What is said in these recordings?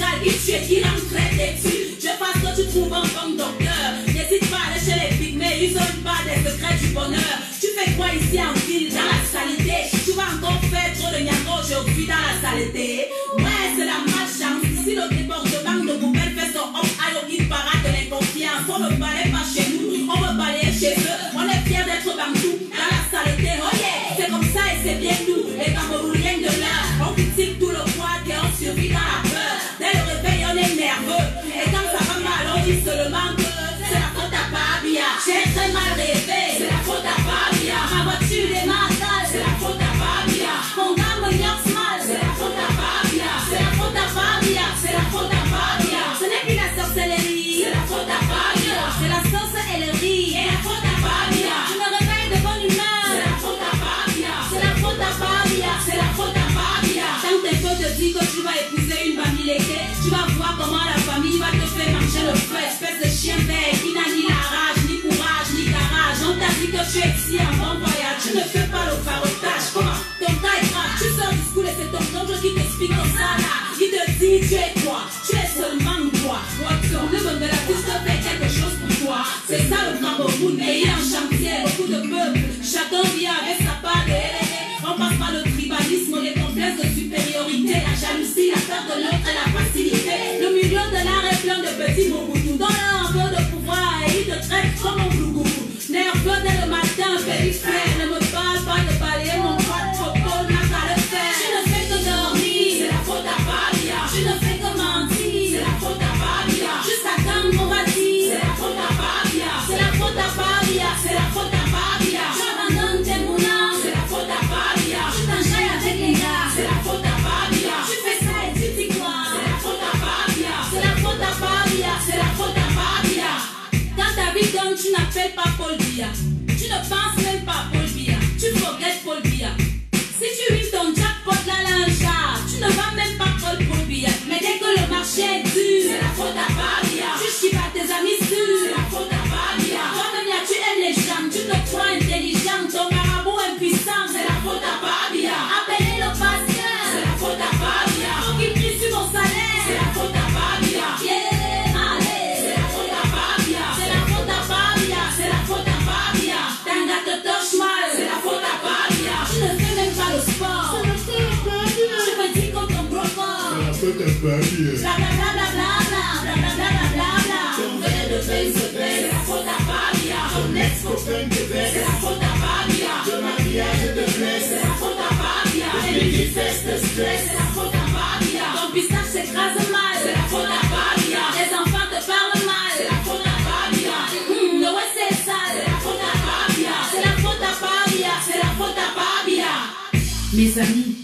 médical qui tue et qui rend très têtu. Je pense que tu trouves un bon docteur. N'hésite pas à aller chez les pygmées, ils ont pas des secrets du bonheur. Tu fais quoi ici en ville, dans la saleté? Tu vas encore faire trop de niago aujourd'hui dans la saleté. Ouais, c'est la malchance. Si le débordement de poubelle fait son homme, il parade de l'inconfiance. On ne balaye pas chez nous, on veut balayer chez eux. On est fiers d'être bantou dans la saleté. Oh yeah, c'est comme ça et c'est bien nous. Les Camerounais de l'heure, on critique tout le poids et on survit dans la peur. Dès le réveil, on est nerveux. Et quand ça va mal, on dit seulement que c'est la faute à Fabia. J'ai très mal rêvé, c'est la faute à Fabia. Ma voiture est mentale, c'est la faute à Fabia. Mon gars me niaque mal, c'est la faute à Fabia. C'est la faute à Fabia, c'est la faute à Fabia. Ce n'est plus la sorcellerie, c'est la faute à Fabia. C'est la sorcellerie, et la faute à Fabia. Je me réveille de bonne humeur, c'est la faute à Fabia. C'est la faute à Fabia, c'est la faute à Fabia. Tant tes potes te disent que tu vas épouser une bamileke, tu vas voir comment la famille va te faire manger le feu. Espèce de chien vert qui n'a ni la rage, ni courage, ni garage. On t'a dit que tu es ici en bon voyage. Tu ne fais pas le farotage. Comment ton cas est grave? Tu sors du school et c'est ton oncle qui t'explique comme ça là. Il te dit tu es quoi? Tu es seulement toi. Watson, le bon de la piste fait quelque chose pour toi. C'est ça le Cameroun, pays en chantier, beaucoup de peuples. Chacun vient avec sa part de on passe par le tribalisme, les complexes de supériorité, la jalousie, la peur de l'autre et la facilité. Le milieu de l'art est plein de petits mouboutou. Donne-leur un peu de pouvoir et ils te traitent comme un blougou. Nerveux dès le matin, périphrère. Ne me parle pas de balayer mon poids de coco, n'a qu'à le faire. Tu ne fais que dormir, c'est la faute à Fabia. Tu ne fais que mentir, c'est la faute à Fabia. Jusqu'à quand on va dire, c'est la faute à Fabia. C'est la faute à Fabia, c'est la faute à Fabia. Tu abandonnes tes moulins, c'est la faute à Fabia. Tu t'enchaînes avec les gars, c'est la faute à Fabia. Tu fais ça et tu t'y crois, c'est la faute à Fabia. C'est la faute à Fabia, c'est la faute à Fabia. Quand ta vie donne, tu n'appelles pas Paul Biya. Tu ne penses même pas à Paul Biya. Tu regrettes Paul Biya. Si tu vis ton jackpot la lingerie, tu ne vas même pas Paul Biya. Mais dès que le marché est dur, c'est la faute à Fabia. Tu chies à tes amis sûrs, c'est la faute à Fabia. Toi-même, tu aimes les gens, tu te crois intelligent. Ton marabout impuissant, c'est la faute à Fabia. Appelez le pasteur, c'est la faute à Fabia. Faut qu'il prie sur mon salaire, c'est la faute à Fabia. Yeah, allez, c'est la faute à Fabia. C'est la faute à Fabia, c'est la faute à Fabia. Tanga te touche mal, c'est la faute à Fabia. Tu ne fais même pas le sport, c'est la faute à Fabia. Tu me dis comme ton gros corps, c'est la faute à Fabia. Bla bla bla bla bla bla bla bla bla bla bla. Ton verre de vin se baisse, c'est la faute à Fabia. Ton ex-copain te baisse, c'est la faute à Fabia. Ton mariage te blesse, c'est la faute à Fabia. Les manifestes te stress, c'est la faute à Fabia. Ton pistache s'écrase mal, c'est la faute à Fabia. Les enfants te parlent mal, c'est la faute à Fabia. Le West est sale, c'est la faute à Fabia. C'est la faute à Fabia, c'est la faute à Fabia. Mes amis,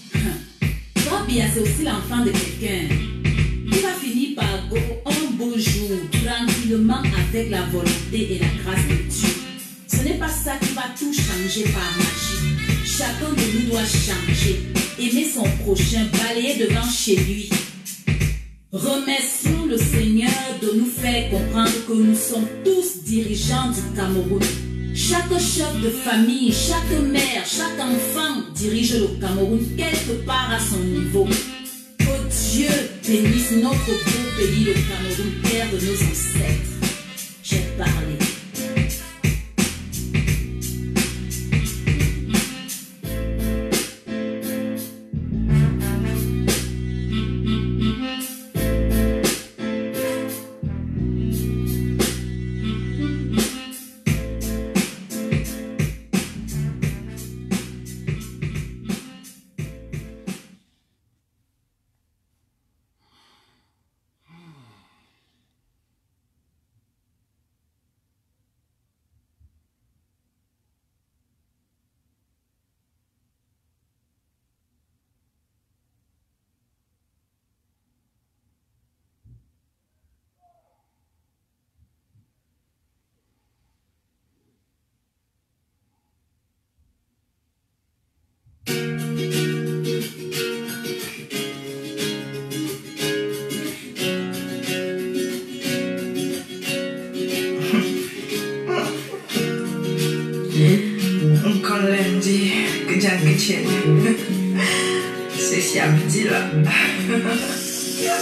Fabia c'est aussi l'enfant de quelqu'un. Il va finir par go un beau jour, tranquillement avec la volonté et la grâce de Dieu. Ce n'est pas ça qui va tout changer par magie. Chacun de nous doit changer, aimer son prochain, balayer devant chez lui. Remercions le Seigneur de nous faire comprendre que nous sommes tous dirigeants du Cameroun. Chaque chef de famille, chaque mère, chaque enfant dirige le Cameroun quelque part à son niveau. Que Dieu bénisse notre beau pays, le Cameroun, terre de nos ancêtres. J'ai parlé. C'est samedi là.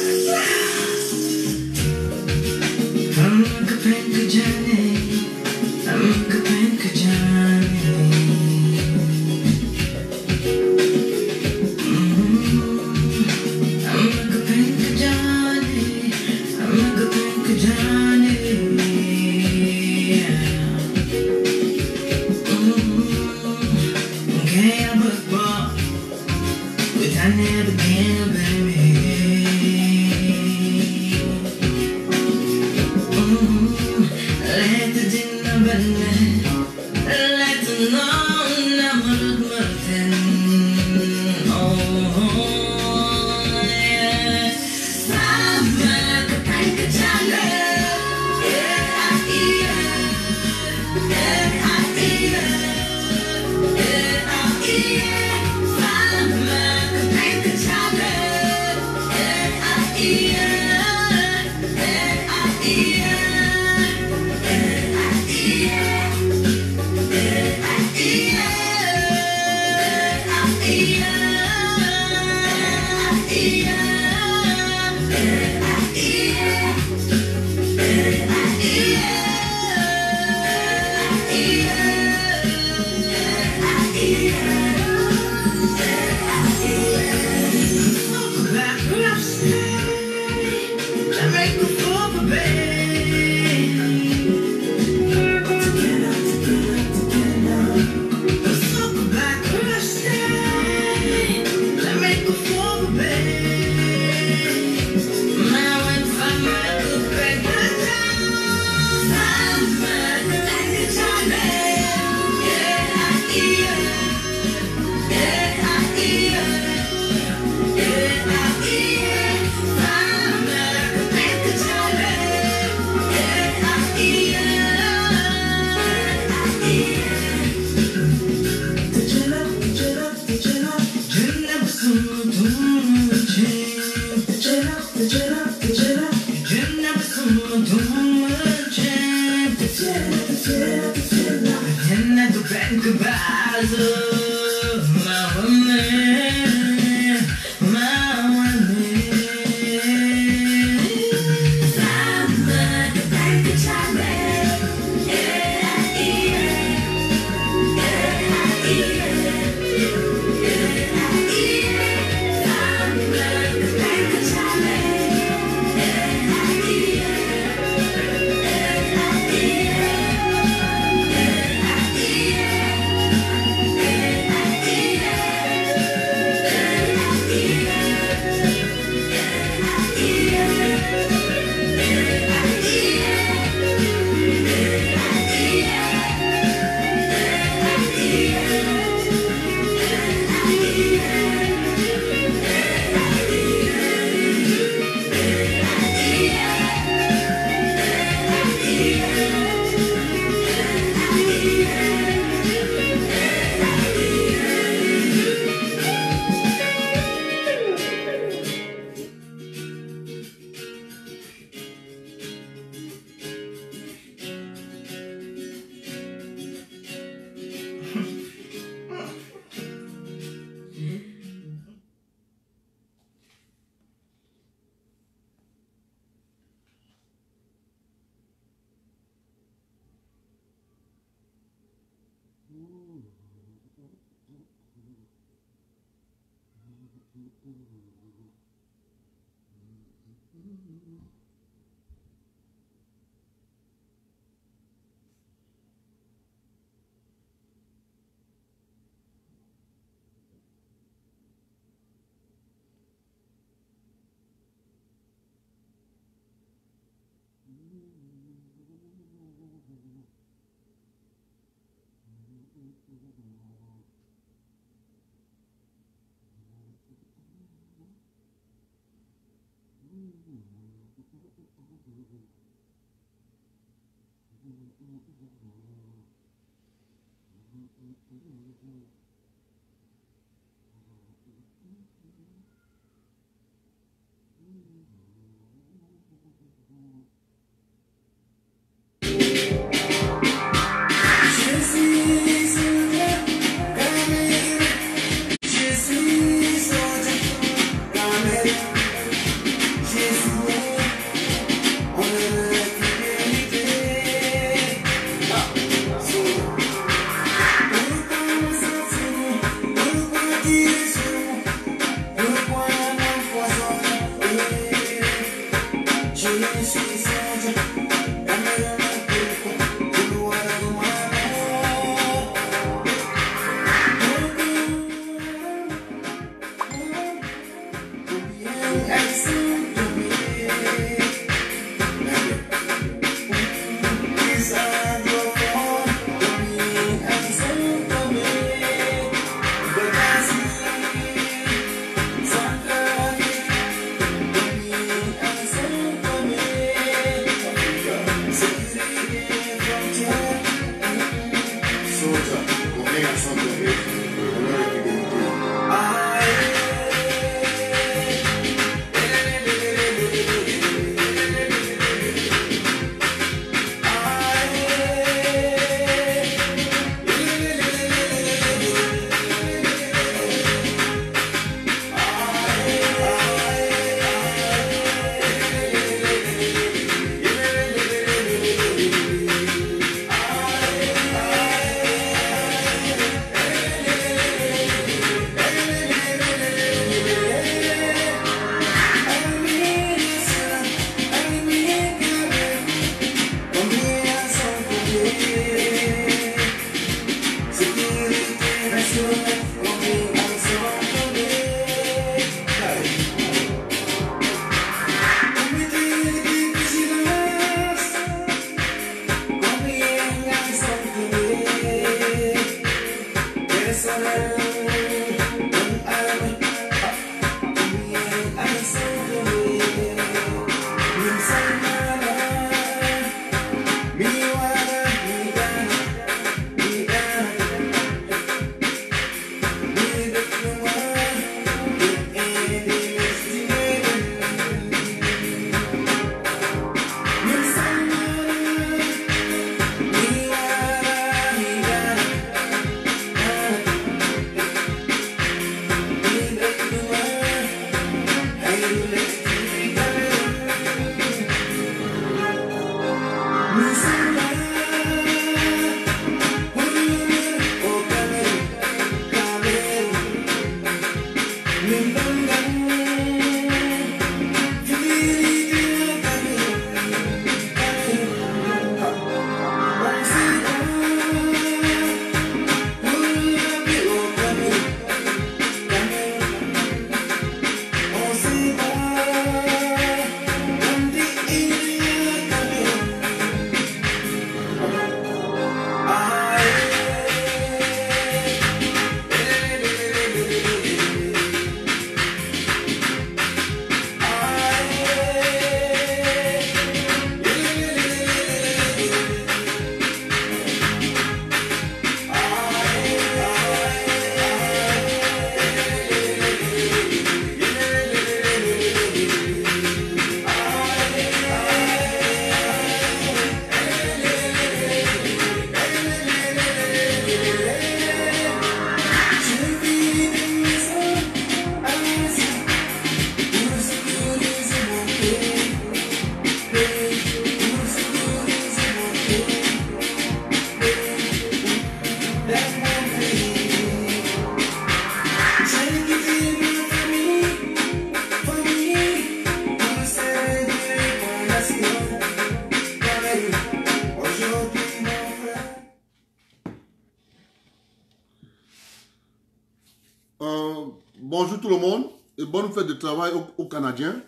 Bonjour tout le monde et bonne fête de travail aux Canadiens.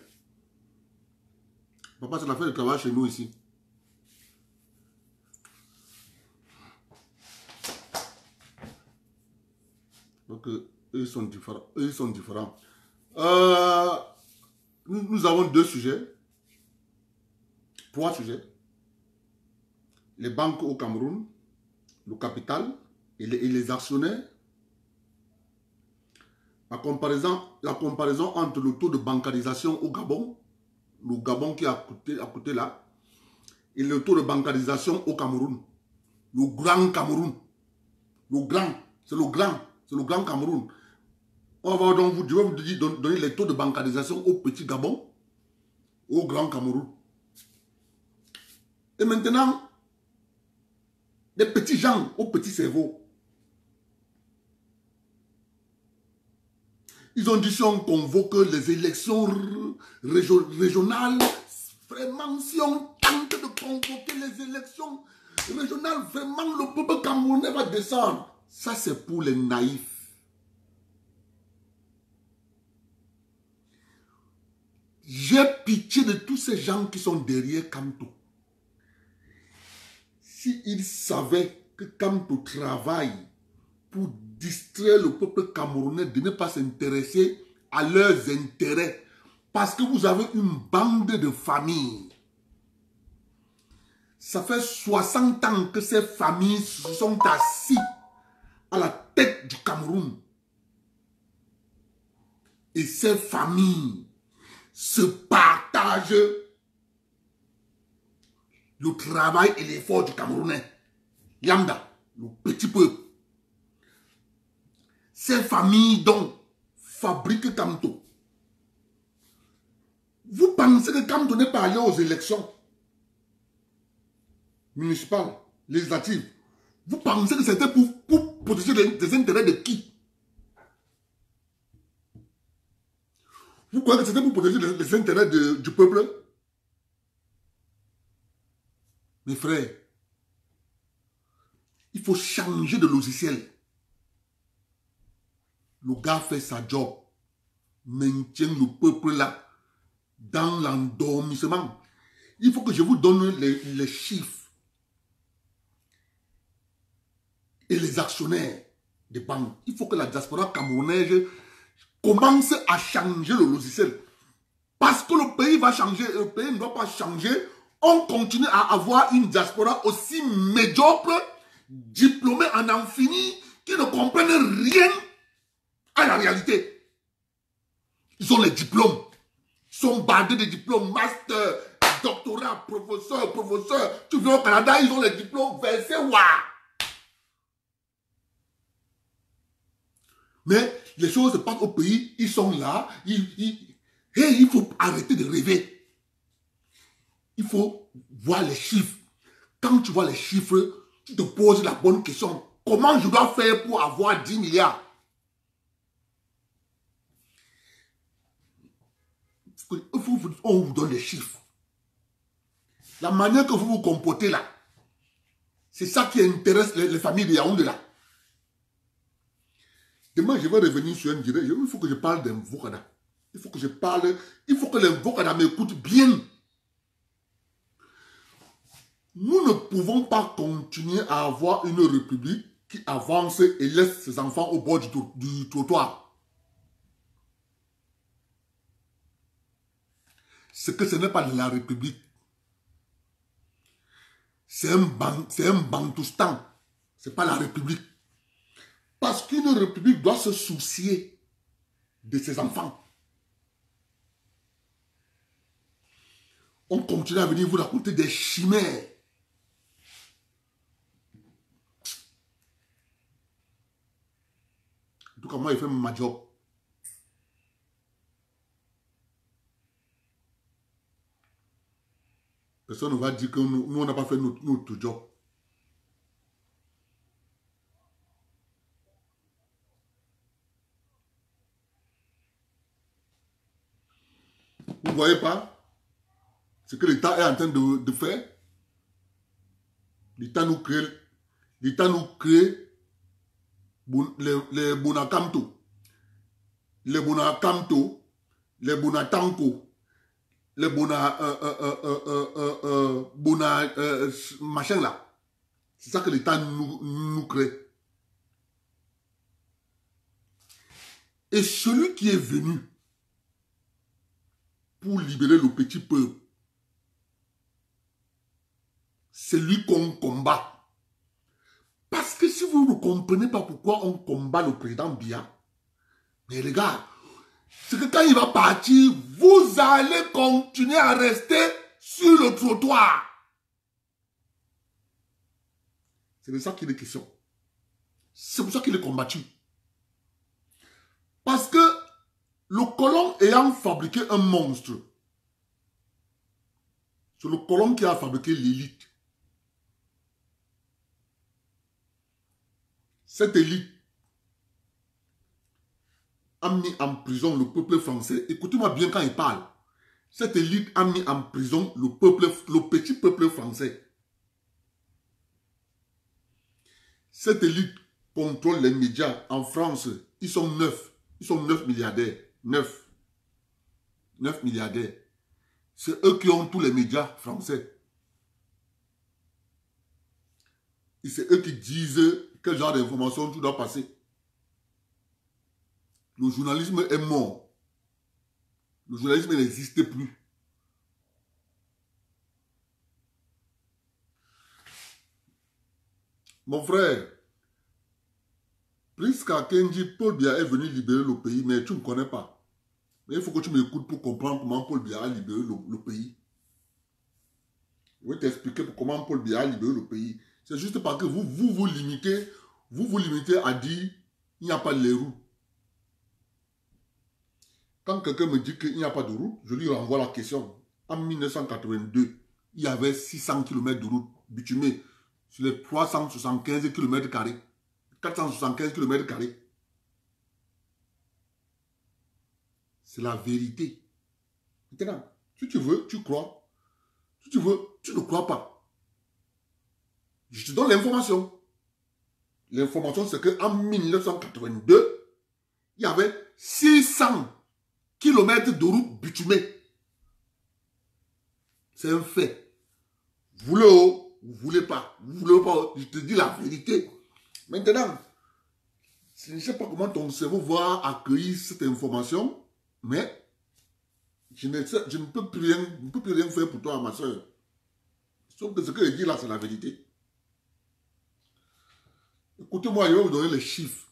Papa, c'est la fête de travail chez nous ici. Donc, ils sont différents. Ils sont différents. Nous avons deux sujets. Trois sujets. Les banques au Cameroun, le capital et les actionnaires. La comparaison entre le taux de bancarisation au Gabon, le Gabon qui est à côté là, et le taux de bancarisation au Cameroun. Le grand Cameroun. Le grand, c'est le grand Cameroun. Je vais vous donner les taux de bancarisation au petit Gabon, au grand Cameroun. Et maintenant, les petits gens au petit cerveau. Ils ont dit si on convoque les élections régionales, vraiment, si on tente de convoquer les élections régionales, vraiment, le peuple camerounais va descendre. Ça, c'est pour les naïfs. J'ai pitié de tous ces gens qui sont derrière Kamto. S'ils savaient que Kamto travaille pour distraire le peuple camerounais de ne pas s'intéresser à leurs intérêts, parce que vous avez une bande de familles. Ça fait 60 ans que ces familles se sont assises à la tête du Cameroun. Et ces familles se partagent le travail et l'effort du Camerounais. Yamda, le petit peuple. Ces familles donc fabriquent Kamto. Vous pensez que Kamto n'est pas allé aux élections municipales, législatives? Vous pensez que c'était pour protéger les intérêts de qui? Vous croyez que c'était pour protéger les intérêts du peuple? Mes frères, il faut changer de logiciel. Le gars fait sa job, maintient le peuple là, dans l'endormissement. Il faut que je vous donne les chiffres et les actionnaires des banques. Il faut que la diaspora camerounaise commence à changer le logiciel. Parce que le pays va changer, le pays ne doit pas changer. On continue à avoir une diaspora aussi médiocre, diplômée en infini, qui ne comprennent rien à la réalité. Ils ont les diplômes. Ils sont bardés de diplômes, master, doctorat, professeur. Tu viens au Canada, ils ont les diplômes versés, waouh. Mais les choses se passent au pays, ils sont là, il faut arrêter de rêver. Il faut voir les chiffres. Quand tu vois les chiffres, tu te poses la bonne question. Comment je dois faire pour avoir 10 milliards? On vous donne les chiffres. La manière que vous vous comportez là, c'est ça qui intéresse les familles de Yaoundé là. Demain, je vais revenir sur un direct. Il faut que je parle d'un Vokada. Il faut que je parle. Il faut que les Vokada m'écoutent bien. Nous ne pouvons pas continuer à avoir une république qui avance et laisse ses enfants au bord du trottoir. C'est que ce n'est pas de la république. C'est un bantoustan. Ce n'est pas la république. Parce qu'une république doit se soucier de ses enfants. On continue à venir vous raconter des chimères. En tout cas, moi, je fais ma job. Personne ne va dire que nous on n'a pas fait notre job. Vous ne voyez pas ce que l'État est en train de faire? L'État nous crée les Bonakamto, les Bonakamto, les Bonatanko, les machin là. C'est ça que l'État nous crée. Et celui qui est venu pour libérer le petit peuple, c'est lui qu'on combat. Parce que si vous ne comprenez pas pourquoi on combat le président Biya, mais les gars, c'est que quand il va partir, vous allez continuer à rester sur le trottoir. C'est de ça qu'il est question. C'est pour ça qu'il est combattu. Parce que le colon ayant fabriqué un monstre, c'est le colon qui a fabriqué l'élite. Cette élite a mis en prison le peuple français. Écoutez-moi bien quand il parle. Cette élite a mis en prison le petit peuple français. Cette élite contrôle les médias en France. Ils sont 9. Ils sont 9 milliardaires. 9 milliardaires. C'est eux qui ont tous les médias français. Et c'est eux qui disent quel genre d'information tu dois passer. Le journalisme est mort. Le journalisme n'existe plus. Mon frère, Priska Kenji, Paul Biya est venu libérer le pays, mais tu ne me connais pas. Mais il faut que tu m'écoutes pour comprendre comment Paul Biya a libéré le pays. Je vais t'expliquer comment Paul Biya a libéré le pays. C'est juste parce que vous limitez à dire il n'y a pas de les roues. Quand quelqu'un me dit qu'il n'y a pas de route, je lui renvoie la question. En 1982, il y avait 600 km de route bitumée sur les 375 km², 475 km². C'est la vérité. Maintenant, si tu veux, tu crois. Si tu veux, tu ne crois pas. Je te donne l'information. L'information, c'est qu'en 1982, il y avait 600 km de route bitumée. C'est un fait. Vous voulez ou vous voulez pas. Vous voulez pas, je te dis la vérité. Maintenant, je ne sais pas comment ton cerveau va accueillir cette information, mais je ne peux plus rien faire pour toi, ma soeur. Sauf que ce que je dis là, c'est la vérité. Écoutez-moi, je vais vous donner les chiffres.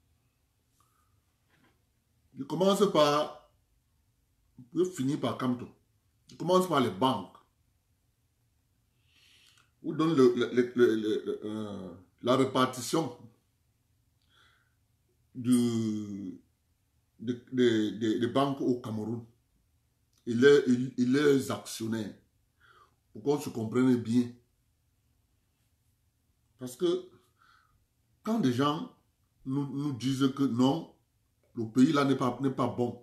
Je commence par... Je finis par Camto. Je commence par les banques. Je vous donne la répartition des banques au Cameroun et leurs actionnaires. Pour qu'on se comprenne bien. Parce que quand des gens nous disent que non, le pays là n'est pas bon.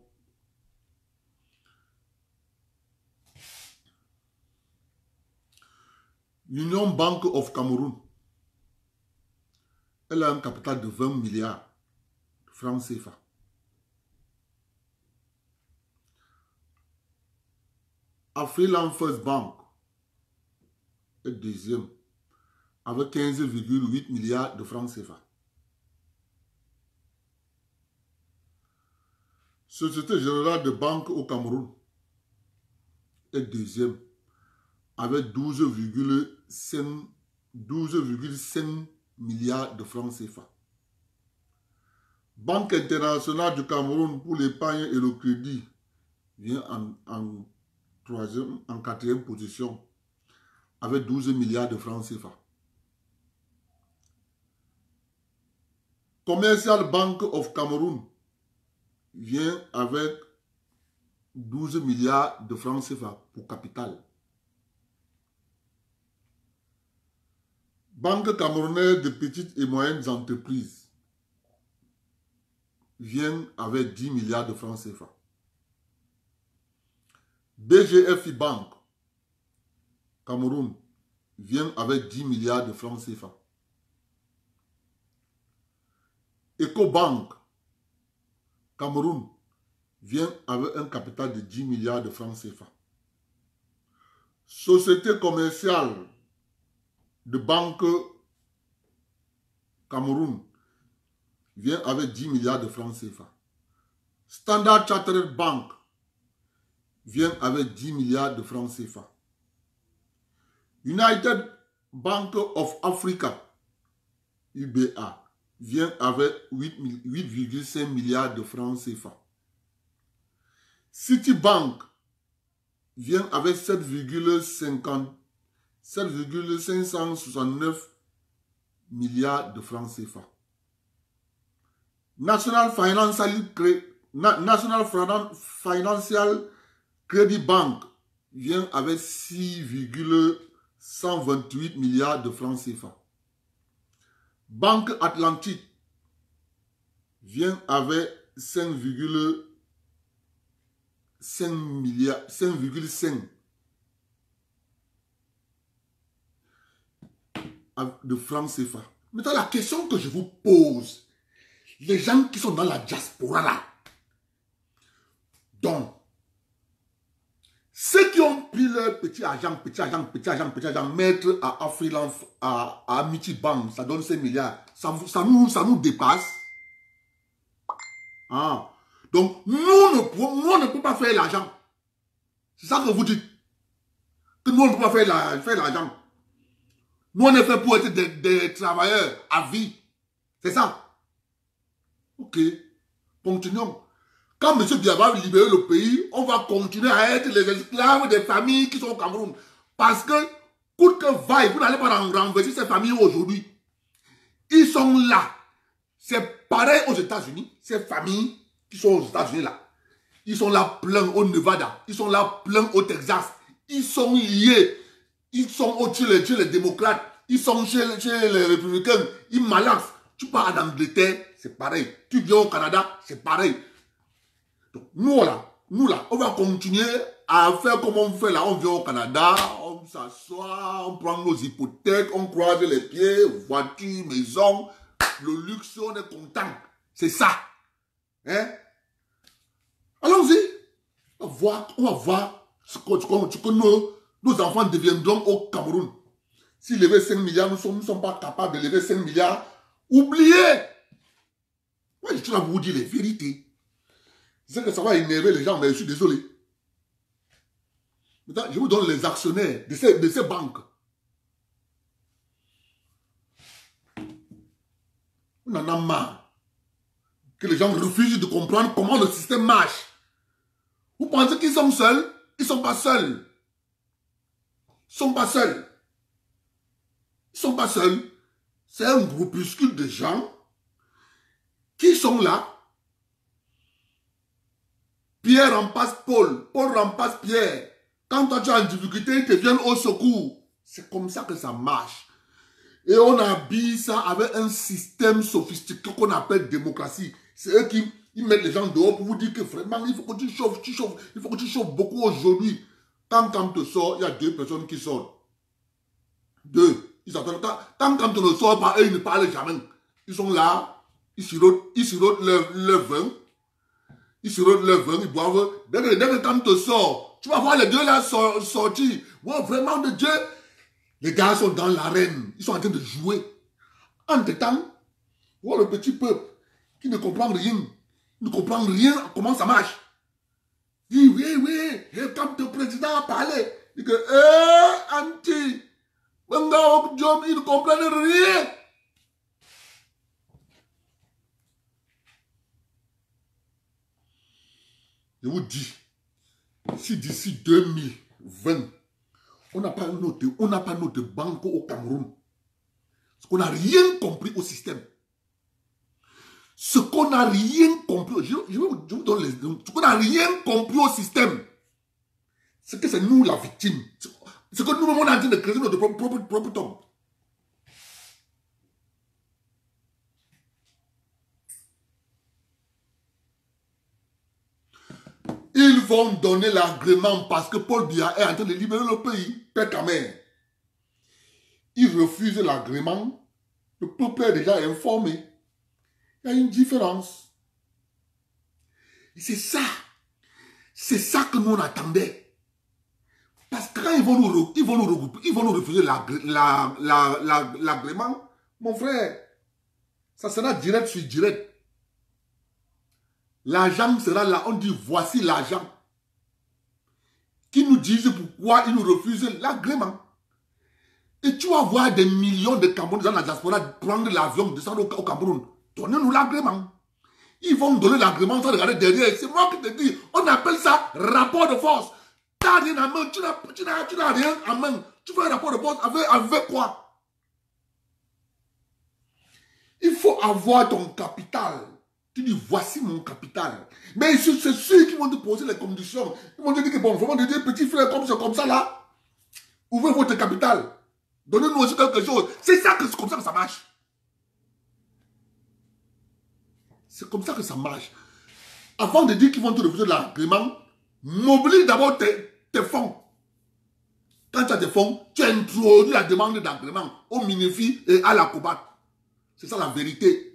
L'Union Bank of Cameroun, elle a un capital de 20 milliards de francs CFA. Afriland First Bank est deuxième avec 15,8 milliards de francs CFA. Société Générale de Banque au Cameroun est deuxième avec 12,5 milliards de francs CFA. Banque internationale du Cameroun pour l'épargne et le crédit vient en quatrième position avec 12 milliards de francs CFA. Commercial Bank of Cameroun vient avec 12 milliards de francs CFA pour capital. Banque camerounaise de petites et moyennes entreprises vient avec 10 milliards de francs CFA. BGFI Bank Cameroun vient avec 10 milliards de francs CFA. EcoBank Cameroun vient avec un capital de 10 milliards de francs CFA. Société commerciale de banque Cameroun vient avec 10 milliards de francs CFA. Standard Chartered Bank vient avec 10 milliards de francs CFA. United Bank of Africa, UBA, vient avec 8,5 milliards de francs CFA. Citibank vient avec 7,569 milliards de francs CFA. National Financial Credit Bank vient avec 6,128 milliards de francs CFA. Banque Atlantique vient avec 5,5 5 milliards, 5,5 de francs CFA. Maintenant, la question que je vous pose, les gens qui sont dans la diaspora là, donc, ceux qui ont pris leur petit argent, mettre à Afriland, à Amity Bank, ça donne 5 milliards, ça nous dépasse. Ah. Donc, nous ne pouvons pas faire l'argent. C'est ça que vous dites. Que nous, on ne peut pas faire l'argent. Nous, on est fait pour être des travailleurs à vie. C'est ça. Ok. Continuons. Quand M. Biya va libérer le pays, on va continuer à être les esclaves des familles qui sont au Cameroun. Parce que, coûte que vaille, vous n'allez pas renverser ces familles aujourd'hui. Ils sont là. C'est pareil aux États-Unis. Ces familles qui sont aux États-Unis là. Ils sont là plein au Nevada. Ils sont là plein au Texas. Ils sont liés. Ils sont chez les démocrates. Ils sont chez les républicains. Ils malaxent. Tu pars en Angleterre, c'est pareil. Tu viens au Canada, c'est pareil. Donc, nous là, on va continuer à faire comme on fait là. On vient au Canada, on s'assoit, on prend nos hypothèques, on croise les pieds, voiture, maison, le luxe, on est content. C'est ça. Hein? Allons-y. On va voir ce que nos enfants deviendront au Cameroun. Si lever 5 milliards, nous ne sommes pas capables de lever 5 milliards, oubliez. Moi, je suis là pour vous dire les vérités. Je sais que ça va énerver les gens, mais je suis désolé. Maintenant, je vous donne les actionnaires de ces banques. On en a marre que les gens refusent de comprendre comment le système marche. Vous pensez qu'ils sont seuls? Ils ne sont pas seuls. Ils ne sont pas seuls. Ils ne sont pas seuls. C'est un groupuscule de gens qui sont là. Pierre remplace Paul, Paul remplace Pierre. Quand toi tu es en difficulté, ils te viennent au secours. C'est comme ça que ça marche. Et on habille ça avec un système sophistiqué qu'on appelle démocratie. C'est eux qui mettent les gens dehors pour vous dire que vraiment, il faut que tu chauffes, il faut que tu chauffes beaucoup aujourd'hui. Quand te sort, il y a 2 personnes qui sortent. 2. Ils attendent. Quand tu ne sors pas, eux, ils ne parlent jamais. Ils sont là, ils sirotent leur vin. Ils sirotent leur vin, ils boivent. Dès que quand te sort, tu vas voir les 2 là sortir. Ouais, vraiment de Dieu. Les gars sont dans l'arène. Ils sont en train de jouer. Entre-temps, voilà le petit peuple qui ne comprend rien. Ne comprend rien à comment ça marche. Il dit, oui. Et quand le président a parlé, il dit que, anti, ils ne comprennent rien. Je vous dis, si d'ici 2020, on n'a pas notre banque au Cameroun, parce qu'on n'a rien compris au système. Ce qu'on n'a rien compris, je vous donne les noms, ce qu'on n'a rien compris au système, c'est que c'est nous la victime. C'est que nous-mêmes, on est en train de créer notre propre tombe. Ils vont donner l'agrément parce que Paul Biya est en train de libérer le pays. Père ta mère. Ils refusent l'agrément. Le peuple est déjà informé. Il y a une différence. C'est ça. C'est ça que nous on attendait. Parce que quand ils vont nous refuser l'agrément, mon frère, ça sera direct sur direct. L'argent sera là, on dit voici l'argent. Qui nous disent pourquoi ils nous refusent l'agrément. Et tu vas voir des millions de Camerounais dans la diaspora prendre l'avion, descendre au Cameroun. Donnez-nous l'agrément. Ils vont donner l'agrément sans regarder derrière. C'est moi qui te dis, on appelle ça rapport de force. Tu n'as rien en main, tu n'as rien en main. Tu fais un rapport de force avec quoi? Il faut avoir ton capital. Tu dis, voici mon capital. Mais c'est ceux qui vont te poser les conditions. Ils vont te dire que bon, vraiment, des petits frères comme ça là, ouvrez votre capital. Donnez-nous aussi quelque chose. C'est comme ça que ça marche. C'est comme ça que ça marche. Avant de dire qu'ils vont te refuser l'agrément, Mobilise d'abord tes fonds. Quand tu as tes fonds, tu introduis la demande d'agrément au Minefi et à la COBAT. C'est ça la vérité.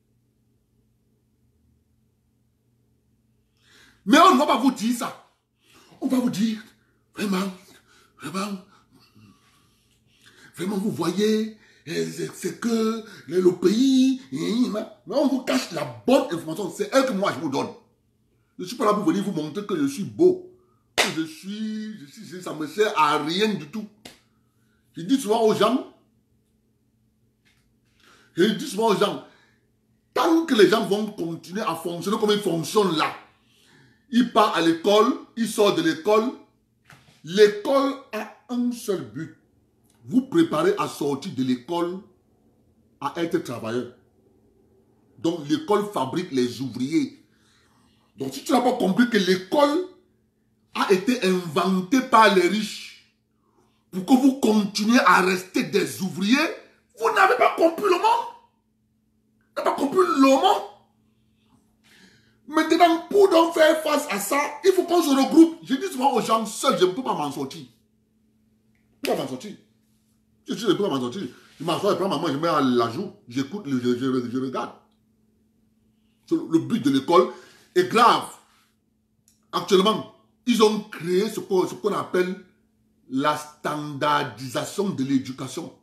Mais on ne va pas vous dire ça. On va vous dire, vraiment, vous voyez, c'est que le pays, mais on vous cache la bonne information. C'est elle que moi je vous donne. Je ne suis pas là pour venir vous montrer que je suis beau. Que ça ne me sert à rien du tout. Je dis souvent aux gens, tant que les gens vont continuer à fonctionner comme ils fonctionnent là, ils partent à l'école, ils sortent de l'école. L'école a un seul but. Vous préparez à sortir de l'école à être travailleur. Donc l'école fabrique les ouvriers. Donc si tu n'as pas compris que l'école a été inventée par les riches pour que vous continuez à rester des ouvriers, vous n'avez pas compris le monde. Vous n'avez pas compris le monde. Maintenant, pour donc faire face à ça, il faut qu'on se regroupe. Je dis souvent aux gens, seul, je ne peux pas m'en sortir. Je ne peux pas m'en sortir. Je ne peux pas m'en sortir. Je m'assois, je prends ma main, je mets à la joue, j'écoute, je regarde. Le but de l'école est grave. Actuellement, ils ont créé ce qu'on appelle la standardisation de l'éducation.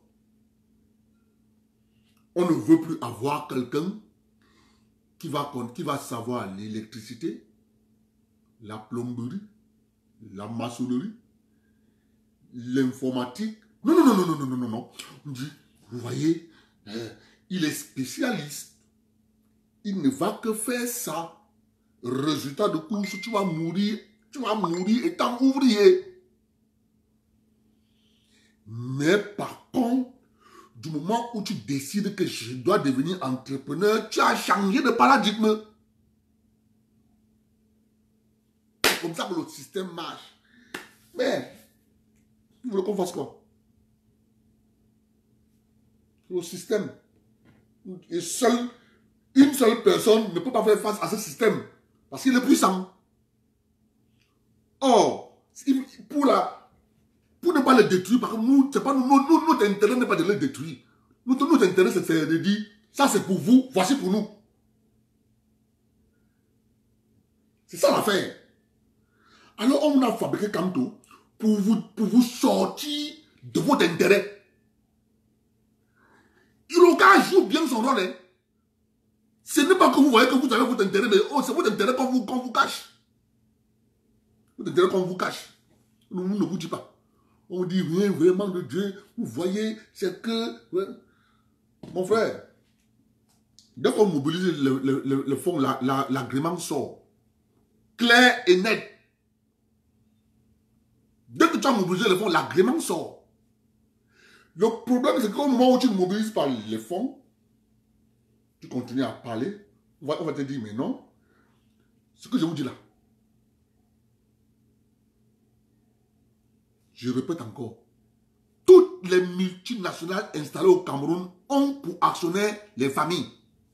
On ne veut plus avoir quelqu'un qui va savoir l'électricité, la plomberie, la maçonnerie, l'informatique. Non. On dit, vous voyez, il est spécialiste. Il ne va que faire ça. Résultat de course, tu vas mourir étant ouvrier. Mais par contre, du moment où tu décides que je dois devenir entrepreneur, tu as changé de paradigme. C'est comme ça que le système marche. Mais, vous voulez qu'on fasse quoi? Le système. Et une seule personne ne peut pas faire face à ce système. Parce qu'il est puissant. Or, pour ne pas le détruire, parce que notre intérêt n'est pas de le détruire. Notre intérêt, c'est de dire, ça c'est pour vous, voici pour nous. C'est ça l'affaire. Alors, on a fabriqué Camto pour vous sortir de votre intérêt. Iroka joue bien son rôle. Hein. Ce n'est pas que vous voyez que vous avez votre intérêt, mais c'est votre intérêt qu'on vous cache. Votre intérêt qu'on vous cache. Nous ne vous dit pas. On dit rien vraiment de Dieu. Vous voyez, c'est que... Ouais. Mon frère, dès qu'on mobilise le fonds, l'agrément sort. Clair et net. Dès que tu as mobilisé le fonds, l'agrément sort. Le problème, c'est qu'au moment où tu ne mobilises pas les fonds, tu continues à parler, on va te dire, mais non, ce que je vous dis là, je répète encore, toutes les multinationales installées au Cameroun ont pour actionnaires les familles.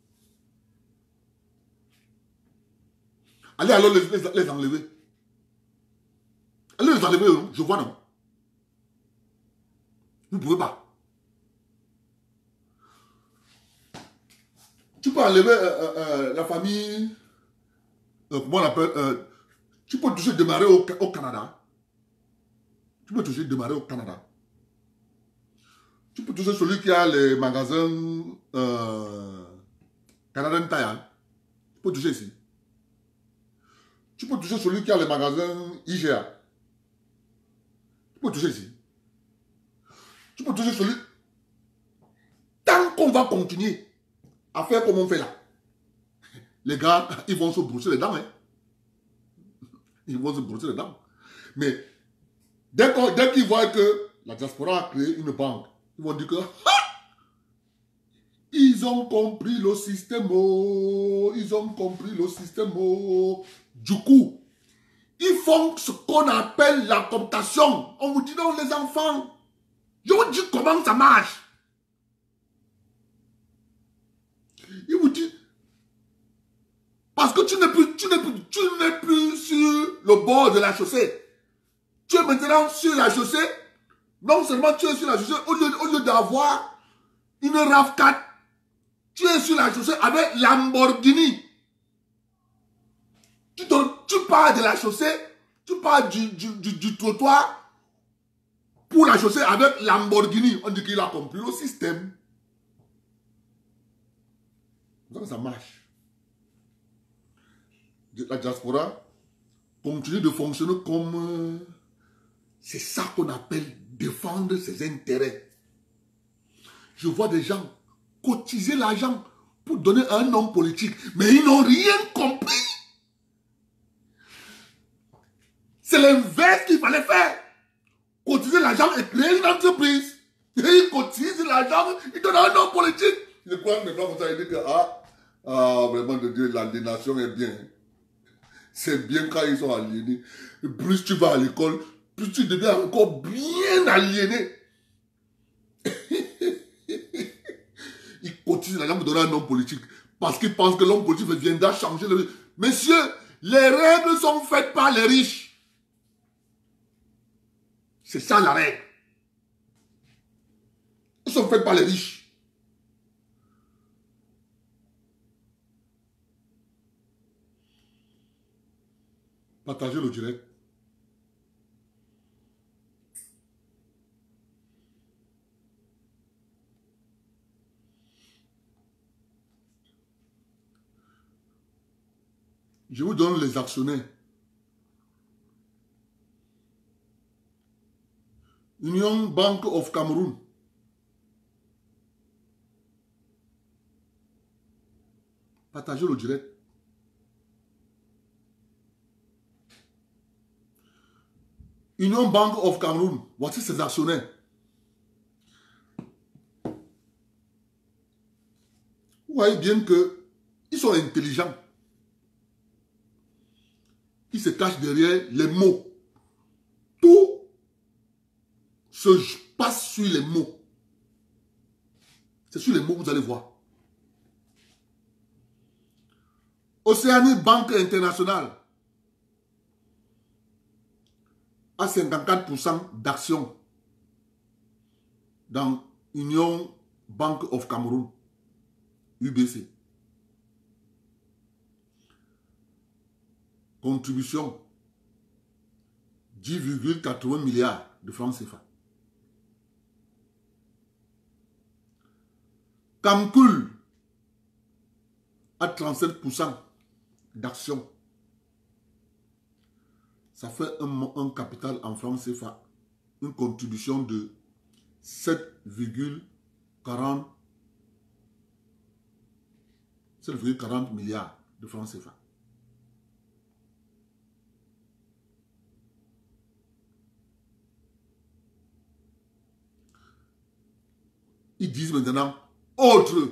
Allez alors les enlever. Allez les enlever, je vois non. Vous ne pouvez pas. Tu peux enlever la famille, comment on appelle, tu peux toujours démarrer au Canada. Tu peux toujours démarrer au Canada. Tu peux toucher celui qui a les magasins Canadian Tire. Tu peux toucher ici. Tu peux toucher celui qui a les magasins IGA. Tu peux toucher ici. Tu peux toucher celui... Tant qu'on va continuer à faire comme on fait là, les gars, ils vont se brosser les dents. Hein. Ils vont se brosser les dents. Mais dès qu'ils voient que la diaspora a créé une banque, ils vont dire que ils ont compris le système. Ils ont compris le système. Du coup, ils font ce qu'on appelle la cooptation. On vous dit non, les enfants. Je vous dis comment ça marche. Il vous dit, Parce que tu n'es plus sur le bord de la chaussée. Tu es maintenant sur la chaussée. Non seulement tu es sur la chaussée, au lieu d'avoir une RAV4, tu es sur la chaussée avec Lamborghini. Tu pars de la chaussée, tu pars du trottoir pour la chaussée avec Lamborghini. On dit qu'il a compris le système. Donc ça marche. La diaspora continue de fonctionner comme... c'est ça qu'on appelle défendre ses intérêts. Je vois des gens cotiser l'argent pour donner à un homme politique, mais ils n'ont rien compris. C'est l'inverse qu'il fallait faire. Cotiser l'argent et créer une entreprise. Et ils cotisent l'argent, ils donnent à un homme politique. Je crois maintenant que ça veut dire que vraiment de Dieu, l'aliénation est bien. C'est bien quand ils sont aliénés. Et plus tu vas à l'école, plus tu deviens encore bien aliéné. Ils cotisent l'argent pour donner à un homme politique. Parce qu'ils pensent que l'homme politique viendra changer le... Messieurs, les règles sont faites par les riches. C'est ça la règle. Elles sont faites par les riches. Partagez le direct. Je vous donne les actionnaires. Union Bank of Cameroun. Partagez le direct. Union Bank of Cameroun. Voici ses actionnaires. Vous voyez bien qu'ils sont intelligents. Ils se cachent derrière les mots. Tout se passe sur les mots. C'est sur les mots que vous allez voir. Océanie Banque Internationale a 54% d'actions dans Union Bank of Cameroun, UBC. Contribution 10,80 milliards de francs CFA. Camcoul a 37% d'actions. Ça fait un capital en francs CFA. Une contribution de 7,40 milliards de francs CFA. Ils disent maintenant autre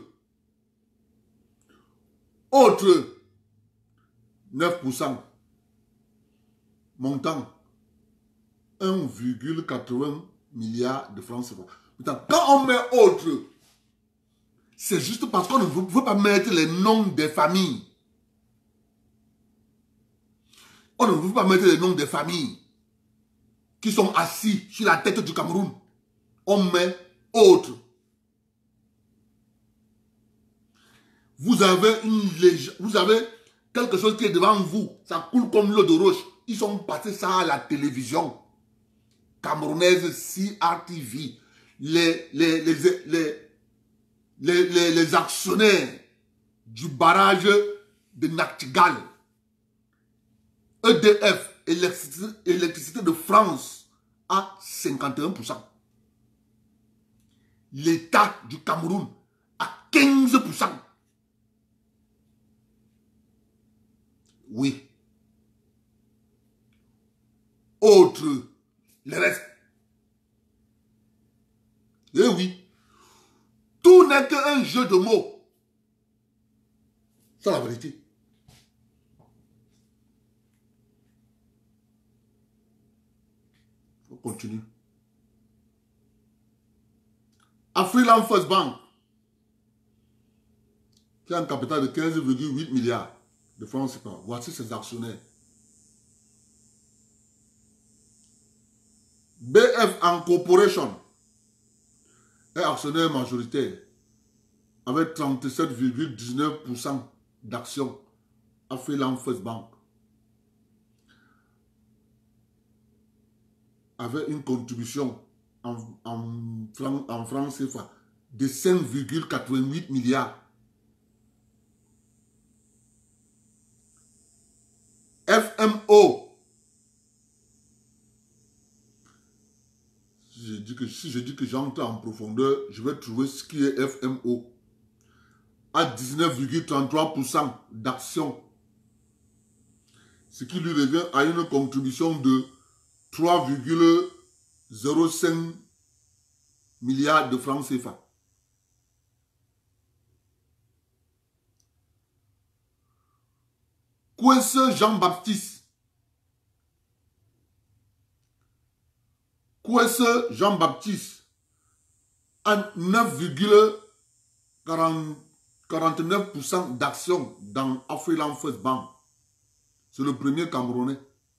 9%, montant 1,80 milliard de francs CFA. Quand on met autre, c'est juste parce qu'on ne veut pas mettre les noms des familles. On ne veut pas mettre les noms des familles qui sont assis sur la tête du Cameroun. On met autre. Vous avez quelque chose qui est devant vous. Ça coule comme l'eau de roche. Ils sont passés ça à la télévision camerounaise CRTV. Les actionnaires du barrage de Nachtigal, EDF, électricité de France, à 51%. L'État du Cameroun à 15%. Oui. Autre, le reste. Eh oui. Tout n'est qu'un jeu de mots. C'est la vérité. On continue. Afriland First Bank, qui a un capital de 15,8 milliards. de francs CFA. Voici ses actionnaires. BF Corporation est actionnaire majoritaire avec 37,19% d'actions à Freeland First Bank, avec une contribution en francs CFA de 5,88 milliards. FMO, si je dis que j'entre en profondeur, je vais trouver ce qui est FMO. À 19,33% d'actions, ce qui lui revient à une contribution de 3,05 milliards de francs CFA. Kwese Jean-Baptiste. Kwese Jean-Baptiste a 9,49% d'actions dans Afriland First Bank. C'est le premier Camerounais.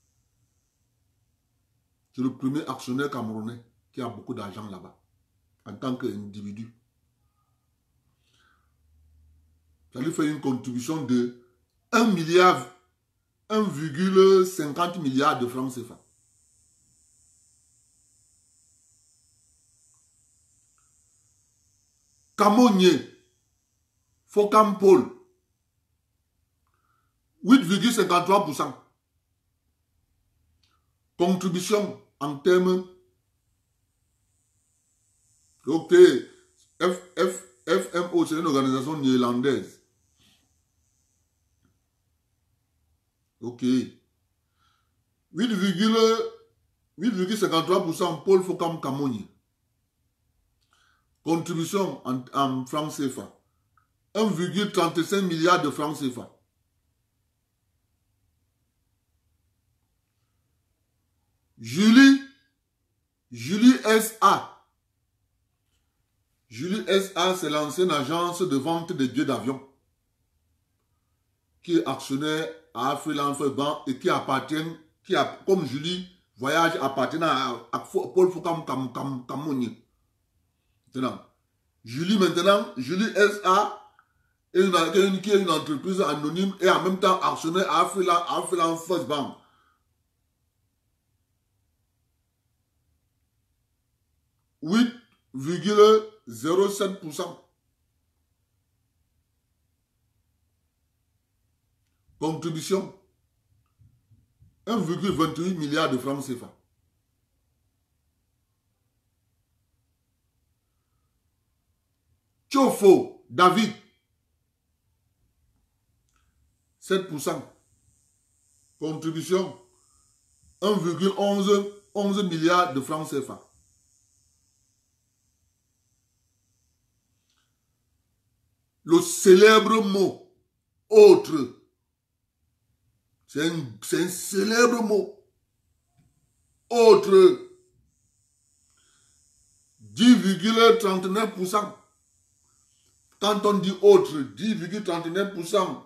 C'est le premier actionnaire camerounais qui a beaucoup d'argent là-bas, en tant qu'individu. Ça lui fait une contribution de 1,50 milliard de francs CFA. Camonier, Focam Paul, 8,53%. Contribution en termes. Ok, FMO, c'est une organisation néerlandaise. Ok. 8,53% Paul Focam Camonier. Contribution en francs CFA. 1,35 milliard de francs CFA. Julie SA. Julie SA, c'est l'ancienne agence de vente de billets d'avion qui est actionnaire à Afriland First Bank et qui appartient, comme Julie Voyage appartient à Paul Focam Camonier. Maintenant, Julie SA qui est une entreprise anonyme et en même temps actionnaire à Afriland First Bank. « 8,07%. Contribution 1,28 milliard de francs CFA. Chofo David 7%. Contribution 1,11 milliard de francs CFA. Le célèbre mot autre. C'est un célèbre mot. Autre. 10,39%. Quand on dit autre, 10,39%.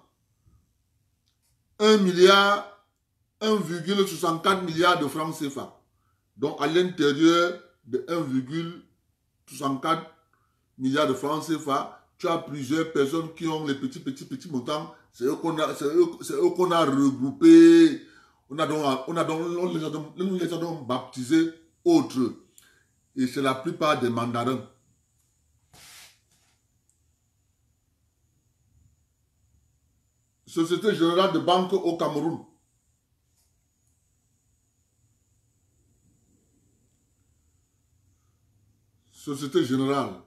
1,64 milliard de francs CFA. Donc à l'intérieur de 1,64 milliard de francs CFA, tu as plusieurs personnes qui ont les petits montants. C'est eux qu'on a regroupés. On les a donc baptisés autres. Et c'est la plupart des mandarins. Société Générale de Banque au Cameroun. Société Générale.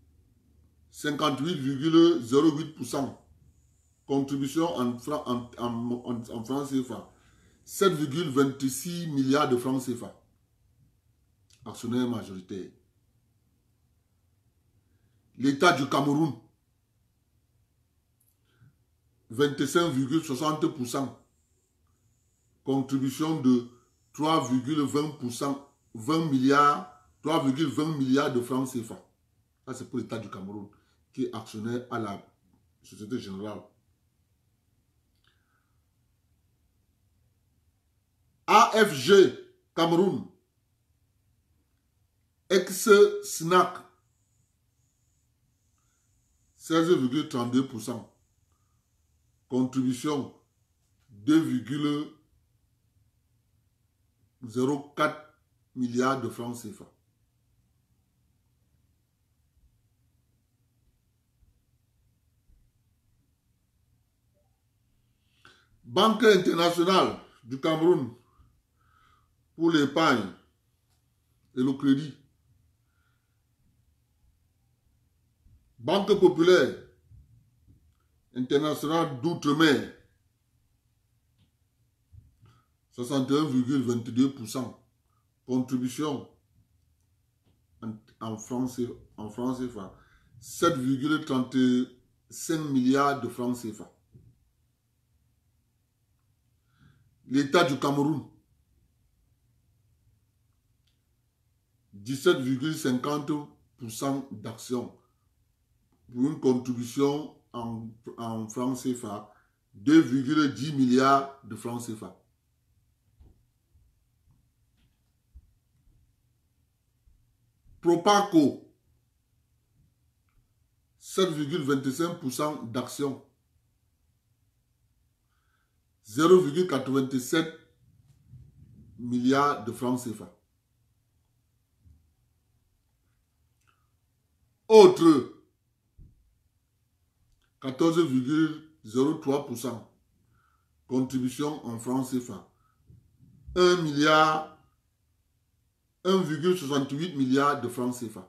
58,08%. Contribution en francs CFA. 7,26 milliards de francs CFA. Actionnaire majoritaire. L'État du Cameroun. 25,60%. Contribution de 3,20%. 3,20 milliards de francs CFA. Ça, c'est pour l'État du Cameroun, qui est actionnaire à la Société Générale. AFG Cameroun, ex-SNAC, 16,32%. Contribution, 2,04 milliards de francs CFA. Banque internationale du Cameroun pour l'épargne et le crédit. Banque populaire internationale d'outre-mer, 61,22%. Contribution en France CFA, 7,35 milliards de francs CFA. L'État du Cameroun, 17,50% d'actions pour une contribution en francs CFA, 2,10 milliards de francs CFA. Proparco, 7,25% d'actions, 0,87 milliards de francs CFA. Autre, 14,03%. Contribution en francs CFA. 1,68 milliard de francs CFA.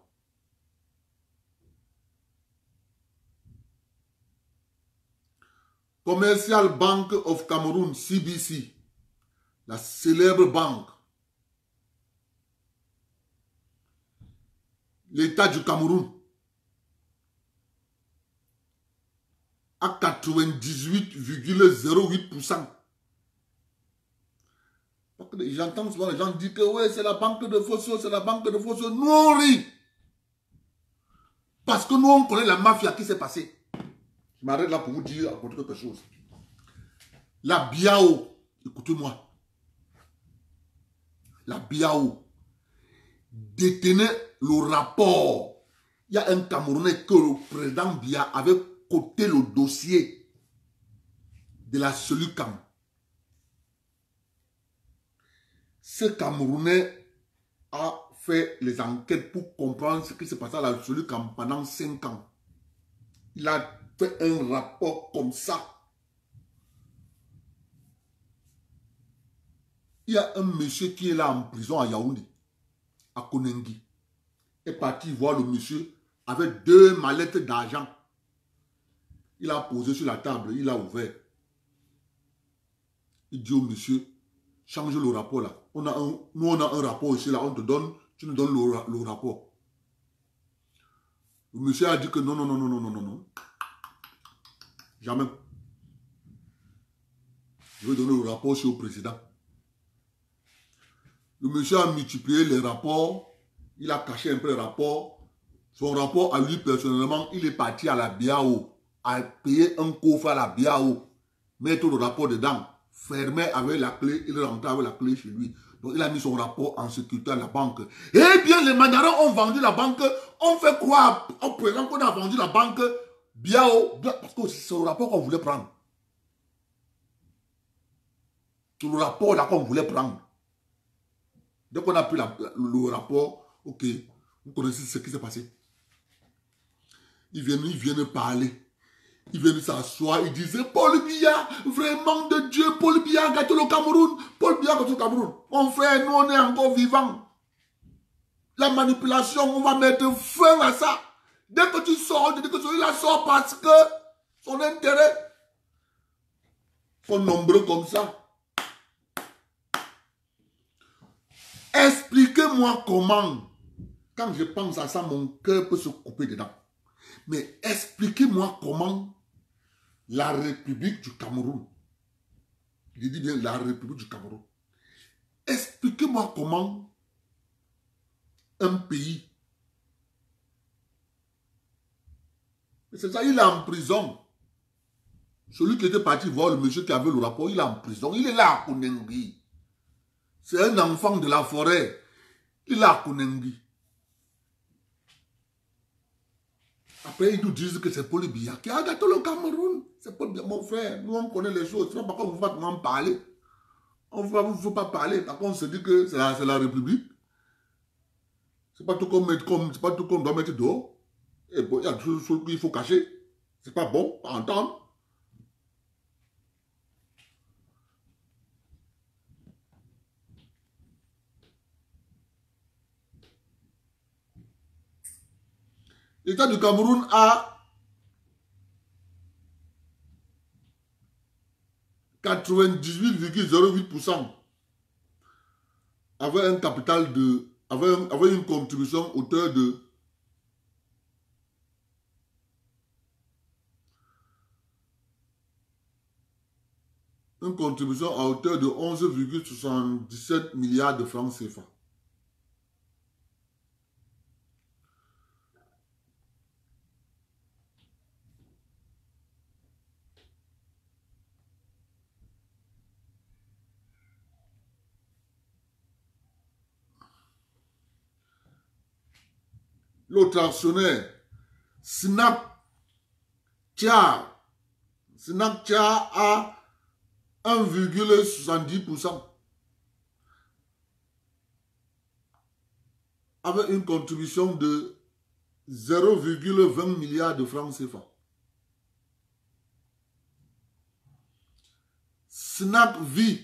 Commercial Bank of Cameroon, CBC, la célèbre banque. L'État du Cameroun à 98,08%. J'entends souvent les gens dire que ouais, c'est la banque de Fosso, c'est la banque de Fosso. Nous on rit. Parce que nous on connaît la mafia qui s'est passée. Je m'arrête là pour vous dire encore quelque chose. La Biao, écoutez-moi. La Biao détenait le rapport. Il y a un Camerounais que le président Bia avait coté le dossier de la Solucam. Ce Camerounais a fait les enquêtes pour comprendre ce qui s'est passé à la Solucam pendant 5 ans. Il a fait un rapport comme ça. Il y a un monsieur qui est là en prison à Yaoundé, à Konengi. Il est parti voir le monsieur avec 2 mallettes d'argent. Il a posé sur la table, il a ouvert. Il dit au monsieur, change le rapport là. Nous on a un rapport ici là, on te donne, tu nous donnes le rapport. Le monsieur a dit que non, non, non, non, non, non, non, non. Jamais. Je vais donner le rapport aussi au président. Le monsieur a multiplié les rapports, il a caché un peu les rapports. Son rapport à lui personnellement, il est parti à la Biao, a payé un coffre à la Biao, mettre le rapport dedans, fermer avec la clé, il rentrait avec la clé chez lui. Donc il a mis son rapport en sécurité à la banque. Eh bien, les mandarins ont vendu la banque, on fait croire au président qu'on a vendu la banque Biao, parce que c'est le rapport qu'on voulait prendre. C'est le rapport là qu'on voulait prendre. Dès qu'on a pris le rapport, ok, vous connaissez ce qui s'est passé. Ils viennent parler. Ils viennent s'asseoir, ils disaient, Paul Biya, vraiment de Dieu, Paul Biya a gâté le Cameroun. Paul Biya a gâté le Cameroun. Mon frère, nous on est encore vivants. La manipulation, on va mettre fin à ça. Dès que tu sors, tu dis que celui-là sort parce que son intérêt sont nombreux comme ça. Expliquez-moi comment, quand je pense à ça, mon cœur peut se couper dedans. Mais expliquez-moi comment la République du Cameroun, je dis bien la République du Cameroun, expliquez-moi comment un pays, c'est ça, il est en prison. Celui qui était parti voir le monsieur qui avait le rapport, il est en prison, il est là à Konengi. C'est un enfant de la forêt. Il a Konengi. Après, ils nous disent que c'est Paul Biya qui a gâté le Cameroun. C'est Paul Biya, mon frère. Nous, on connaît les choses. C'est pas pourquoi vous ne pouvez pas en parler. On ne faut pas parler. Par contre, on se dit que c'est la République. C'est pas tout c'est pas tout qu'on doit mettre dehors. Et bon, il y a des choses qu'il faut cacher. C'est pas bon à entendre. L'État du Cameroun a 98,08% avait un capital de avait une contribution hauteur de une contribution à hauteur de 11,77 milliards de francs CFA. L'autre actionnaire, Snapchat a 1,70% avec une contribution de 0,20 milliards de francs CFA. SnapV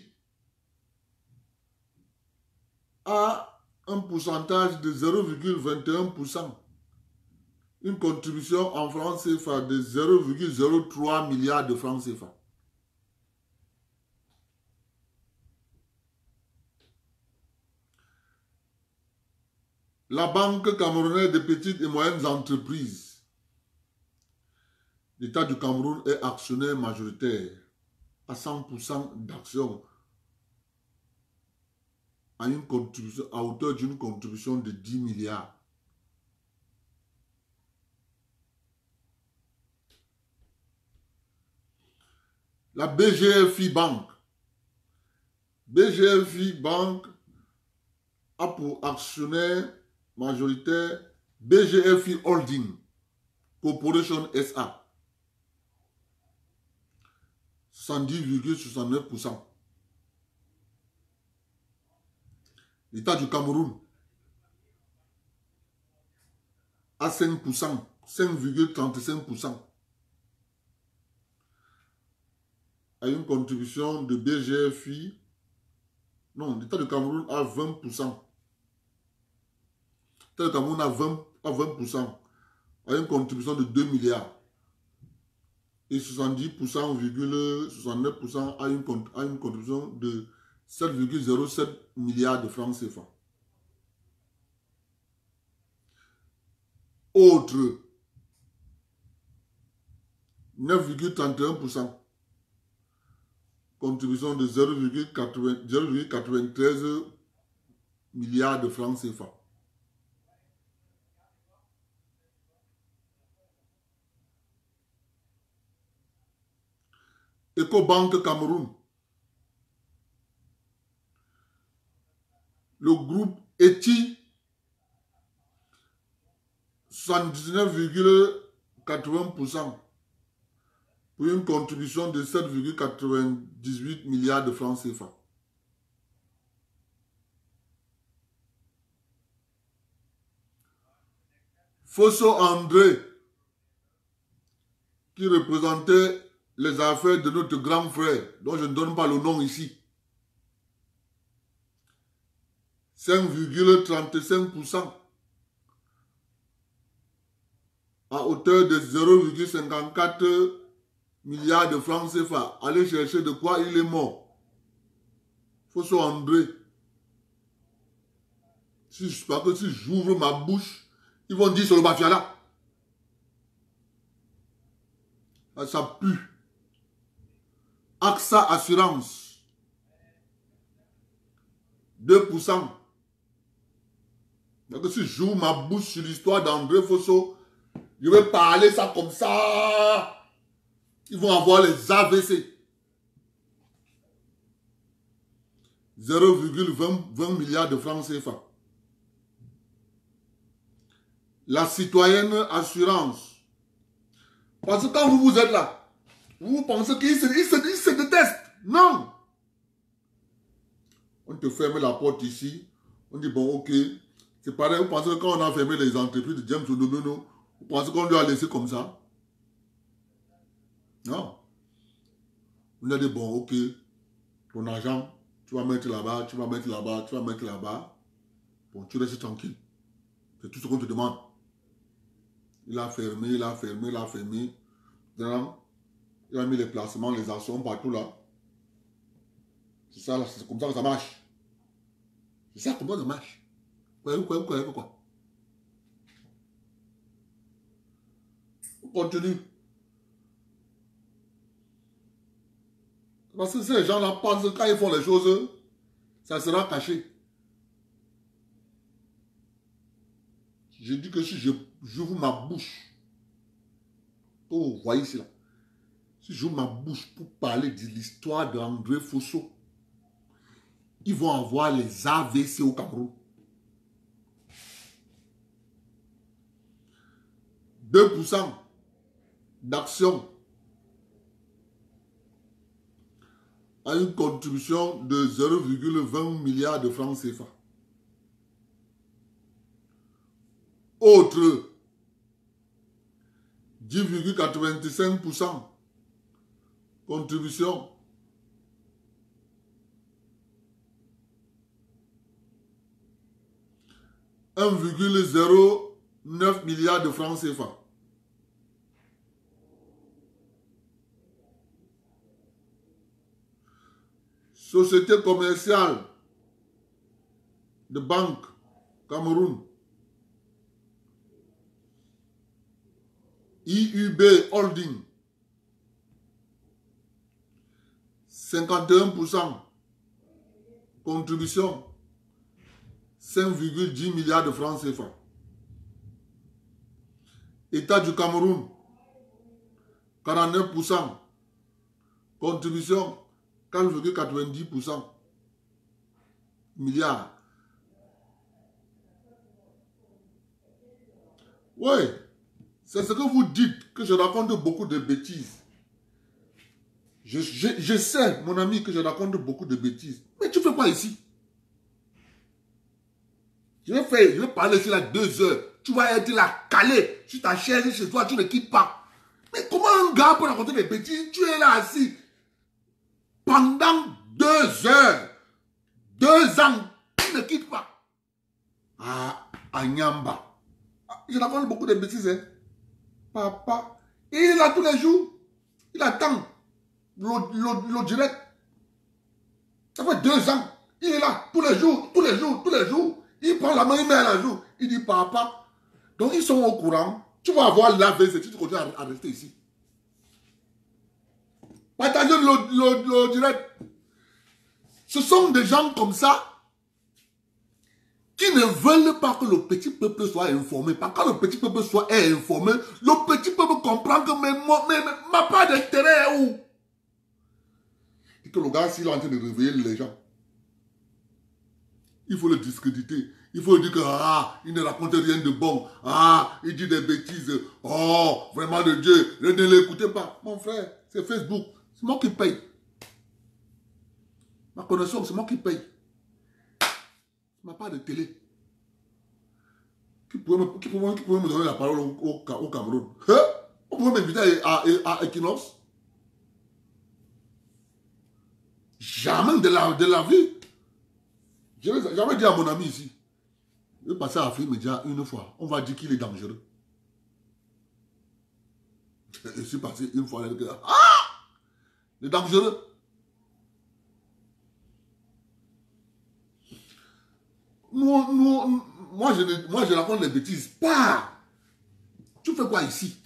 a un pourcentage de 0,21%, une contribution en francs CFA de 0,03 milliards de francs CFA. La Banque camerounaise des petites et moyennes entreprises, l'État du Cameroun est actionnaire majoritaire à 100% d'actions à hauteur d'une contribution de 10 milliards. La BGFI Bank. BGFI Bank a pour actionnaire majoritaire BGFI Holding Corporation SA. 70,69%. L'État du Cameroun à 5%, 5,35%. À une contribution de BGFI. Non, l'État du Cameroun a 20%. L'État du Cameroun a 20%. À une contribution de 2 milliards. Et 70,69% à une contribution de 7,07 milliards de francs CFA. Autre, 9,31%. Contribution de 0,93 milliards de francs CFA. Ecobank Cameroun. Le groupe ETI, 79,80% pour une contribution de 7,98 milliards de francs CFA. Fosso André, qui représentait les affaires de notre grand frère, dont je ne donne pas le nom ici. 5,35% à hauteur de 0,54 milliards de francs CFA. Allez chercher de quoi il est mort. Fosso André. Parce que si j'ouvre ma bouche, ils vont dire sur le mafia là. Ça pue. AXA Assurance. 2%. Donc si j'ouvre ma bouche sur l'histoire d'André Fosso, je vais parler ça comme ça. Ils vont avoir les AVC. 0,20 milliards de francs CFA. La citoyenne assurance. Parce que quand vous êtes là, vous pensez qu'ils se détestent. Non. On te ferme la porte ici. On dit, bon, ok. C'est pareil, vous pensez que quand on a fermé les entreprises de James Odonono, vous pensez qu'on lui a laissé comme ça? Non. On a dit, bon, ok, ton argent, tu vas mettre là-bas, tu vas mettre là-bas, tu vas mettre là-bas. Bon, tu restes tranquille. C'est tout ce qu'on te demande. Il a fermé, il a fermé, il a fermé. Maintenant, il a mis les placements, les actions partout là. C'est ça, c'est comme ça que ça marche. C'est ça, comment ça marche. Quoi. On continue. Parce que ces gens-là pensent que quand ils font les choses, ça sera caché. Je dis que si j'ouvre ma bouche, oh, vous voyez ici là, si j'ouvre ma bouche pour parler de l'histoire d'André Fosso, ils vont avoir les AVC au Cameroun. 2% d'action à une contribution de 0,20 milliards de francs CFA. Autre, 10,85% contribution. « 1,09 milliard de francs CFA. Société commerciale de banque Cameroun. IUB Holding. 51% contribution. 5,10 milliards de francs CFA. État du Cameroun, 49%. Contribution, 4,90% milliards. Oui, c'est ce que vous dites, que je raconte beaucoup de bêtises. Je sais, mon ami, que je raconte beaucoup de bêtises. Mais tu fais quoi ici? Je vais parler sur la 2 heures. Tu vas être là, calé sur ta chaise chez toi, tu ne quittes pas. Mais comment un gars peut raconter des bêtises? Tu es là assis pendant 2 heures, 2 ans, tu ne quittes pas. Ah, Anyamba. Je raconte beaucoup de bêtises, hein. Papa, il est là tous les jours. Il attend le direct. Ça fait 2 ans. Il est là tous les jours, tous les jours, tous les jours. Il prend la main, il met à la joue. Il dit, papa. Donc, ils sont au courant. Tu vas avoir l'AVC si tu continues à rester ici. Partagez le direct. Ce sont des gens comme ça qui ne veulent pas que le petit peuple soit informé. Parce que quand le petit peuple soit informé, le petit peuple comprend que ma part d'intérêt est où? Et que le gars, s'il est en train de réveiller les gens, il faut le discréditer. Il faut dire que, il ne raconte rien de bon. Il dit des bêtises. Oh, vraiment de Dieu, ne l'écoutez pas. Mon frère, c'est Facebook. C'est moi qui paye. Ma connexion, c'est moi qui paye. Ma part de télé. Qui pouvait me donner la parole au Cameroun? On pouvait m'inviter à Equinox? Jamais de la vie. J'avais dit à mon ami ici, je vais passer à Afrique Média une fois. On va dire qu'il est dangereux. Je suis passé une fois. Il est dangereux. Moi, je raconte les bêtises. Pas. Tu fais quoi ici?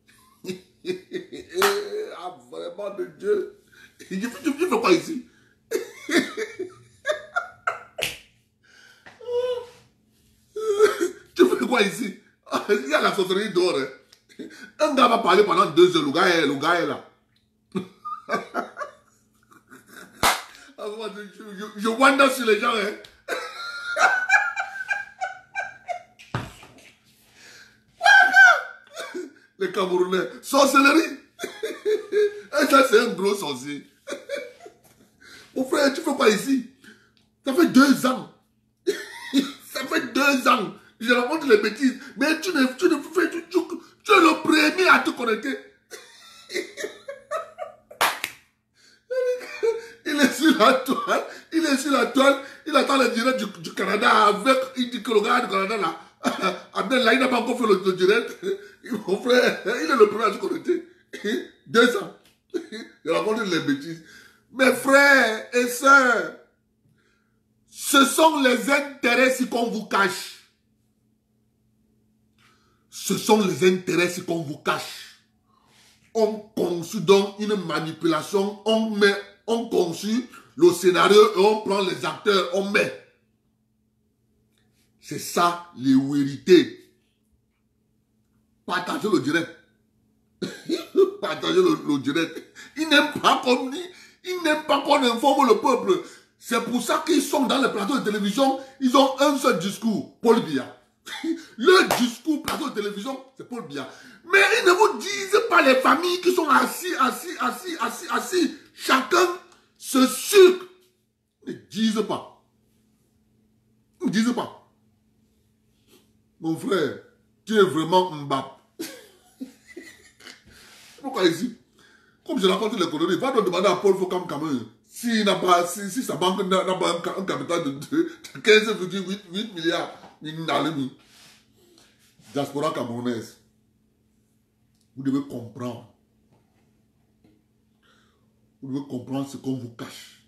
Vraiment de Dieu. Tu fais quoi ici? Tu fais quoi ici? Il y a la sorcellerie dehors. Un gars va parler pendant 2 heures. Le gars est là. Je wanda sur les gens. Hein. Les Camerounais. Sorcellerie. Et ça, c'est un gros sorcier. Mon frère, tu ne fais pas ici. Ça fait 2 ans. Ça fait 2 ans. Je raconte les bêtises. Mais tu ne fais... Tu es le premier à te connecter. Il est sur la toile. Il est sur la toile. Il attend le direct du Canada avec... Il dit que le gars du Canada là... Abdel là, il n'a pas encore fait le direct. Mon frère, il est le premier à se connecter. 2 ans. Je raconte les bêtises. Mes frères et sœurs, ce sont les intérêts qu'on vous cache. Ce sont les intérêts qu'on vous cache. On conçut donc une manipulation, on conçut le scénario et on prend les acteurs, on met. C'est ça, les vérités. Partagez le direct. Partagez le direct. Ils n'aiment pas qu'on dit, ils n'aiment pas qu'on informe le peuple. C'est pour ça qu'ils sont dans les plateaux de télévision, ils ont un seul discours, Paul Biya. Le discours plateau de télévision, c'est Paul Biya. Mais ils ne vous disent pas les familles qui sont assis. Chacun se sucre. Ils ne disent pas. Ils ne disent pas. Mon frère, tu es vraiment Mbappé. Pourquoi ici? Comme je raconte les colonies, va donc demander à Paul Fokam Cameroun si sa banque n'a pas un capital de 15,8 milliards. Diaspora camerounaise. Vous devez comprendre. Vous devez comprendre ce qu'on vous cache.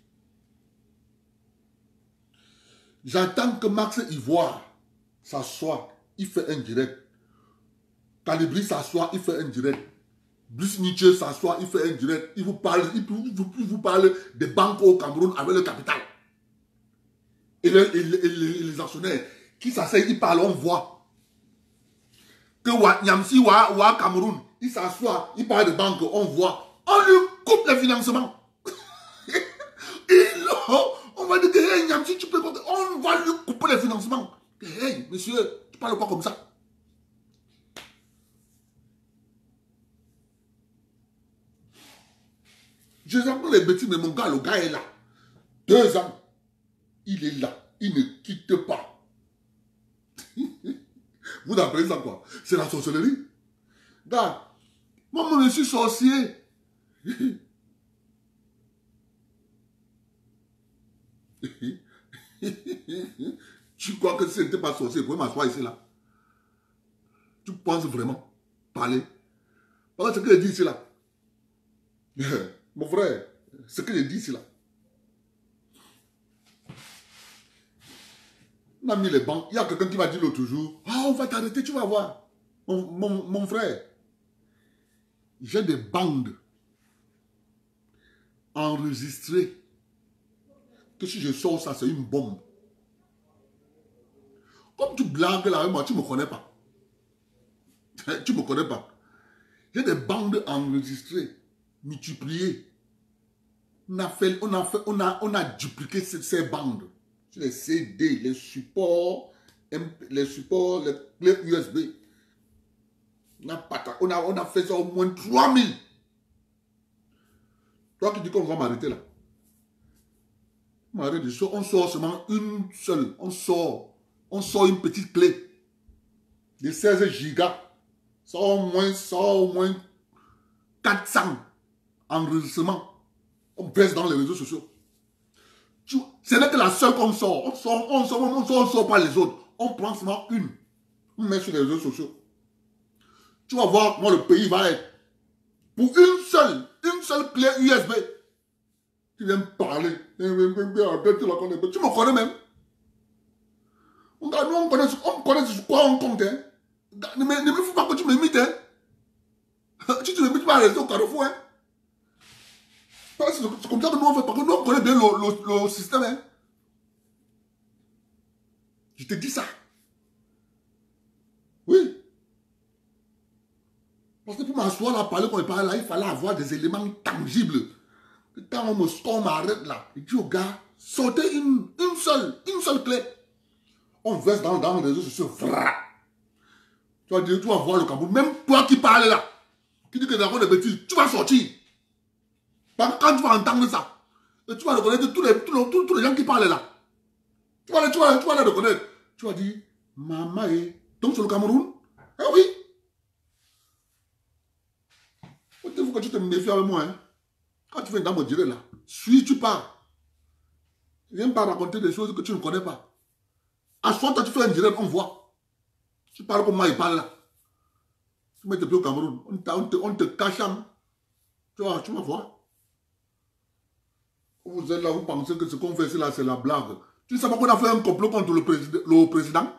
J'attends que Max Ivoire s'assoie, il fait un direct. Calibri s'assoit, il fait un direct. Brice Nietzsche s'assoit, il fait un direct. Il vous parle des banques au Cameroun avec le capital. Et les actionnaires qui s'asseyent, ils parlent, on voit. Que Nyamsi ou Cameroun, il s'assoit, il parle de banques, on voit. On lui coupe les financements. On va dire que hey, Nyamsi, tu peux compter. On va lui couper les financements. Hey, monsieur, tu parles pas comme ça. Je raconte les bêtises, mais mon gars, le gars est là. 2 ans. Il est là. Il ne quitte pas. Vous appelez ça quoi? C'est la sorcellerie. Gars, moi, je suis sorcier. Tu crois que si ce n'était pas sorcier, vous pouvez m'asseoir ici là? Tu penses vraiment parler? Voilà ce que je dis ici là. Mon frère, ce que je dis ici là. On a mis les banques. Il y a quelqu'un qui m'a dit l'autre jour, ah, on va t'arrêter, tu vas voir. Mon frère, j'ai des bandes enregistrées que si je sors ça, c'est une bombe. Comme tu blagues là avec moi, tu ne me connais pas. Tu ne me connais pas. J'ai des bandes enregistrées, multipliées. On a dupliqué ces bandes. Sur les CD, les supports, les clés USB. On a fait ça au moins 3000. Toi qui dis qu'on va m'arrêter là. On sort seulement une seule. On sort une petite clé de 16 gigas. Ça au moins 400 enregistrements. On baisse dans les réseaux sociaux. Ce n'est que la seule qu'on sort. On sort pas les autres. On prend seulement une. On met sur les réseaux sociaux. Tu vas voir comment le pays va être. Pour une seule clé USB. Tu viens me parler. Tu me connais même. On connaît sur quoi on compte. Hein? Ne me fous pas que tu m'imites. Hein? Si tu m'imites, tu vas rester au carrefour. Hein? C'est comme ça que nous on fait. Parce que nous on connaît bien le système. Hein? Je te dis ça. Oui. Parce que pour m'asseoir là, parler comme il parle là, il fallait avoir des éléments tangibles. Quand on m'arrête là, je dis au gars, sortez une seule clé. On verse dans les réseaux sociaux. Tu vas voir le Cameroun. Même toi qui parles là, qui dit que d'accord des bêtises, tu vas sortir. Quand tu vas entendre ça, et tu vas reconnaître tous les gens qui parlent là. Tu vas les reconnaître. Tu vas dire, maman, donc c'est le Cameroun? Eh oui. Il faut que tu te méfies avec moi. Hein. Quand tu viens dans mon direct là, tu pars. Tu viens pas raconter des choses que tu ne connais pas. À ce moment, tu fais un direct, on voit. Tu parles comme moi, il parle là. Tu mets tes pieds au Cameroun, on te cache. Hein. Tu vas voir. Vous êtes là, vous pensez que ce qu'on fait là, c'est la blague. Tu ne sais pas qu'on a fait un complot contre le président?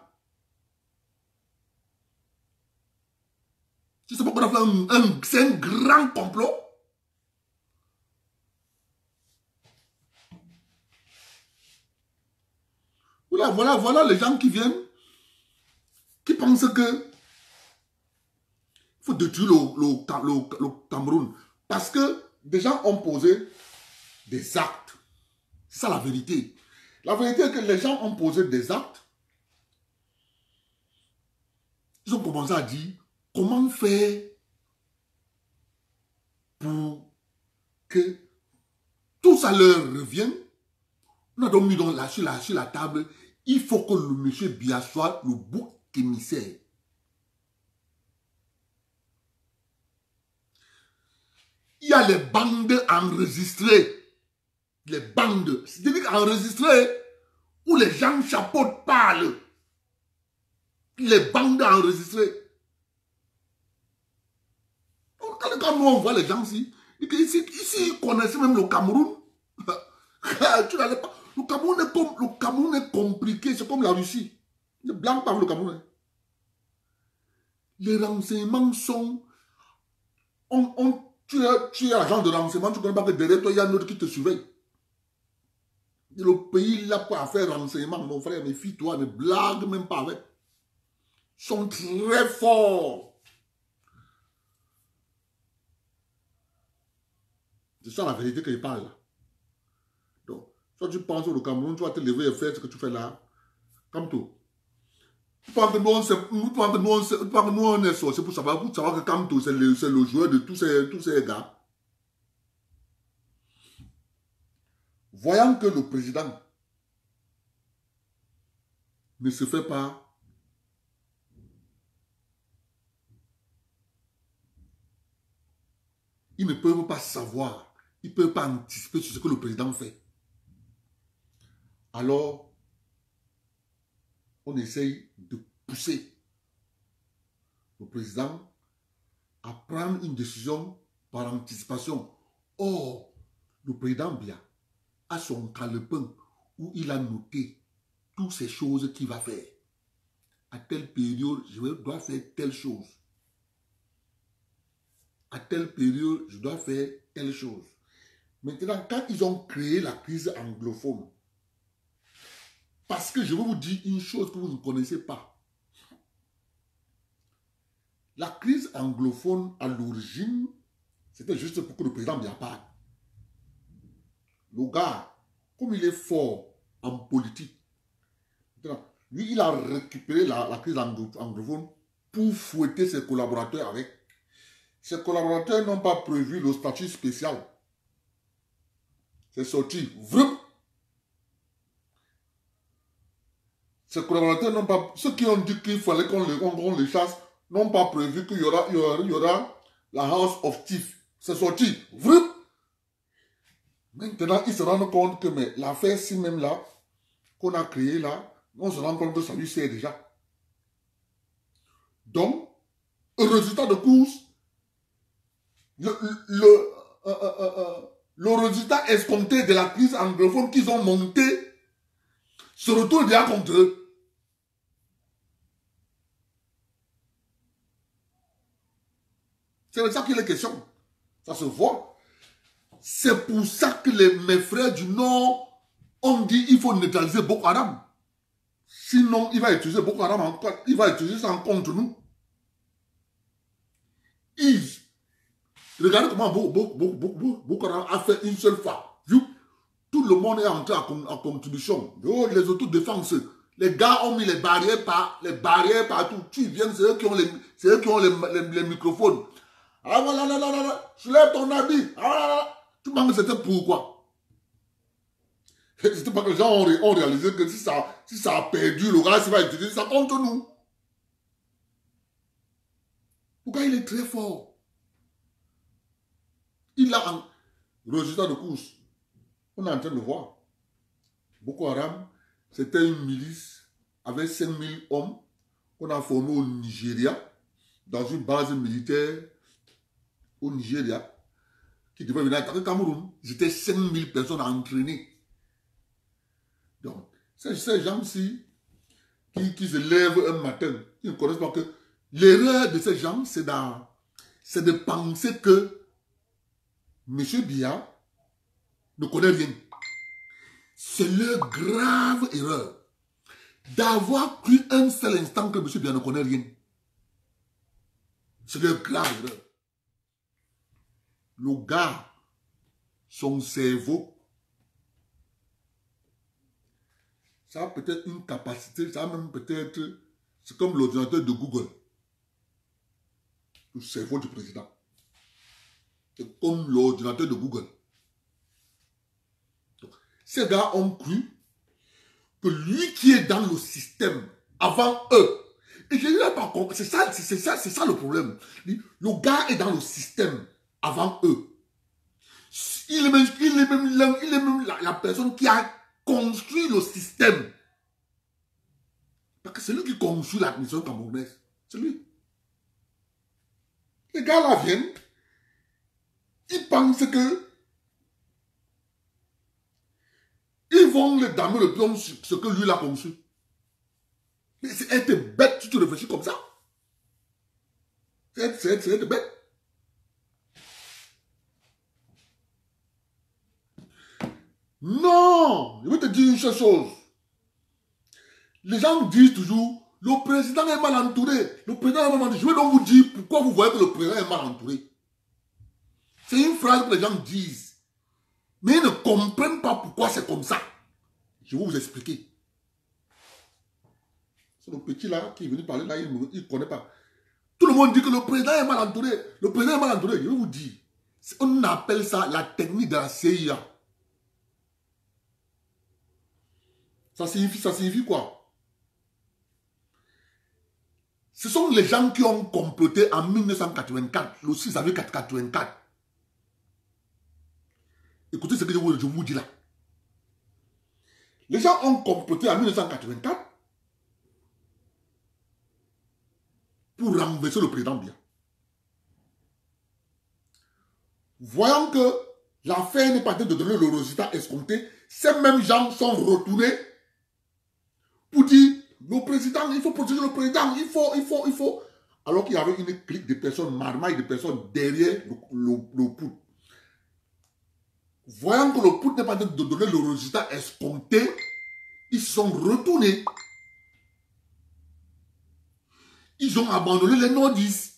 Tu ne sais pas qu'on a fait c'est un grand complot? Voilà les gens qui viennent, qui pensent que il faut détruire le Cameroun. Parce que des gens ont posé des actes. C'est ça la vérité. La vérité est que les gens ont posé des actes. Ils ont commencé à dire comment faire pour que tout ça leur revienne. On a donc mis sur la table, il faut que le monsieur Biya soit le bouc émissaire. Il y a les bandes enregistrées. Les bandes, c'est-à-dire enregistrées où les gens chapeautent parlent. Les bandes enregistrées. Quand nous on voit les gens ici, ici ils connaissent même le Cameroun. Tu n'allais pas. Le Cameroun est compliqué, c'est comme la Russie. Les Blancs parlent le Cameroun. Les renseignements sont... tu es agent de renseignement, tu ne connais pas que derrière toi, il y a un autre qui te surveille. Le pays n'a pas à faire renseignement, mon frère, méfie-toi, ne blague même pas avec. Ils sont très forts. C'est ça la vérité que je parle là. Donc, soit tu penses au Cameroun, tu vas te lever et faire ce que tu fais là. Comme tout. Tu penses que nous on est sortis pour savoir que Kamto c'est le joueur de tous ces gars. Voyant que le président ne se fait pas ils ne peuvent pas savoir, ils ne peuvent pas anticiper sur ce que le président fait. Alors, on essaye de pousser le président à prendre une décision par anticipation. Or, le président Biya a son calepin où il a noté toutes ces choses qu'il va faire. À telle période, je dois faire telle chose. À telle période, je dois faire telle chose. Maintenant, quand ils ont créé la crise anglophone, parce que je vais vous dire une chose que vous ne connaissez pas. La crise anglophone, à l'origine, c'était juste pour que le président Biya parle. Le gars, comme il est fort en politique, lui, il a récupéré la crise anglophone pour fouetter ses collaborateurs avec. Ses collaborateurs n'ont pas prévu le statut spécial. C'est sorti. Vrup. Ces collaborateurs n'ont pas... Ceux qui ont dit qu'il fallait qu'on les chasse n'ont pas prévu qu'il y aura la House of Chiefs. C'est sorti. Vrup. Maintenant, ils se rendent compte que l'affaire ci même là, qu'on a créée là, on se rend compte que ça lui sert déjà. Donc, au résultat de course, le résultat escompté de la crise anglophone qu'ils ont monté se retourne déjà contre eux. C'est de ça qu'il est question. Ça se voit. C'est pour ça que mes frères du Nord ont dit qu'il faut neutraliser Boko Haram. Sinon, il va utiliser Boko Haram encore. Il va utiliser ça contre nous. Regardez comment Boko Haram a fait une seule fois. Tout le monde est entré en contribution. Oh, les autodéfenses. Les gars ont mis les barrières partout. Tu viens, c'est eux qui ont les microphones. Ah voilà, là, là, là, là. Je lève ton habit. Ah là, là. Tu penses que c'était pourquoi? C'était pas que les gens ont réalisé que si ça a perdu, le gars, s'il va utiliser ça contre nous. Le gars, il est très fort. Il a un résultat de course. On est en train de voir. Boko Haram, c'était une milice avec 5000 hommes qu'on a formé au Nigeria, dans une base militaire au Nigeria, qui devait venir attaquer le Cameroun. Ils étaient 5000 personnes à entraîner. Donc, ces gens-ci qui se lèvent un matin, ils ne connaissent pas que l'erreur de ces gens, c'est de penser que M. Biya ne connaît rien. C'est leur grave erreur d'avoir cru un seul instant que M. Biya ne connaît rien. C'est leur grave erreur. Le gars, son cerveau, ça a peut-être une capacité, ça a même peut-être, c'est comme l'ordinateur de Google. Le cerveau du président. C'est comme l'ordinateur de Google. Donc, ces gars ont cru que lui qui est dans le système avant eux, et je ne l'ai pas compris, c'est ça le problème. Le gars est dans le système avant eux. Il est même la personne qui a construit le système. Parce que c'est lui qui construit la mission camerounaise. C'est lui. Les gars là viennent, ils pensent que ils vont le damer le pion sur ce que lui l'a conçu. Mais c'est être bête, tu te réfléchis comme ça. C'est être bête. Non, je vais te dire une seule chose. Les gens disent toujours, le président est mal entouré. Le président est mal entouré. Je vais donc vous dire pourquoi vous voyez que le président est mal entouré. C'est une phrase que les gens disent. Mais ils ne comprennent pas pourquoi c'est comme ça. Je vais vous expliquer. C'est le petit là qui est venu parler là, il ne connaît pas. Tout le monde dit que le président est mal entouré. Le président est mal entouré. Je vais vous dire. On appelle ça la technique de la CIA. Ça signifie quoi? Ce sont les gens qui ont comploté en 1984, le 6 avril 1984. Écoutez ce que je vous dis là. Les gens ont comploté en 1984 pour renverser le président Biya. Voyant que l'affaire n'est pas en train de donner le résultat escompté, ces mêmes gens sont retournés pour dire, le président, il faut protéger le président, il faut. Alors qu'il y avait une clique de personnes, marmaille de personnes derrière le poutre. Voyant que le poutre n'est pas en train de donner le résultat escompté, ils sont retournés. Ils ont abandonné les nordistes.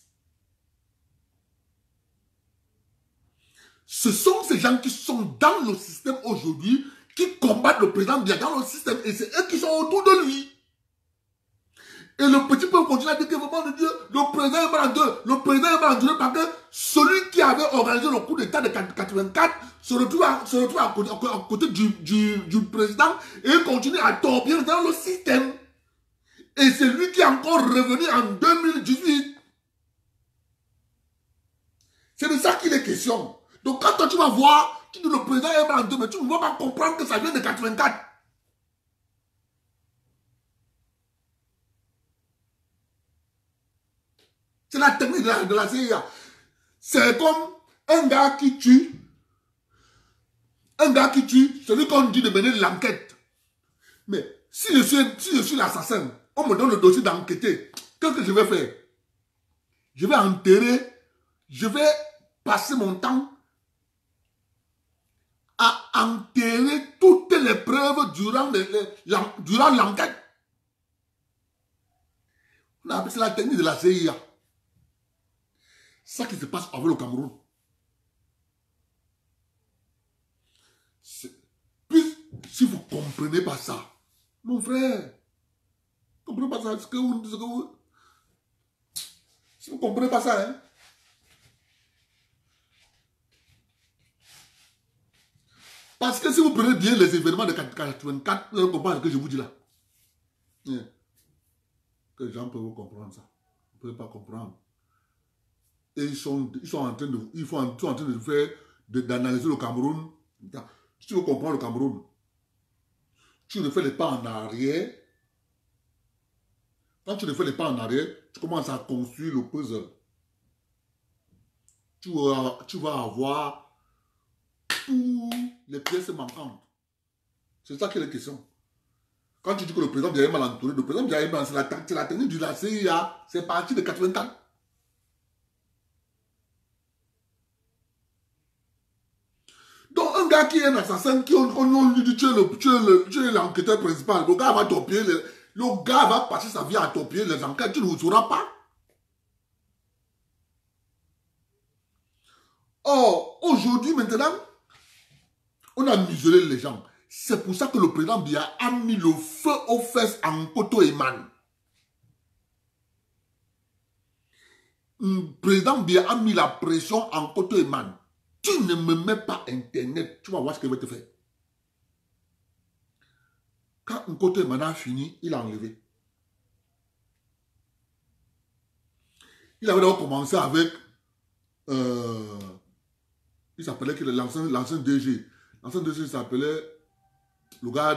Ce sont ces gens qui sont dans le système aujourd'hui, qui combattent le président Biya dans le système, et c'est eux qui sont autour de lui. Et le petit peuple continue à dire que vraiment de Dieu, le président est mal entouré. Le président est mal entouré parce que celui qui avait organisé le coup d'état de 84 se retrouve à côté du président et il continue à torpiller dans le système. Et c'est lui qui est encore revenu en 2018. C'est de ça qu'il est question. Donc quand toi tu vas voir, tu dis le président est mal entouré, mais tu ne vas pas comprendre que ça vient de 84. C'est la technique de la CIA. C'est comme un gars qui tue. Un gars qui tue, celui qu'on dit de mener l'enquête. Mais si je suis l'assassin, on me donne le dossier d'enquêter. Qu'est-ce que je vais faire? Je vais enterrer, je vais passer mon temps à enterrer toutes les preuves durant l'enquête. On a appelé ça la technique de la CIA. C'est ça qui se passe avec le Cameroun. comprenez pas ça. Mon frère, vous ne comprenez pas ça. Si vous ne comprenez pas ça, hein. Parce que si vous prenez bien les événements de 84, vous allez comprendre ce que je vous dis là. Que les gens peuvent comprendre ça. Vous ne pouvez pas comprendre. Et ils sont en train de faire, d'analyser le Cameroun. Si tu veux comprendre le Cameroun, tu ne fais les pas en arrière. Quand tu ne fais les pas en arrière, tu commences à construire le puzzle. Tu vas avoir toutes les pièces manquantes. C'est ça qui est la question. Quand tu dis que le président Biaï est mal entouré, le président Biaï, c'est la technique de la CIA, c'est parti de 84. Donc un gars qui est un assassin, on lui dit tu es l'enquêteur principal, le gars va torpiller, le gars va passer sa vie à torpiller les enquêtes, tu ne le sauras pas. Or, aujourd'hui maintenant, on a muselé les gens. C'est pour ça que le président Biya a mis le feu aux fesses en Koto Eman. Le président Biya a mis la pression en Koto Eman. Tu ne me mets pas Internet, tu vas voir ce qu'il va te faire. Quand un Koto Eman a fini, il a enlevé. Il avait d'abord commencé avec... il s'appelait l'ancien DG. L'ancien DG s'appelait le gars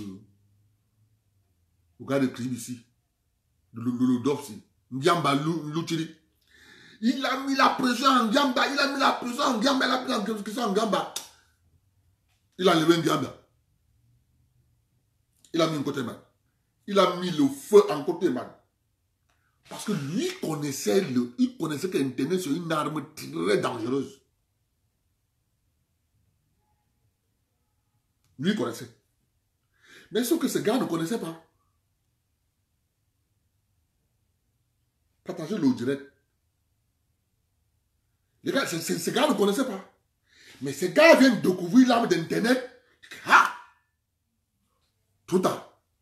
de Crib ici. Le Dopsi. Ndiamba Luchiri. Il a mis la pression en Ndiamba. Il a mis la pression en Ndiamba. Il a mis la pression en Ndiamba. Il a enlevé Ndiamba. Il a mis un côté man. Il a mis le feu en côté man. Parce que lui connaissait qu'Internet c'est une arme très dangereuse. Lui connaissait. Mais sauf que ce gars ne connaissait pas. Partagez le direct. Les gars, ce gars ne connaissait pas. Mais ce gars vient de découvrir l'arme d'Internet. Ah! Tout à.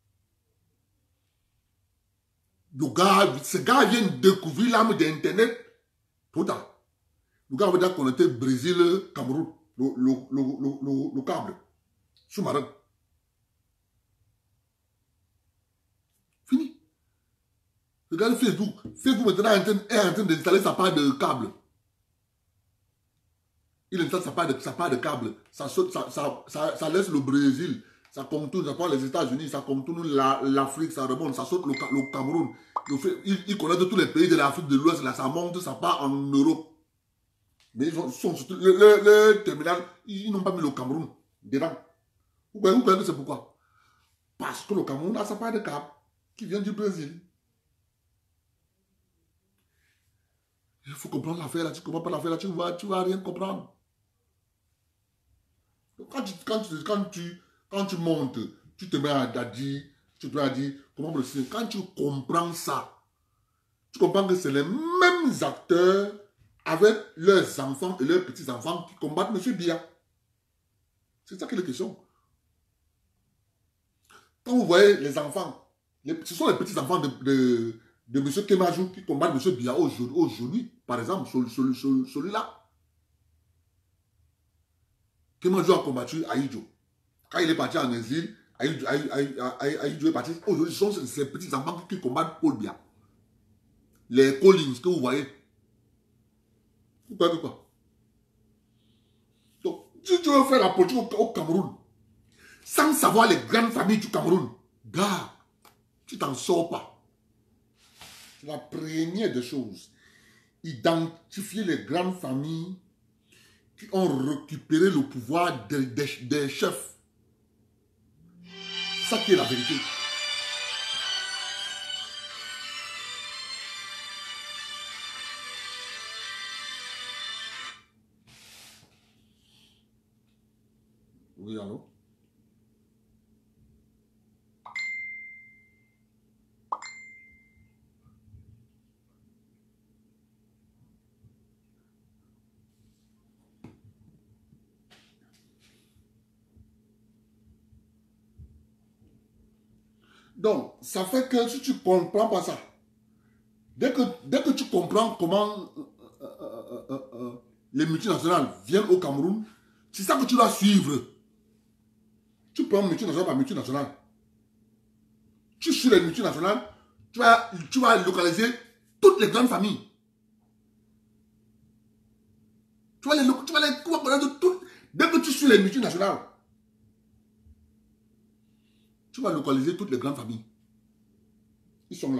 Ce gars vient de découvrir l'arme d'Internet. Tout à. Le gars veut dire qu'on était Brésil, Cameroun. Le câble. Sous-marin. Fini. Regardez Facebook. Facebook maintenant est en train d'installer sa part de câble. Il installe sa part de câble. Ça laisse le Brésil. Ça contourne, ça prend les États-Unis, ça contourne l'Afrique, ça remonte, ça saute le Cameroun. Il connaît tous les pays de l'Afrique de l'Ouest, là, ça monte, ça part en Europe. Mais le terminal, ils n'ont pas mis le Cameroun dedans. Vous voyez que c'est pourquoi? Parce que le Cameroun a sa part de câble qui vient du Brésil. Il faut comprendre l'affaire là, tu ne comprends pas l'affaire là, tu ne vas rien comprendre. Quand tu montes, tu te mets à dire, comment me le dire, quand tu comprends ça, tu comprends que c'est les mêmes acteurs avec leurs enfants et leurs petits-enfants qui combattent M. Biya. C'est ça qui est la question. Quand vous voyez les enfants, ce sont les petits-enfants de M. Kemajou qui combattent M. Biya aujourd'hui, par exemple, celui-là. Kemajou a combattu Aïdjo. Quand il est parti en exil, Aïdjo est parti. Aujourd'hui, ce sont ces petits-enfants qui combattent Paul Biya. Les Collins que vous voyez. Vous voyez quoi? Donc, si tu veux faire la politique au Cameroun, sans savoir les grandes familles du Cameroun, gars, tu t'en sors pas. C'est la première des choses. Identifier les grandes familles qui ont récupéré le pouvoir des chefs. Ça qui est la vérité. Oui, allô? Donc, ça fait que si tu ne comprends pas ça, dès que tu comprends comment les multinationales viennent au Cameroun, c'est ça que tu dois suivre. Tu prends multinationale par multinationale. Tu suis les multinationales, tu vas localiser toutes les grandes familles. Tu vas connaître toutes. Dès que tu suis les multinationales, tu vas localiser toutes les grandes familles. Ils sont là.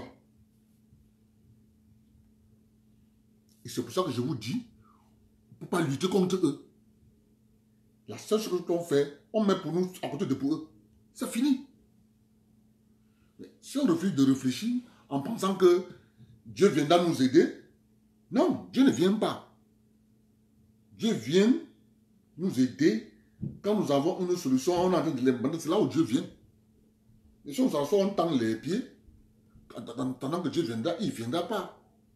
Et c'est pour ça que je vous dis, on ne peut pas lutter contre eux. La seule chose qu'on fait, on met pour nous à côté de pour eux. C'est fini. Mais si on refuse de réfléchir en pensant que Dieu viendra nous aider, non, Dieu ne vient pas. Dieu vient nous aider quand nous avons une solution, on est en train de l'implémenter, c'est là où Dieu vient. Et si on s'assoit, on tend les pieds, pendant que Dieu viendra, il ne viendra pas.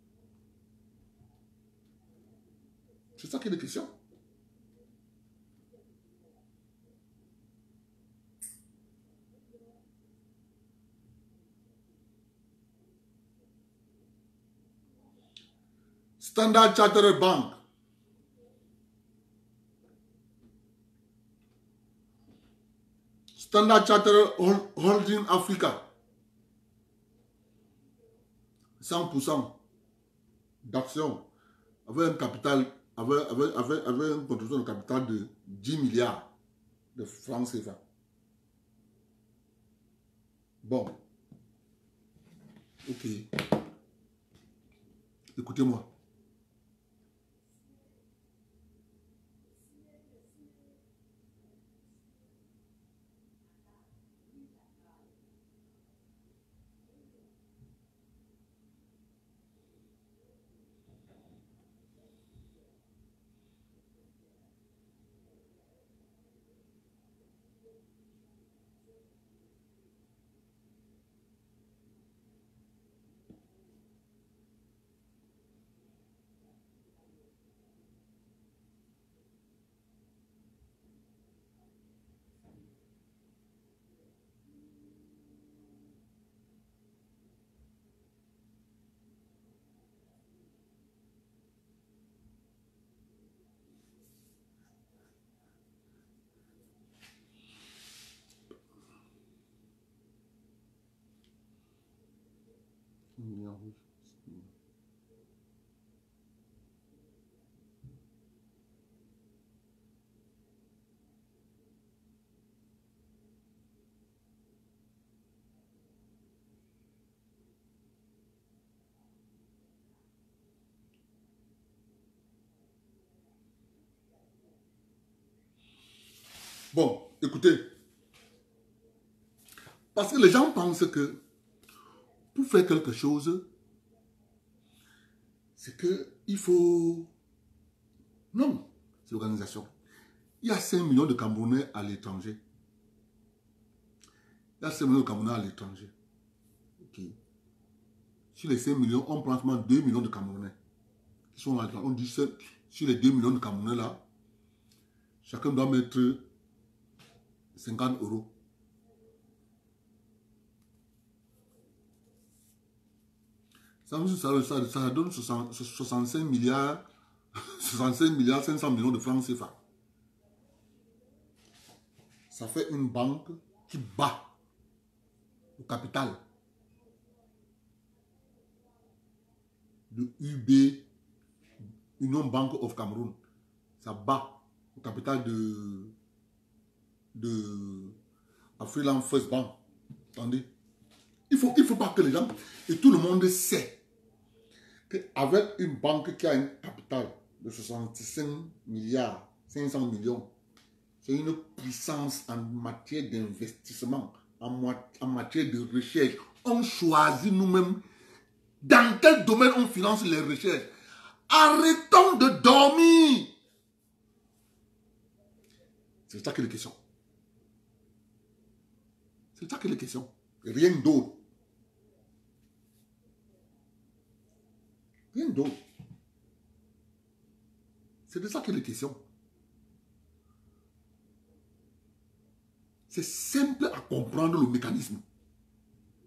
C'est ça qui est la question. Standard Chartered Bank. Standard Chartered Holding Africa. 100% d'actions avec un capital, avec une contribution de capital de 10 milliards de francs CFA. Bon. Ok. Écoutez-moi. Bon, écoutez. Parce que les gens pensent que pour faire quelque chose, c'est qu'il faut... Non, c'est l'organisation. Il y a 5 millions de Camerounais à l'étranger. Il y a 5 millions de Camerounais à l'étranger. Ok. Sur les 5 millions, on prend seulement 2 millions de Camerounais. Qui sont là, on dit sur les 2 millions de Camerounais là, chacun doit mettre 50 €. Ça donne 65 milliards, 65 milliards 500 millions de francs CFA. Ça fait une banque qui bat au capital de UB, Union Bank of Cameroon. Ça bat au capital de Afriland First Bank. Attendez. Il faut pas que les gens... Et tout le monde sait qu'avec une banque qui a un capital de 65 milliards, 500 millions, c'est une puissance en matière d'investissement, en matière de recherche. On choisit nous-mêmes dans quel domaine on finance les recherches. Arrêtons de dormir. C'est ça qui est la question. C'est ça qui est la question. Rien d'autre. Rien d'autre. C'est de ça qu'il est question. C'est simple à comprendre le mécanisme.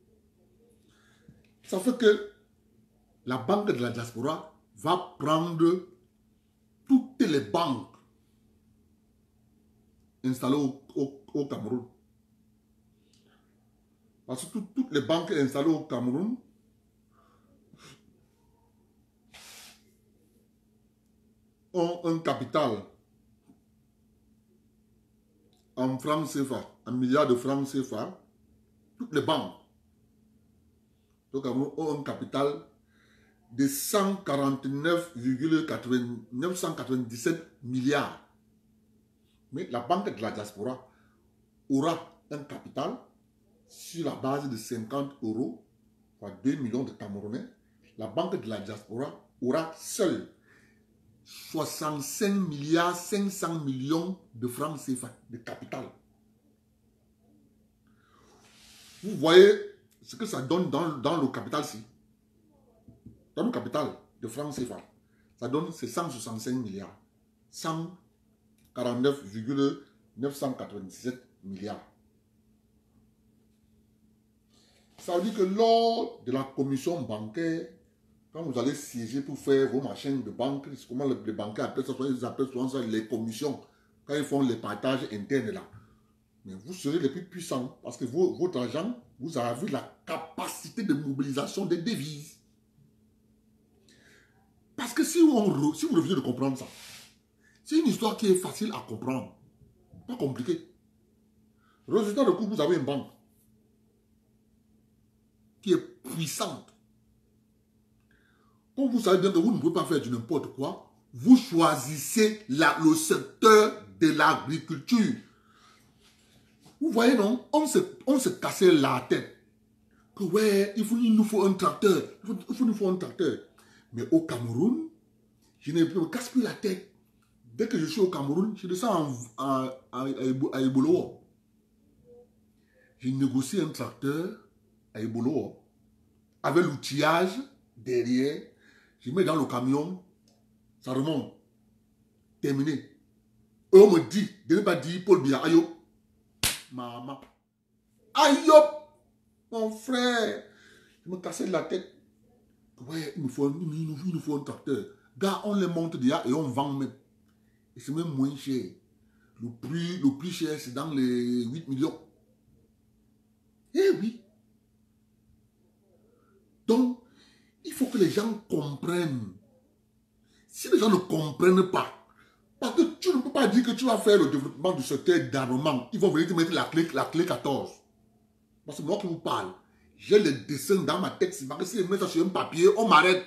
Ça fait que la banque de la diaspora va prendre toutes les banques installées au Cameroun. Parce que toutes les banques installées au Cameroun ont un capital en francs CFA, en milliards de francs CFA. Toutes les banques au Cameroun ont un capital de 149,997 milliards. Mais la banque de la diaspora aura un capital sur la base de 50 €, soit 2 millions de Camerounais. La banque de la diaspora aura seule 65 milliards 500 millions de francs CFA de capital. Vous voyez ce que ça donne dans le capital-ci. Dans le capital de francs CFA, ça donne 165 milliards. 149,997 milliards. Ça veut dire que lors de la commission bancaire, quand vous allez siéger pour faire vos machines de banque, c'est comment les banquiers appellent ça, ils appellent souvent ça les commissions, quand ils font les partages internes là. Mais vous serez les plus puissants parce que votre argent, vous avez la capacité de mobilisation des devises. Parce que si vous revenez de comprendre ça, c'est une histoire qui est facile à comprendre, pas compliquée. Résultat de coup, vous avez une banque qui est puissante. Comme vous savez bien que vous ne pouvez pas faire du n'importe quoi, vous choisissez le secteur de l'agriculture. Vous voyez, non? On se cassait la tête. Que ouais, il nous faut un tracteur. Il nous faut un tracteur. Mais au Cameroun, je ne me casse plus la tête. Dès que je suis au Cameroun, je descends à Ebolo. Je négocie un tracteur à Ebolo avec l'outillage derrière. Je mets dans le camion, ça remonte. Terminé. Et on me dit, de ne pas dire Paul Biya, ayo, maman. Ayo, mon frère. Je me cassais la tête. Ouais, il nous faut un tracteur. Gars, on les monte déjà et on vend même. Et c'est même moins cher. Le plus cher, c'est dans les 8 millions. Eh oui. Donc, il faut que les gens comprennent. Si les gens ne comprennent pas, parce que tu ne peux pas dire que tu vas faire le développement du secteur d'armement, ils vont venir te mettre la clé 14. Parce que moi qui vous parle, j'ai les dessins dans ma tête. C'est parce que si je mets ça sur un papier, on m'arrête.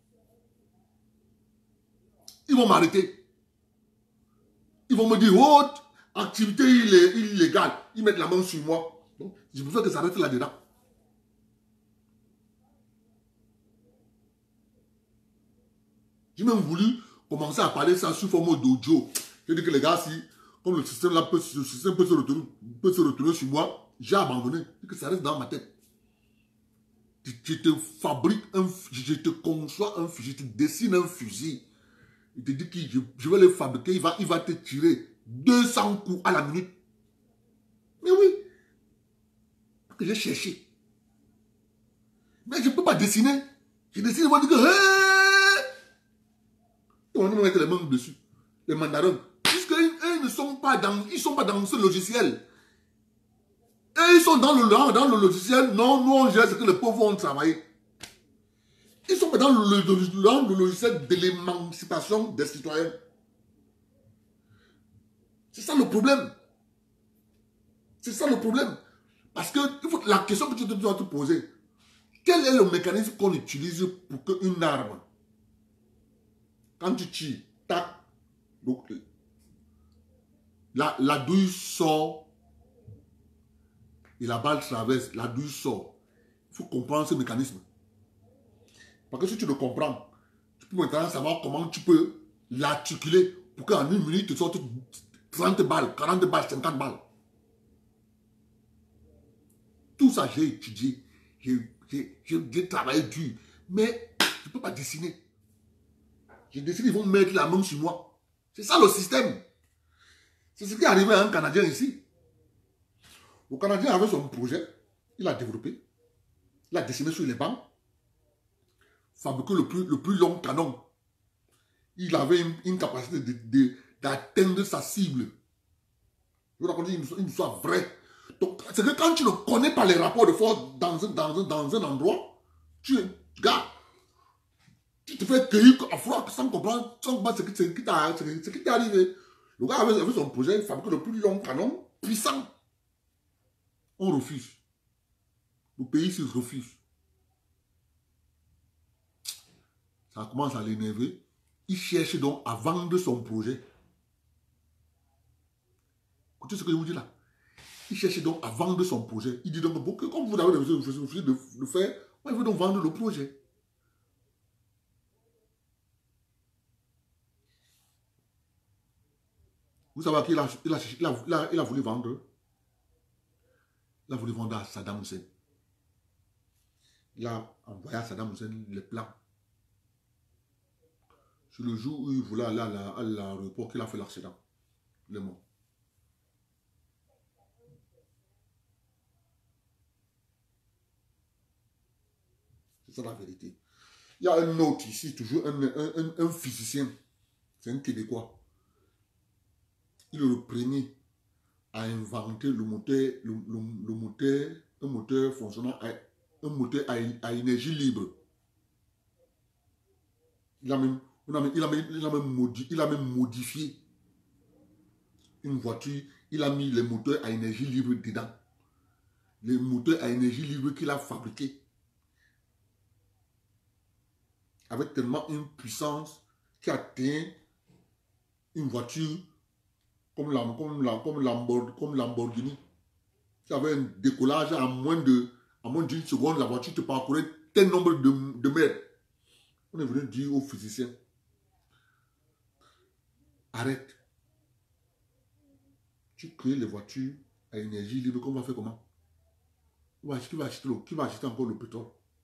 Ils vont m'arrêter. Ils vont me dire, oh, activité illégale. Ils mettent la main sur moi. Donc, je préfère que ça reste là-dedans. J'ai même voulu commencer à parler ça sous forme d'audio. Je dis que les gars, si, comme le système là peut se retourner sur moi, j'ai abandonné. Je dis que ça reste dans ma tête. Je te fabrique je te conçois un fusil, je te dessine un fusil. Il te dit que je vais le fabriquer, il va te tirer 200 coups à la minute. Mais oui, que j'ai cherché. Mais je ne peux pas dessiner. Je dessine, ils vont dire que hey! On va mettre les mains dessus. Les mandarins. Puisqu'ils ne sont pas dans, ce logiciel. Et ils sont dans le logiciel. Non, nous on gère ce que les pauvres vont travailler. Ils sont dans le logiciel de l'émancipation des citoyens. C'est ça le problème. C'est ça le problème. Parce que la question que tu dois te poser, quel est le mécanisme qu'on utilise pour qu'une arme, quand tu tires, tac, donc, la douille sort et la balle traverse, la douille sort. Il faut comprendre ce mécanisme. Parce que si tu le comprends, tu peux maintenant savoir comment tu peux l'articuler pour qu'en une minute, tu sortes 30 balles, 40 balles, 50 balles. Tout ça, j'ai étudié. J'ai travaillé dur. Mais je ne peux pas dessiner. J'ai décidé qu'ils vont mettre la main sur moi. C'est ça le système. C'est ce qui est arrivé à un Canadien ici. Le Canadien avait son projet. Il a développé. Il a dessiné sur les bancs. fabriquer le plus long canon. Il avait une capacité d'atteindre sa cible. Je vous raconte une histoire vraie. Donc, c'est que quand tu ne connais pas les rapports de force dans un endroit, tu te fais cueillir à froid sans comprendre ce qui t'est arrivé. Le gars avait son projet, il fabriquait le plus long canon, puissant. On refuse. Le pays se refuse. Ça commence à l'énerver. Il cherche donc à vendre son projet. Écoutez ce que je vous dis là. Il cherche donc à vendre son projet. Il dit donc, comme vous avez refusé de le faire, moi, il veut donc vendre le projet. Vous savez à qui il a voulu vendre? Il a voulu vendre à Saddam Hussein. Il a envoyé à Saddam Hussein les plans. C'est le jour où il voulait aller à l'aéroport qu'il a fait l'accident. Il est mort. C'est ça la vérité. Il y a un autre ici, toujours un physicien. C'est un Québécois. Il est le premier à inventer un moteur fonctionnant, un moteur à énergie libre. Il a même modifié une voiture. Il a mis les moteurs à énergie libre dedans. Les moteurs à énergie libre qu'il a fabriqués. Avec tellement une puissance qui atteint une voiture comme Lamborghini. Qui avait un décollage à moins d'une seconde, la voiture te parcourait tel nombre de mètres. On est venu dire aux physiciens, arrête. Tu crées les voitures à énergie libre, qu'on va faire comment? Qui va acheter encore le pétrole?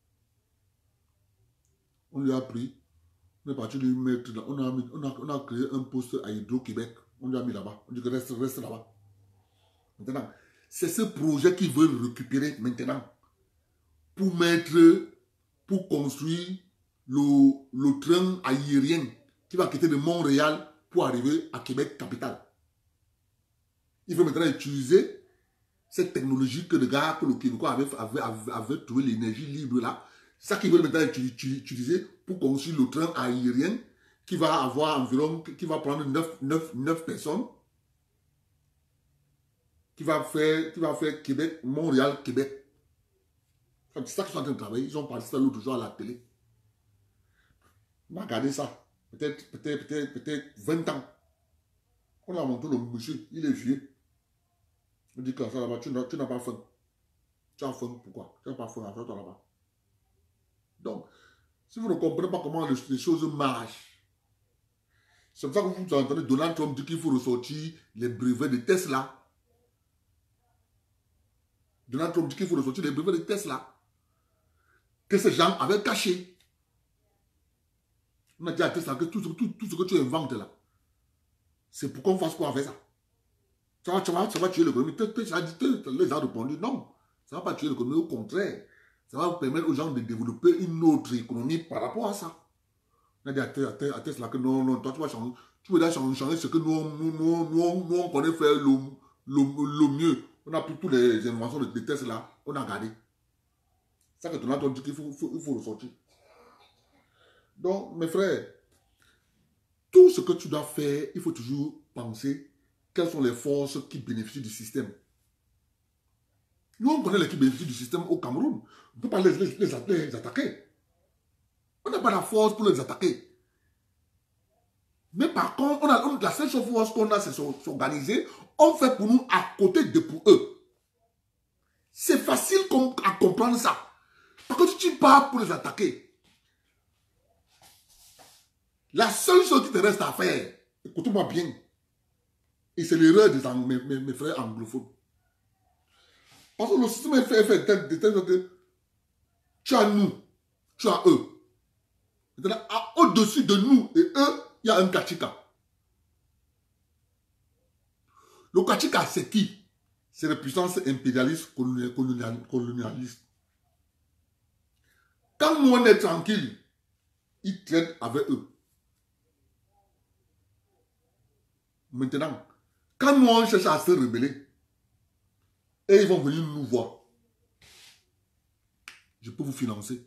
On lui a pris, on est parti lui mettre, on a créé un poste à Hydro-Québec. On lui a mis là-bas. On dit que reste là-bas. Maintenant, c'est ce projet qu'ils veulent récupérer maintenant pour construire le train aérien qui va quitter de Montréal pour arriver à Québec, capitale. Il veut maintenant utiliser cette technologie que le gars, que le Québécois avait trouvé l'énergie libre là. Ça qu'ils veulent maintenant utiliser pour construire le train aérien qui va avoir environ, qui va prendre 9 personnes, qui va faire Québec, Montréal, Québec. C'est ça qu'ils sont en train de travailler. Ils ont parlé ça l'autre jour à la télé. On a regardé ça. Peut-être 20 ans. On a montré le monsieur, il est vieux. On dit que ça là-bas, tu n'as pas faim. Tu as faim, pourquoi? Tu n'as pas faim, à toi là-bas. Donc, si vous ne comprenez pas comment les choses marchent, c'est pour ça que vous entendez Donald Trump dire qu'il faut ressortir les brevets de Tesla. Donald Trump dit qu'il faut ressortir les brevets de Tesla. Que ces gens avaient caché. On a dit à Tesla que tout ce que tu inventes là, c'est pour qu'on fasse quoi avec ça? Ça va tuer l'économie. Tesla dit, les gens ont répondu non. Ça ne va pas tuer l'économie, au contraire. Ça va permettre aux gens de développer une autre économie par rapport à ça. On a dit à Tesla que non, toi tu vas changer. Tu veux changer ce que nous on connaît faire le mieux. On a pris toutes les inventions de Tesla, on a gardé. C'est ça que Donald Trump dit qu'il faut ressortir. Donc, mes frères, tout ce que tu dois faire, il faut toujours penser quelles sont les forces qui bénéficient du système. Nous, on connaît les qui bénéficient du système au Cameroun. On ne peut pas les attaquer. On n'a pas la force pour les attaquer. Mais par contre, la seule force qu'on a, c'est s'organiser. On fait pour nous à côté de pour eux. C'est facile à comprendre ça. Parce que tu pars pour les attaquer. La seule chose qui te reste à faire, écoutez-moi bien, et c'est l'erreur de mes frères anglophones. Parce que le système est fait de telle sorte que tu as nous, tu as eux. Au-dessus de nous et eux, il y a un Kachika. Le Kachika, c'est qui? C'est la puissance impérialiste colonialiste. Quand nous on est tranquille, ils traînent avec eux. Maintenant, quand nous on cherche à se rebeller, et ils vont venir nous voir, je peux vous financer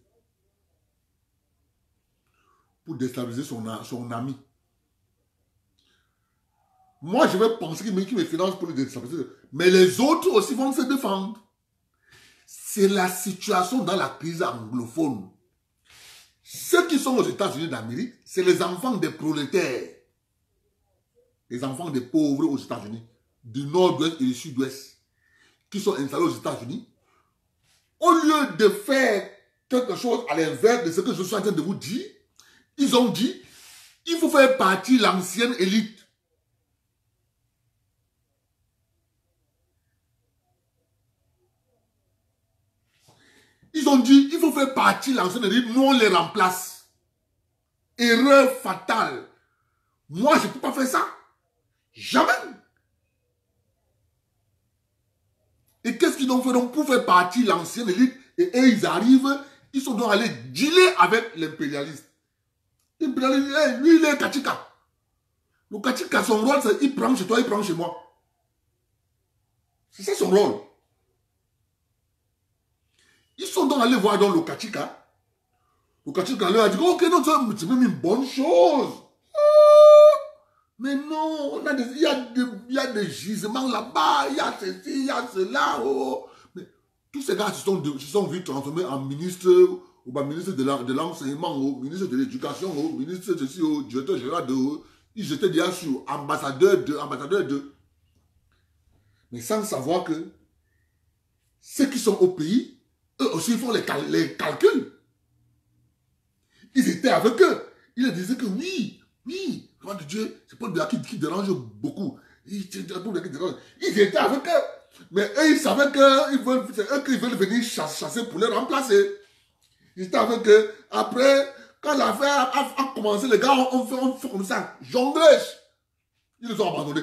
pour déstabiliser son ami. Moi, je vais penser qu'il me finance pour le déstabiliser. Mais les autres aussi vont se défendre. C'est la situation dans la crise anglophone. Ceux qui sont aux États-Unis d'Amérique, c'est les enfants des prolétaires. Les enfants des pauvres aux États-Unis, du nord-ouest et du sud-ouest, qui sont installés aux États-Unis. Au lieu de faire quelque chose à l'inverse de ce que je suis en train de vous dire, ils ont dit, il faut faire partie de l'ancienne élite. Ils ont dit, il faut faire partie de l'ancienne élite, nous on les remplace. Erreur fatale. Moi, je ne peux pas faire ça. Jamais. Et qu'est-ce qu'ils ont fait donc pour faire partie de l'ancienne élite? Et eux, ils arrivent, ils sont donc allés dealer avec l'impérialiste. L'impérialiste, lui, il est Kachika. Le Kachika, son rôle, c'est il prend chez toi, il prend chez moi. C'est ça son rôle. Ils sont donc allés voir dans le Kachika. Le Kachika leur a dit, ok, non, c'est même une bonne chose. Mais non, il y a des gisements là-bas, il y a ceci, il y a cela. Oh. Mais tous ces gars se sont vus transformés en ministres, ou ministre de l'enseignement, ministre de l'éducation, ministre de ceci, directeur général de... Ils étaient déjà sur ambassadeur de... Mais sans savoir que ceux qui sont au pays, eux aussi font les calculs. Ils étaient avec eux. Ils leur disaient que oui, comment de Dieu, c'est Paul Biya qui dérange beaucoup. Ils étaient avec eux. Mais eux, ils savaient que c'est eux qui veulent venir chasser pour les remplacer. Ils étaient avec eux. Après, quand l'affaire a commencé, les gars ont fait comme ça. Jonglage. Ils les ont abandonnés.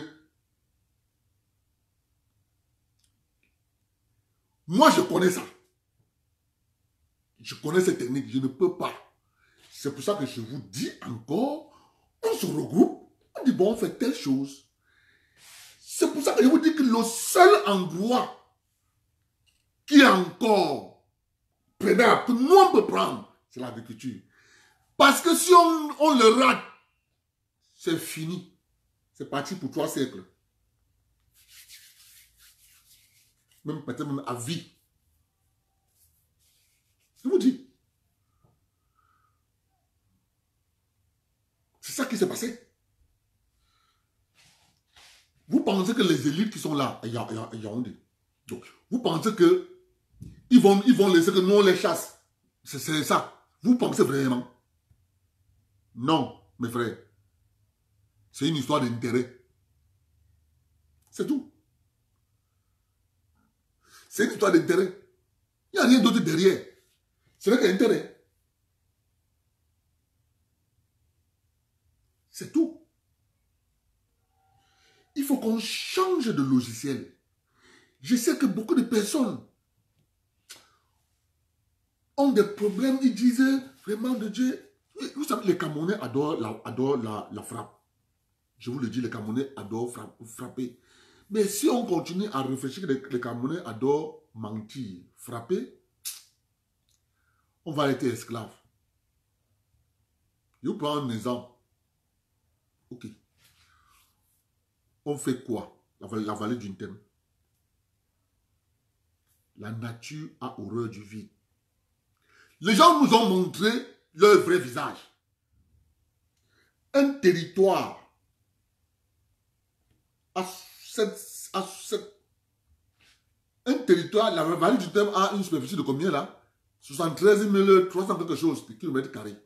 Moi, je connais ça. Je connais cette technique. Je ne peux pas. C'est pour ça que je vous dis encore, on se regroupe, on dit bon, on fait telle chose. C'est pour ça que je vous dis que le seul endroit qui est encore prenable, que nous on peut prendre, c'est l'agriculture. Parce que si on le rate, c'est fini. C'est parti pour 3 siècles. Même peut-être même à vie. Je vous dis. C'est ça qui s'est passé. Vous pensez que les élites qui sont là, il y a donc, vous pensez que ils vont laisser que nous on les chasse. C'est ça. Vous pensez vraiment? Non, mes frères. C'est une histoire d'intérêt. C'est tout. C'est une histoire d'intérêt. Il n'y a rien d'autre derrière. Ce n'est qu'un intérêt. C'est tout. Il faut qu'on change de logiciel. Je sais que beaucoup de personnes ont des problèmes. Ils disent vraiment de Dieu. Vous savez, les Camerounais adorent la frappe. Je vous le dis, les Camerounais adorent frapper. Mais si on continue à réfléchir que les Camerounais adorent mentir, frapper, on va être esclave. Je vous prends un exemple. Ok. On fait quoi? La vallée d'une thème. La nature a horreur du vide. Les gens nous ont montré leur vrai visage. Un territoire un territoire, la vallée du thème a une superficie de combien là? 73 300 quelque chose de kilomètres carrés.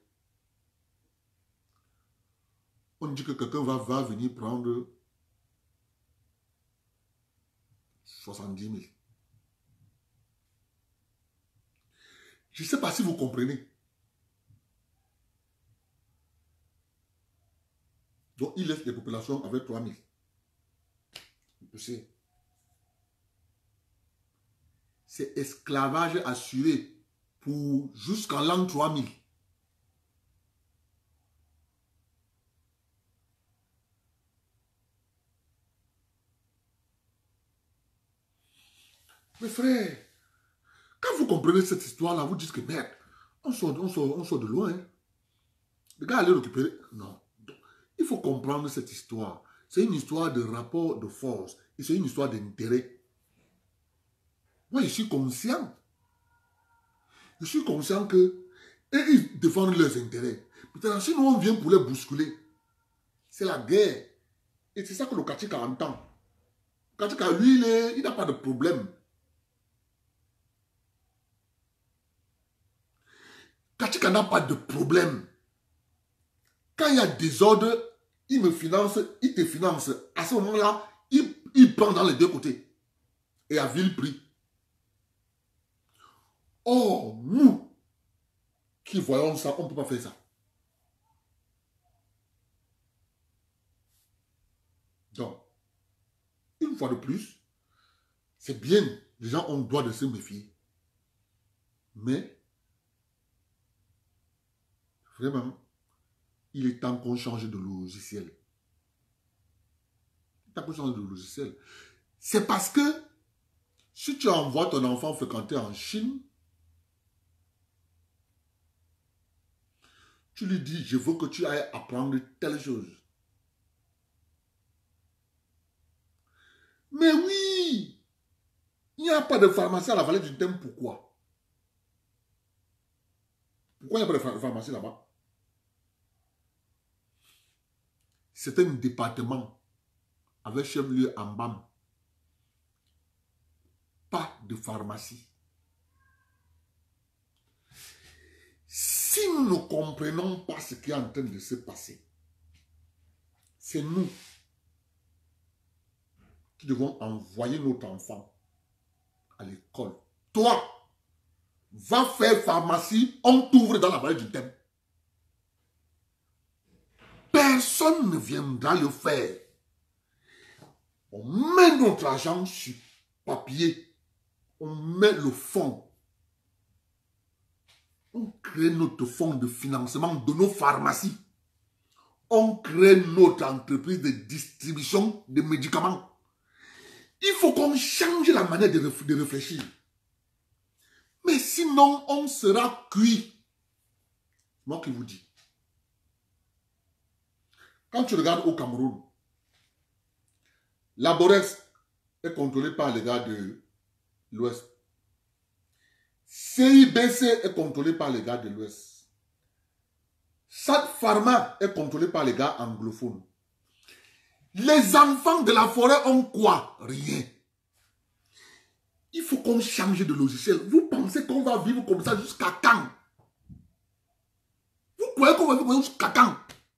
On dit que quelqu'un va venir prendre 70 000. Je ne sais pas si vous comprenez. Donc, il laisse les populations avec 3 000. C'est esclavage assuré pour jusqu'en l'an 3000. Mes frères, quand vous comprenez cette histoire-là, vous dites que merde, on sort de loin. Hein. Les gars allaient récupérer. Non. Il faut comprendre cette histoire. C'est une histoire de rapport de force. Et c'est une histoire d'intérêt. Moi, je suis conscient. Je suis conscient que ils défendent leurs intérêts. Peut-être si nous, on vient pour les bousculer. C'est la guerre. Et c'est ça que le Kachika entend. Le Kachika, lui, il n'a pas de problème. Kachika n'a pas de problème. Quand il y a des ordres, il me finance, il te finance. À ce moment-là, il prend dans les deux côtés. Et à vil prix. Or, nous, qui voyons ça, on ne peut pas faire ça. Donc, une fois de plus, c'est bien, les gens ont le droit de se méfier. Mais, vraiment, il est temps qu'on change de logiciel. Il est temps qu'on change de logiciel. C'est parce que, si tu envoies ton enfant fréquenter en Chine, tu lui dis, je veux que tu ailles apprendre telle chose. Mais oui, il n'y a pas de pharmacie à la vallée du Thème. Pourquoi? Pourquoi il n'y a pas de pharmacie là-bas? C'est un département avec chef-lieu en Bam. Pas de pharmacie. Si nous ne comprenons pas ce qui est en train de se passer, c'est nous qui devons envoyer notre enfant à l'école. Toi, va faire pharmacie, on t'ouvre dans la vallée du Thème. Personne ne viendra le faire. On met notre argent sur papier. On met le fonds. On crée notre fonds de financement de nos pharmacies. On crée notre entreprise de distribution de médicaments. Il faut qu'on change la manière de réfléchir. Mais sinon, on sera cuit. Moi qui vous dis. Quand tu regardes au Cameroun, la Borex est contrôlée par les gars de l'Ouest. CIBC est contrôlé par les gars de l'Ouest. SAT Pharma est contrôlé par les gars anglophones. Les enfants de la forêt ont quoi? Rien. Il faut qu'on change de logiciel. Vous pensez qu'on va vivre comme ça jusqu'à quand? Vous croyez qu'on va vivre comme ça jusqu'à quand?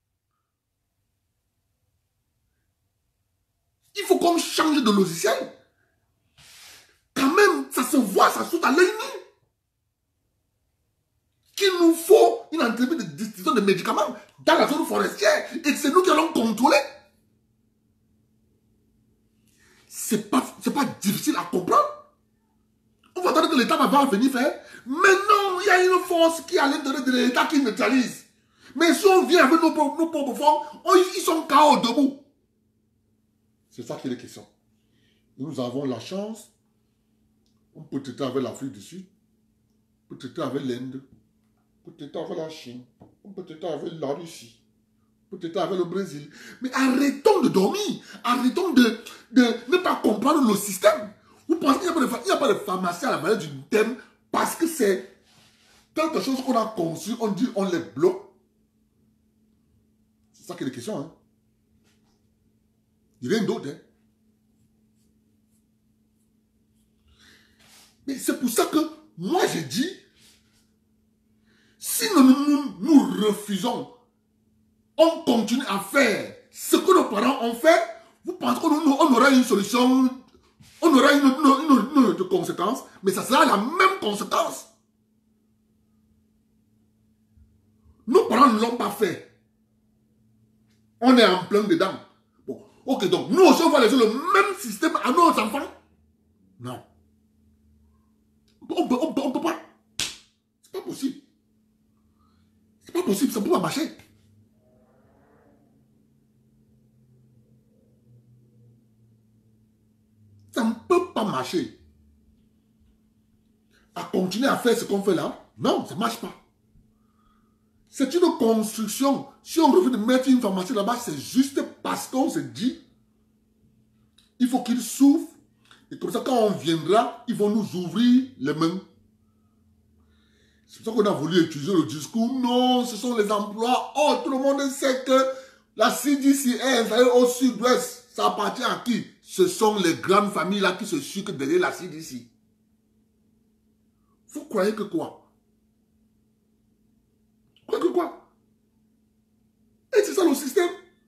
Il faut qu'on change de logiciel. Quand même, ça se voit, ça saute à l'œil nu. Qu'il nous faut une entreprise de distribution de médicaments dans la zone forestière et c'est nous qui allons contrôler. C'est pas difficile à comprendre. On va attendre que l'État va venir faire. Mais non, il y a une force qui est à l'intérieur de l'État qui neutralise. Mais si on vient avec nos propres forces, ils sont KO debout. C'est ça qui est la question. Nous avons la chance. On peut traiter avec l'Afrique du Sud. On peut traiter avec l'Inde. On peut traiter avec la Chine. On peut traiter avec la Russie. On peut traiter avec le Brésil. Mais arrêtons de dormir. Arrêtons de ne pas comprendre le système. Vous pensez qu'il n'y a pas de pharmacie à la vallée du Thème parce que c'est quelque chose qu'on a conçu, on dit on les bloque. C'est ça qui est la question. Hein. Il n'y a rien d'autre. Hein. Mais c'est pour ça que moi j'ai dit, si nous refusons, on continue à faire ce que nos parents ont fait, vous pensez qu'on aura une solution, on aura une autre conséquence, mais ça sera la même conséquence. Nos parents ne l'ont pas fait. On est en plein dedans. Bon, ok, donc nous aussi on va laisser le même système à nos enfants. Non. On peut pas. C'est pas possible. C'est pas possible, ça ne peut pas marcher. Ça ne peut pas marcher. à continuer à faire ce qu'on fait là. Non, ça ne marche pas. C'est une construction. Si on refuse de mettre une pharmacie là-bas, c'est juste parce qu'on se dit, il faut qu'ils souffrent. Et comme ça, quand on viendra, ils vont nous ouvrir les mains. C'est pour ça qu'on a voulu utiliser le discours. Non, ce sont les emplois. Oh, tout le monde sait que la CDC est installée au sud-ouest. Ça appartient à qui? Ce sont les grandes familles là qui se sucrent derrière la CDC. Vous croyez que quoi? Vous croyez que quoi? Et c'est ça le système.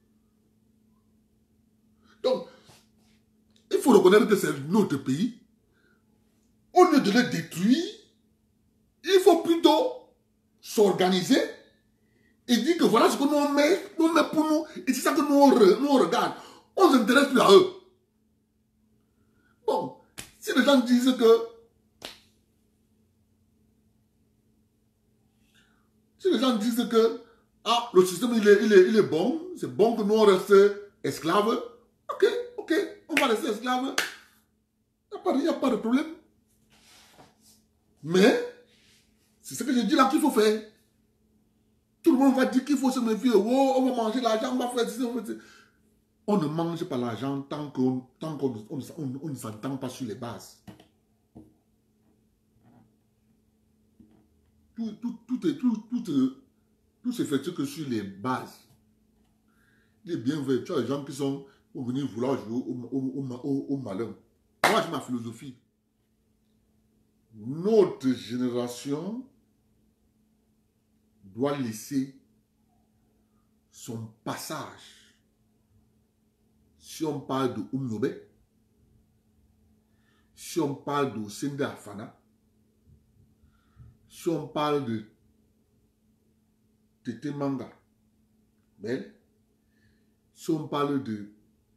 Donc, il faut reconnaître que c'est notre pays. Au lieu de le détruire, il faut plutôt s'organiser et dire que voilà ce que nous met pour nous. Et c'est ça que nous on regarde. On ne s'intéresse plus à eux. Bon, si les gens disent que... Si les gens disent que ah, le système il est bon, c'est bon que nous on reste esclaves, ok, on va rester esclaves. Il n'y a pas de problème. Mais, c'est ce que je dis là qu'il faut faire. Tout le monde va dire qu'il faut se méfier. Oh, on va manger l'argent, on va faire ça. On ne mange pas l'argent tant qu'on ne s'entend pas sur les bases. Tout s'effectue que sur les bases. Il est bien vrai. Tu as des gens qui sont venus vouloir jouer au malin. Moi, j'ai ma philosophie. Notre génération doit laisser son passage. Si on parle de Umnobe, si on parle de Sende Afana, si on parle de Tete Manga, si on parle de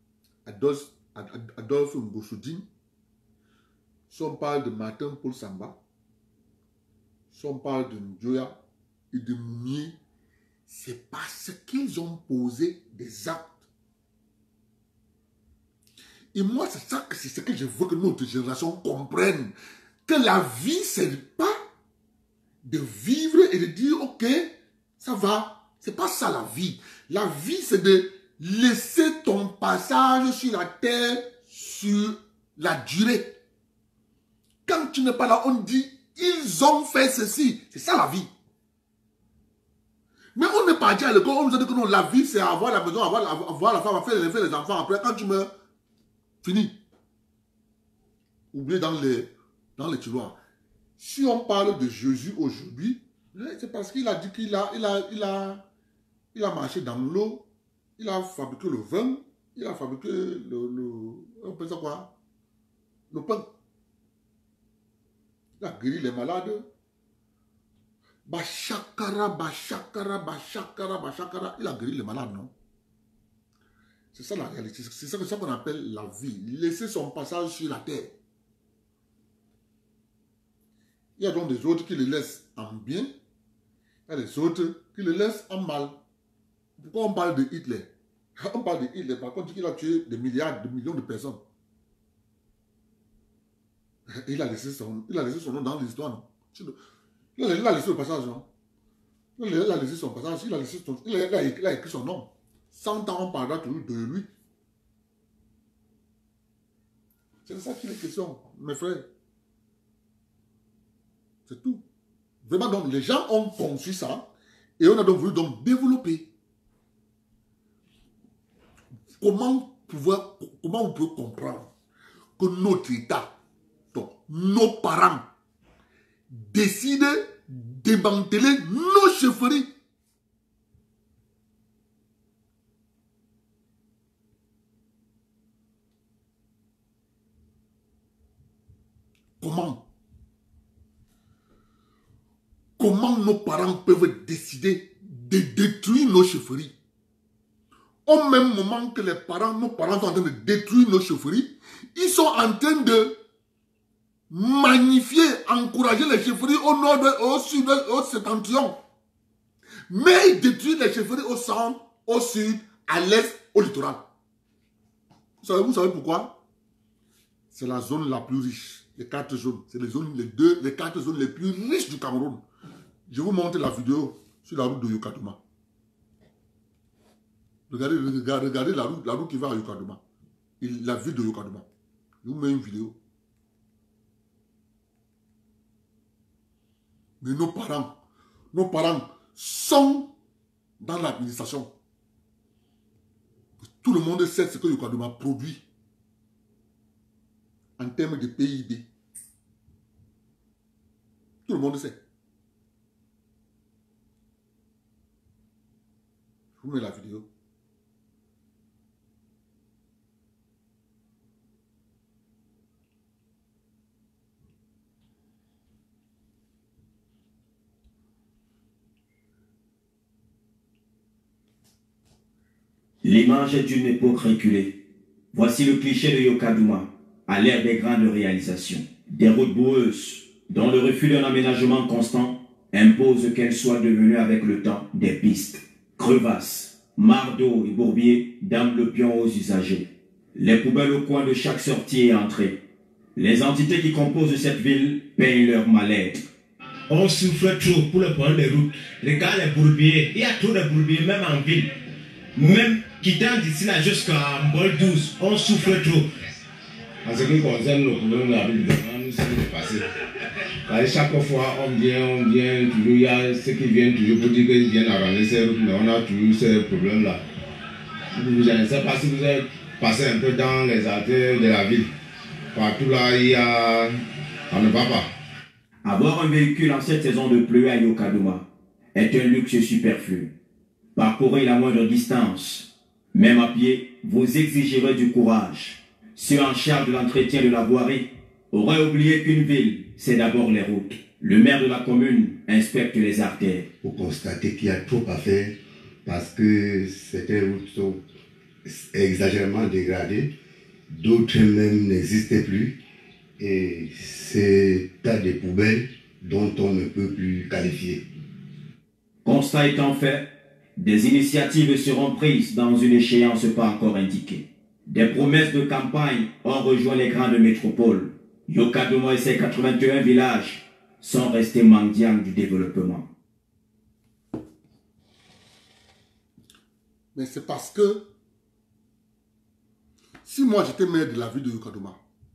Adolphe Ngosoudine, si on parle de Martin Paul Samba, si on parle de Ndjoya et de Mounier, c'est parce qu'ils ont posé des actes. Et moi, c'est ce que je veux que notre génération comprenne. Que la vie, c'est pas de vivre et de dire, ok, ça va. C'est pas ça la vie. La vie, c'est de laisser ton passage sur la terre sur la durée. Quand tu n'es pas là, on dit, ils ont fait ceci. C'est ça la vie. Mais on est parti à l'école, on nous a dit que non, la vie, c'est avoir la maison, avoir la femme, faire les enfants. Après, quand tu meurs, fini. Oublié dans les tiroirs. Si on parle de Jésus aujourd'hui, c'est parce qu'il a dit qu'il a marché dans l'eau, il a fabriqué le vin, il a fabriqué on peut dire quoi? Le pain. Il a guéri les malades. Bachakara, il a guéri les malades, non? C'est ça la réalité. C'est ça qu'on appelle la vie. Laisser son passage sur la terre. Il y a donc des autres qui le laissent en bien. Il y a des autres qui le laissent en mal. Pourquoi on parle de Hitler? On parle de Hitler, par contre, il a tué des milliards, de millions de personnes. Il a laissé son nom dans l'histoire, non? Il a laissé le passage, non? Il a laissé son passage, il a écrit son nom. 100 ans, on parlera toujours de lui. C'est de ça qu'il est question, mes frères. C'est tout. Vraiment, donc, les gens ont conçu ça et on a donc voulu donc développer. Comment on peut comprendre que notre État, donc nos parents, décident de démanteler nos chefferies? Comment nos parents peuvent décider de détruire nos chefferies? Au même moment que nos parents sont en train de détruire nos chefferies, ils sont en train de magnifier, encourager les chefferies au nord, au sud, au septentrion. Mais ils détruisent les chefferies au centre, au sud, à l'est, au littoral. Vous savez pourquoi? C'est la zone la plus riche. Les 4 zones, c'est les 4 zones les plus riches du Cameroun. Je vous montre la vidéo sur la route de Yokadouma. Regardez la route qui va à Yokadouma. La ville de Yokadouma. Je vous mets une vidéo. Mais nos parents sont dans l'administration. Tout le monde sait ce que Yokadouma produit en termes de PIB. Tout le monde sait. Je vous mets la vidéo. L'image d'une époque reculée. Voici le cliché de Yokadouma, à l'ère des grandes réalisations. Des routes boueuses, dont le refus d'un aménagement constant impose qu'elles soient devenues avec le temps des pistes. Crevasses, mares d'eau et bourbiers donnent le pion aux usagers. Les poubelles au coin de chaque sortie et entrée. Les entités qui composent cette ville payent leur mal-être. On souffre trop pour le point des routes. Regarde les bourbiers, il y a trop de bourbiers même en ville. Même quittant d'ici là jusqu'à Mbol 12, on souffre trop. En ce qui concerne le problème de la ville, nous sommes dépassés. Chaque fois, on vient, toujours, il y a ceux qui viennent toujours pour dire qu'ils viennent arranger ces routes, mais on a toujours ces problèmes-là. Je ne sais pas si vous avez passé un peu dans les artères de la ville. Partout là, il y a... On ne va pas. Avoir un véhicule en cette saison de pluie à Yokadouma est un luxe superflu. Parcourez la moindre distance. Même à pied, vous exigérez du courage. Ceux en charge de l'entretien de la voirie auraient oublié qu'une ville, c'est d'abord les routes. Le maire de la commune inspecte les artères. Pour constater qu'il y a trop à faire parce que certaines routes sont exagérément dégradées, d'autres même n'existaient plus. Et c'est tas de poubelles dont on ne peut plus qualifier. Constat étant fait, des initiatives seront prises dans une échéance pas encore indiquée. Des promesses de campagne ont rejoint les grandes métropoles. Yokadouma et ses 81 villages sont restés mendiants du développement. Mais c'est parce que si moi j'étais maire de la ville de Yokadouma,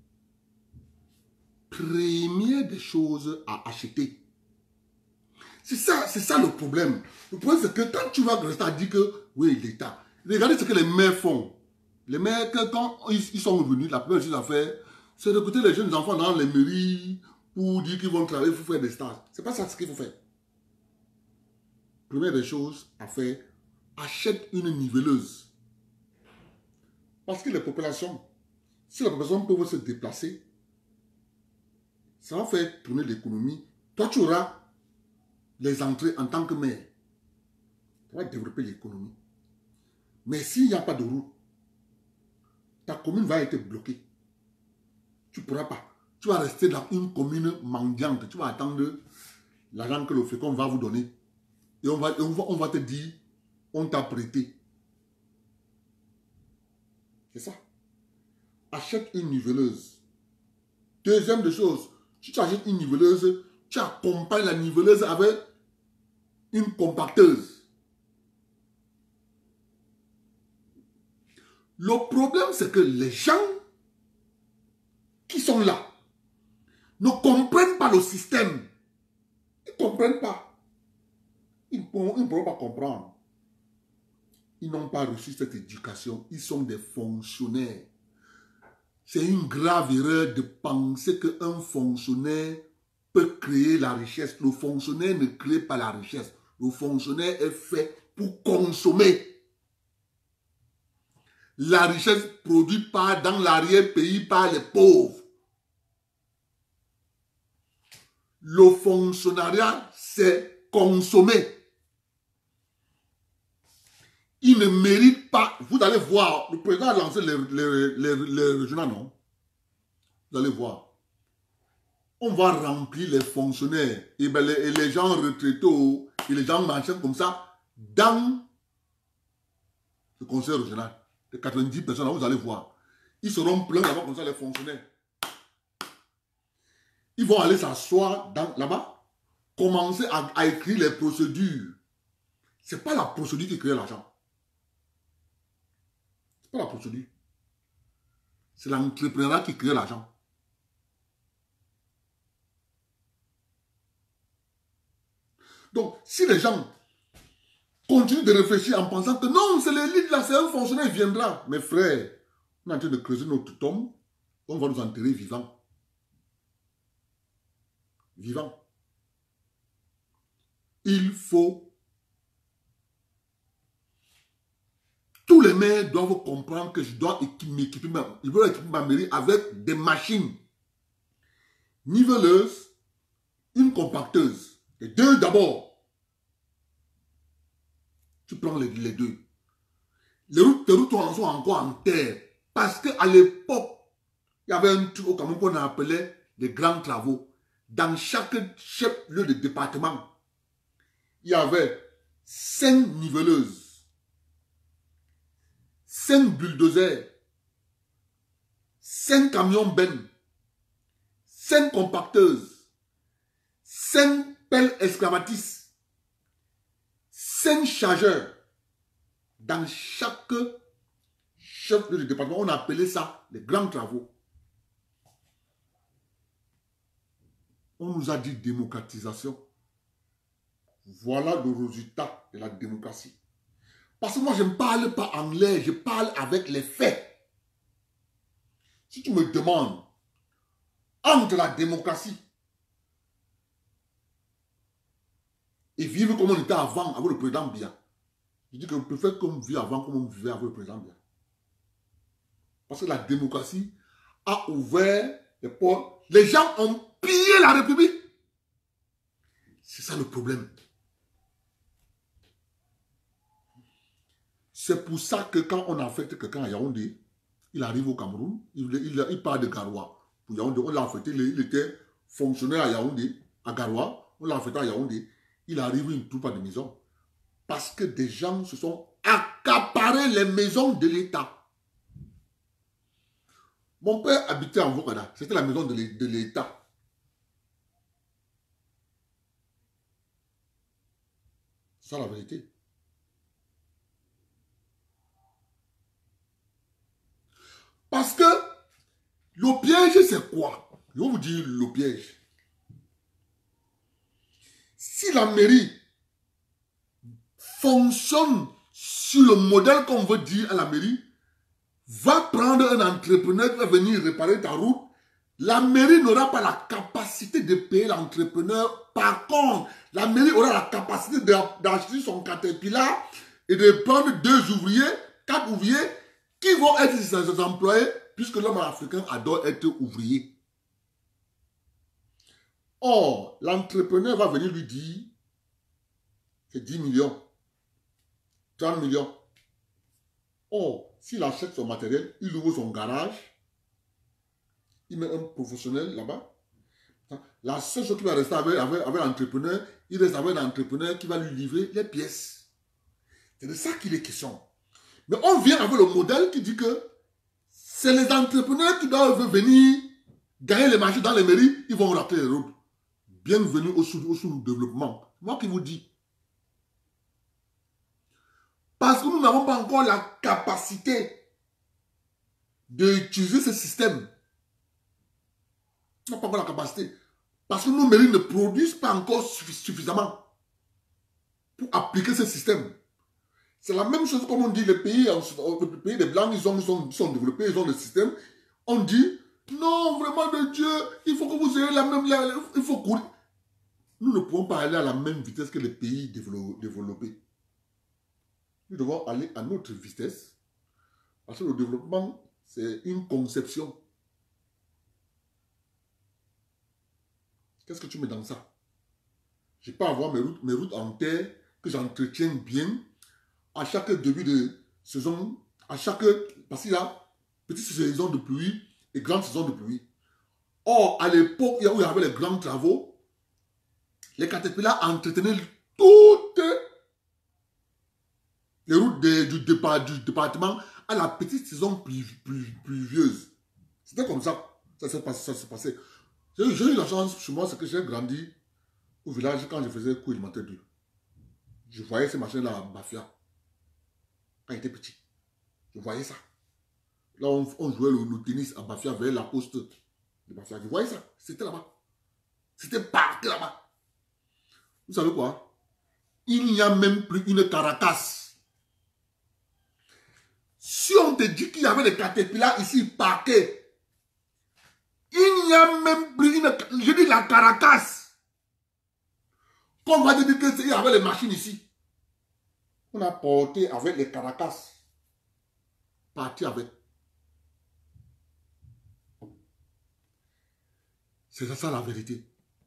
première des choses à acheter. C'est ça le problème. Le problème c'est que quand tu vas rester à dire que oui, l'État, regardez ce que les maires font. Les maires, quand ils sont revenus, la première chose à faire, c'est recruter les jeunes enfants dans les mairies pour dire qu'ils vont travailler, il faut faire des stages. C'est pas ça ce qu'il faut faire. Première des choses à faire, achète une niveleuse. Parce que les populations, si la population peut se déplacer, ça va faire tourner l'économie. Toi, tu auras les entrées en tant que maire. Ça va développer l'économie. Mais s'il n'y a pas de route, ta commune va être bloquée. Tu ne pourras pas. Tu vas rester dans une commune mendiante. Tu vas attendre l'argent que le fécond va vous donner. Et on va te dire, on t'a prêté. C'est ça. Achète une niveleuse. Deuxième des choses, si tu achètes une niveleuse, tu accompagnes la niveleuse avec une compacteuse. Le problème, c'est que les gens qui sont là ne comprennent pas le système. Ils ne comprennent pas. Ils ne pourront pas comprendre. Ils n'ont pas reçu cette éducation. Ils sont des fonctionnaires. C'est une grave erreur de penser qu'un fonctionnaire peut créer la richesse. Le fonctionnaire ne crée pas la richesse. Le fonctionnaire est fait pour consommer. La richesse produite dans l'arrière-pays par les pauvres. Le fonctionnariat, c'est consommer. Il ne mérite pas. Vous allez voir, le président a lancé les régionaux, non? Vous allez voir. On va remplir les fonctionnaires et les gens retraités et les gens marchands comme ça dans le conseil régional. Les 90 personnes, là, vous allez voir. Ils seront pleins là-bas comme ça, les fonctionnaires. Ils vont aller s'asseoir là-bas, commencer à écrire les procédures. Ce n'est pas la procédure qui crée l'argent. Ce n'est pas la procédure. C'est l'entrepreneuriat qui crée l'argent. Donc, si les gens continuent de réfléchir en pensant que non, c'est l'élite là, c'est un fonctionnaire, il viendra. Mes frères, on est en train de creuser notre tombe, on va nous enterrer vivants. Vivants. Il faut... Tous les maires doivent comprendre que je dois m'équiper, ils veulent équiper ma mairie avec des machines. Niveleuses, une compacteuse. Les deux d'abord. Tu prends les deux. Les routes sont encore en terre. Parce qu'à l'époque, il y avait un truc au Cameroun qu'on appelait les grands travaux. Dans chaque chef-lieu de département, il y avait 5 niveleuses, 5 bulldozers, 5 camions bennes, 5 compacteuses, 5 pelles excavatrices, 5 chargeurs. Dans chaque chef-lieu de département, on appelait ça les grands travaux. On nous a dit démocratisation. Voilà le résultat de la démocratie. Parce que moi, je ne parle pas anglais, je parle avec les faits. Si tu me demandes, entre la démocratie et vivre comme on était avant avec le président Biya, je dis que je préfère qu'on vive avant comme on vivait avec le président Biya. Parce que la démocratie a ouvert les portes. Les gens ont pillé la République. C'est ça le problème. C'est pour ça que quand on affecte quelqu'un à Yaoundé, il arrive au Cameroun, il part de Garoua. Pour Yaoundé, on l'a affecté, il était fonctionnaire à Yaoundé, à Garoua, on l'a affecté à Yaoundé. Il arrive, il ne trouve pas de maison. Parce que des gens se sont accaparés les maisons de l'État. Mon père habitait en Vokada, c'était la maison de l'État. C'est ça la vérité. Parce que le piège, c'est quoi? Je vais vous dire le piège. Si la mairie fonctionne sur le modèle qu'on veut dire à la mairie, va prendre un entrepreneur qui va venir réparer ta route, la mairie n'aura pas la capacité de payer l'entrepreneur. Par contre, la mairie aura la capacité d'acheter son caterpillar et de prendre 2 ouvriers, 4 ouvriers qui vont être ses employés, puisque l'homme africain adore être ouvrier. Or, l'entrepreneur va venir lui dire, c'est 10 millions, 30 millions. Or, s'il achète son matériel, il ouvre son garage, il met un professionnel là-bas. La seule chose qui va rester avec l'entrepreneur, il reste avec l'entrepreneur qui va lui livrer les pièces. C'est de ça qu'il est question. Mais on vient avec le modèle qui dit que c'est les entrepreneurs qui doivent venir gagner les marchés dans les mairies, ils vont rater les routes. Bienvenue au sous-développement. Moi qui vous dis. Parce que nous n'avons pas encore la capacité d'utiliser ce système. Nous n'avons pas encore la capacité. Parce que nos mairies ne produisent pas encore suffisamment pour appliquer ce système. C'est la même chose comme on dit, les pays des Blancs, ils sont développés, ils ont le système. On dit, non, vraiment de Dieu, il faut que vous ayez la même... il faut courir. Nous ne pouvons pas aller à la même vitesse que les pays développés. Nous devons aller à notre vitesse. Parce que le développement, c'est une conception. Qu'est-ce que tu mets dans ça? Je n'ai pas à avoir mes routes en terre que j'entretiens bien. À chaque début de saison, parce qu'il y a petite saison de pluie et grande saison de pluie. Or, à l'époque où il y avait les grands travaux, les caterpillars entretenaient toutes les routes du département à la petite saison pluvieuse. C'était comme ça, ça se passait. J'ai eu la chance, chez moi, c'est que j'ai grandi au village quand je faisais cours élémentaire 2. Je voyais ces machins-là à Bafia. Quand j'étais petit. Je voyais ça. Là, on jouait le tennis à Bafia vers la poste de Bafia. Je voyais ça. C'était là-bas. C'était parti là-bas. Vous savez quoi? Il n'y a même plus une Caracas. Si on te dit qu'il y avait des caterpillars ici parqués, il n'y a même plus une... Je dis la Caracas. Qu'on va dire qu'il y avait les machines ici. On a porté avec les Caracas. Parti avec. C'est ça la vérité.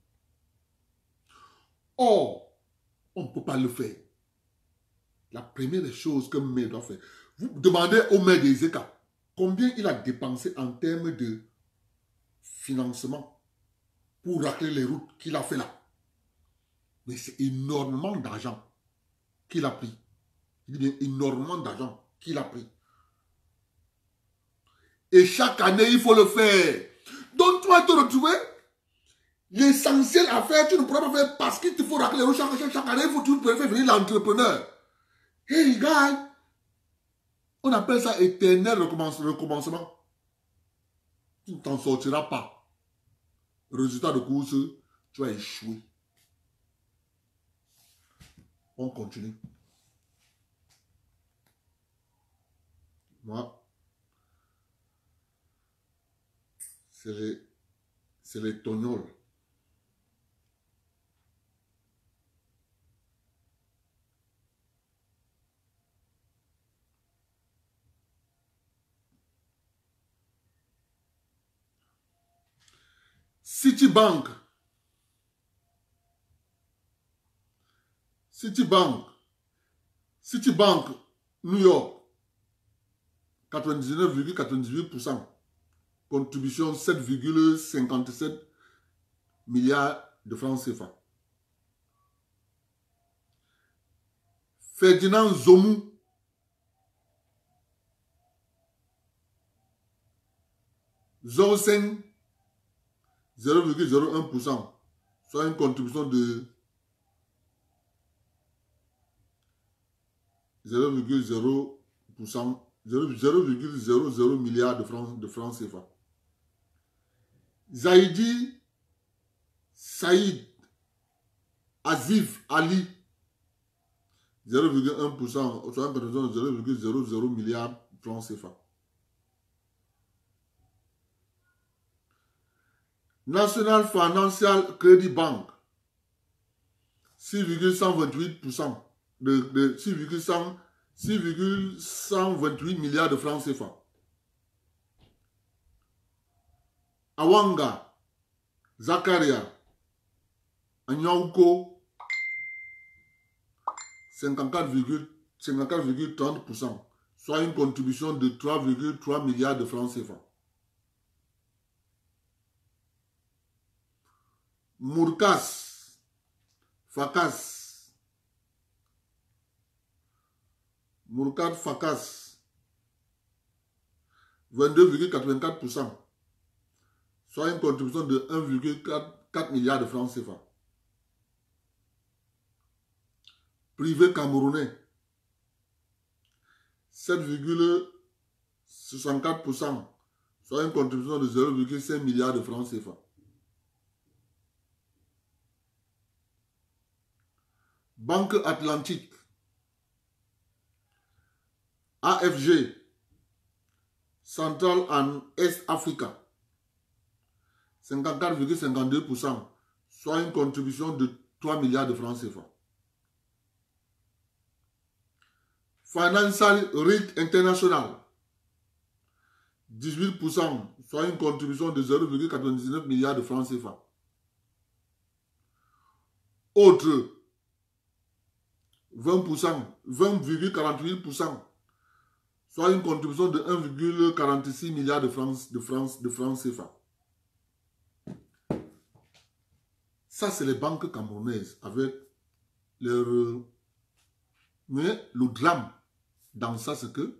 Or, on ne peut pas le faire. La première des choses qu'un maire doit faire, vous demandez au maire des ECA combien il a dépensé en termes de financement pour racler les routes qu'il a fait là. Mais c'est énormément d'argent qu'il a pris. Je dis bien énormément d'argent qu'il a pris. Et chaque année, il faut le faire. Donc, tu vas te retrouver. L'essentiel à faire, tu ne pourras pas faire parce qu'il te faut racler les routes chaque année. Il faut que tu faire venir l'entrepreneur. Hey, gars, on appelle ça éternel recommencement. Tu ne t'en sortiras pas. Résultat de course, tu vas échouer. On continue. Moi, c'est les tognols. Citibank, New York, 99,98%. Contribution 7,57 milliards de francs CFA. Ferdinand Zomou, Zorsen, 0,01%, soit une contribution de 0,0%, 0,00 milliards de francs CFA. Zaidi Saïd Azif Ali, 0,1%, soit une contribution de 0,00 milliards de francs CFA. National Financial Credit Bank, 6,128%, de 6,128 milliards de francs CFA. Awanga, Zakaria, Anyauko, 54,30%, soit une contribution de 3,3 milliards de francs CFA. Mourkas, Fakas, Mourkat Fakas, 22,84%, soit une contribution de 1,4 milliard de francs CFA. Privé camerounais, 7,64%, soit une contribution de 0,5 milliard de francs CFA. Banque Atlantique, AFG, Central and East Africa, 54,52%, soit une contribution de 3 milliards de francs CFA. Financial Rate International, 18%, soit une contribution de 0,99 milliards de francs CFA. Autre, 20%, 20,48%, soit une contribution de 1,46 milliard de francs CFA. Ça, c'est les banques camerounaises avec leur... Mais le drame dans ça, c'est que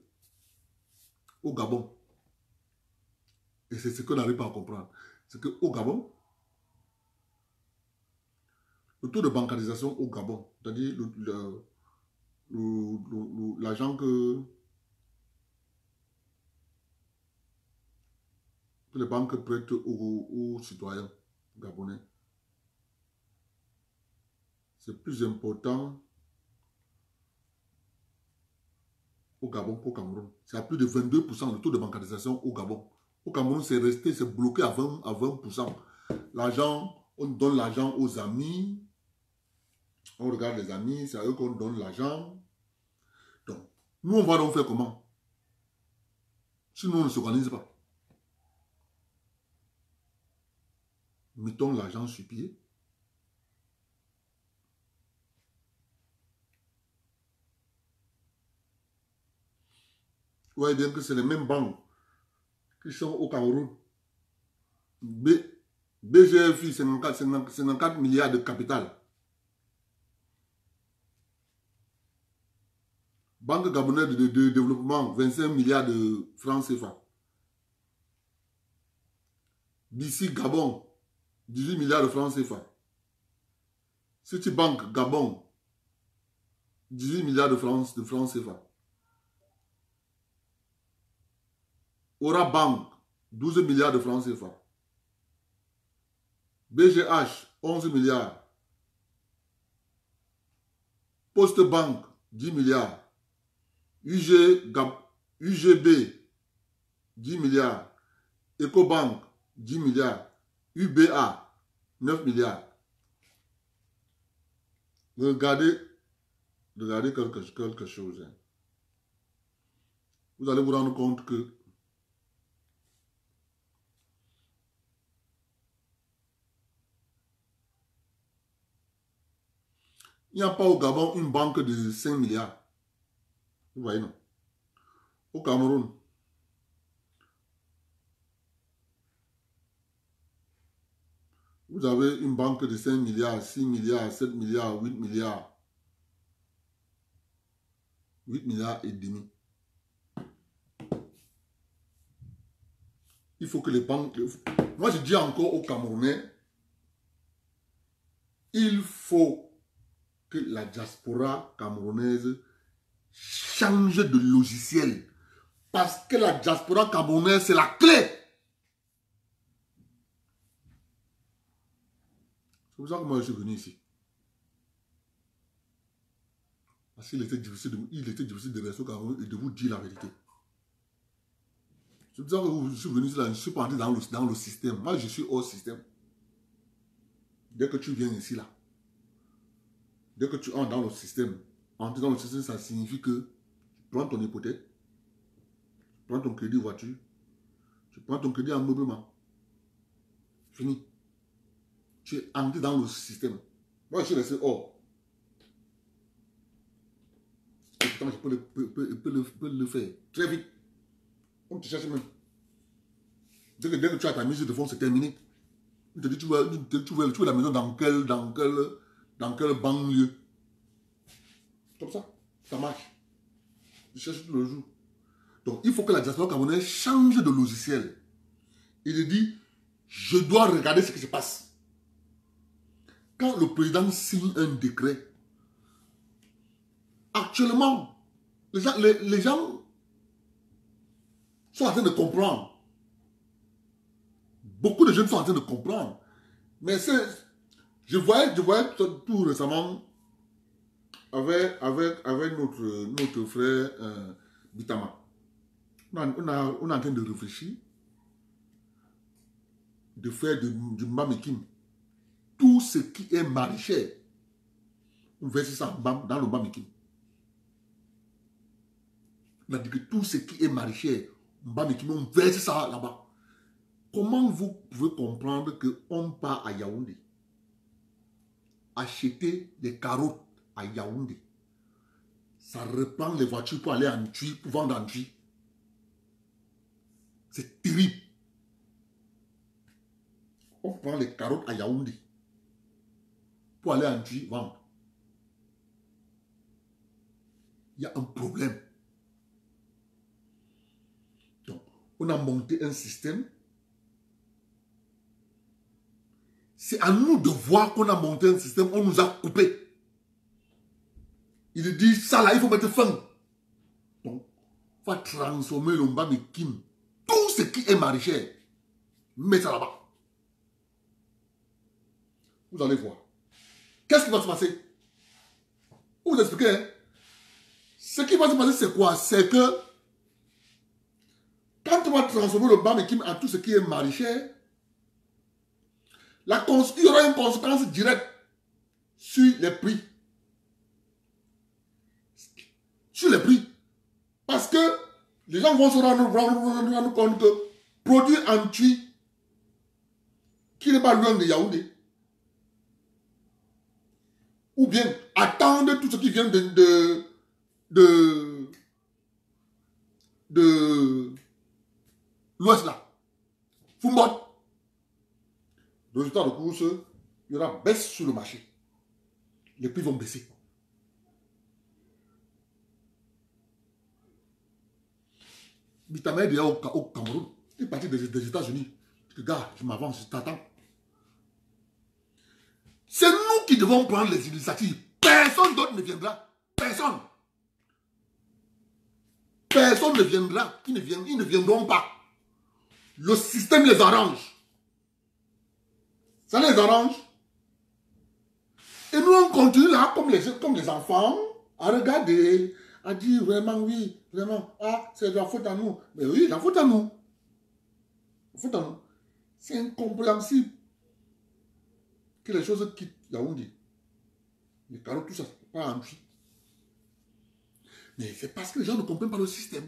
au Gabon, et c'est ce qu'on n'arrive pas à comprendre, c'est qu'au Gabon, le taux de bancarisation au Gabon, c'est-à-dire l'argent que les banques prêtent aux citoyens gabonais, c'est plus important au Gabon qu'au Cameroun. C'est à plus de 22% le taux de bancarisation au Gabon. Au Cameroun, c'est resté, c'est bloqué à 20%. L'argent, on donne l'argent aux amis. On regarde les amis, c'est à eux qu'on donne l'argent. Donc, nous, on va donc faire comment? Si nous, on ne s'organise pas. Mettons l'argent sur pied. Vous voyez bien que c'est les mêmes banques qui sont au Cameroun. BGFI, 54 milliards de capital. Banque gabonaise de développement, 25 milliards de francs CFA. D'ici Gabon, 18 milliards de francs CFA. Citibank Gabon, 18 milliards de francs CFA. Aura Bank, 12 milliards de francs CFA. BGH, 11 milliards. Poste Bank, 10 milliards. UGB, 10 milliards. Ecobank, 10 milliards. UBA, 9 milliards. Regardez quelque chose. Hein. Vous allez vous rendre compte que il n'y a pas au Gabon une banque de 5 milliards. Vous voyez, non? Au Cameroun, vous avez une banque de 5 milliards, 6 milliards, 7 milliards, 8 milliards. 8 milliards et demi. Il faut que les banques... Moi, je dis encore aux Camerounais, il faut que la diaspora camerounaise change de logiciel. Parce que la diaspora camerounaise, c'est la clé. C'est pour ça que moi, je suis venu ici. Parce qu'il était difficile de rester au Cameroun et de vous dire la vérité. C'est pour ça que je suis venu ici, là, je ne suis pas entré dans le système. Moi, je suis hors système. Dès que tu viens ici, là, dès que tu entres dans le système, entrer dans le système, ça signifie que tu prends ton hypothèque, tu prends ton crédit voiture, tu prends ton crédit en ameublement. Fini. Tu es entré dans le système. Moi, je suis resté hors. Et pourtant, je peux le faire très vite. On te cherche même. Dès que tu as ta musique de fond, c'est terminé. On te dit, tu veux la maison dans quelle banlieue. Comme ça, ça marche. Tu cherches tout le jour. Donc, il faut que la diaspora camerounaise change de logiciel. Il dit, je dois regarder ce qui se passe. Quand le président signe un décret, actuellement, les gens sont en train de comprendre. Beaucoup de jeunes sont en train de comprendre. Mais je voyais tout récemment avec notre frère Bitama. On est en train de réfléchir, de faire du Mbamikim. Tout ce qui est maraîcher, on verse ça dans le Mbamikim. On a dit que tout ce qui est maraîcher, Mbamikim, on verse ça là-bas. Comment vous pouvez comprendre qu'on part à Yaoundé, acheter des carottes à Yaoundé, ça reprend les voitures pour aller en Tui, pour vendre en Tui. C'est terrible. On prend les carottes à Yaoundé pour aller en Tui vendre. Il y a un problème. Donc, on a monté un système. C'est à nous de voir qu'on a monté un système, on nous a coupé. Il dit, ça là, il faut mettre fin. Donc, il faut transformer le Mbamikim. Tout ce qui est maraîcher, mettez ça là-bas. Vous allez voir. Qu'est-ce qui va se passer? Vous expliquez, hein? Ce qui va se passer, c'est quoi? C'est que quand tu vas transformer le Mbamikim en tout ce qui est maraîcher, il y aura une conséquence directe sur les prix. Sur les prix. Parce que les gens vont se rendre compte que produit en Tui, qui n'est pas loin de Yaoundé, ou bien attendre tout ce qui vient de l'ouest là. Fumbot. Le résultat de course, il y aura baisse sur le marché. Les prix vont baisser. Bitama est déjà au Cameroun. Il est parti des États-Unis. Regarde, je m'avance, je t'attends. C'est nous qui devons prendre les initiatives. Personne d'autre ne viendra. Personne. Personne ne viendra. Ils ne viendront pas. Le système les arrange. Ça les arrange. Et nous, on continue là, comme les enfants, à regarder, à dire vraiment oui, vraiment, ah, c'est de la faute à nous. Mais oui, la faute à nous. La faute à nous. C'est incompréhensible que les choses quittent Yaoundé. Les carottes, tout ça, c'est pas en Tui. Mais c'est parce que les gens ne comprennent pas le système.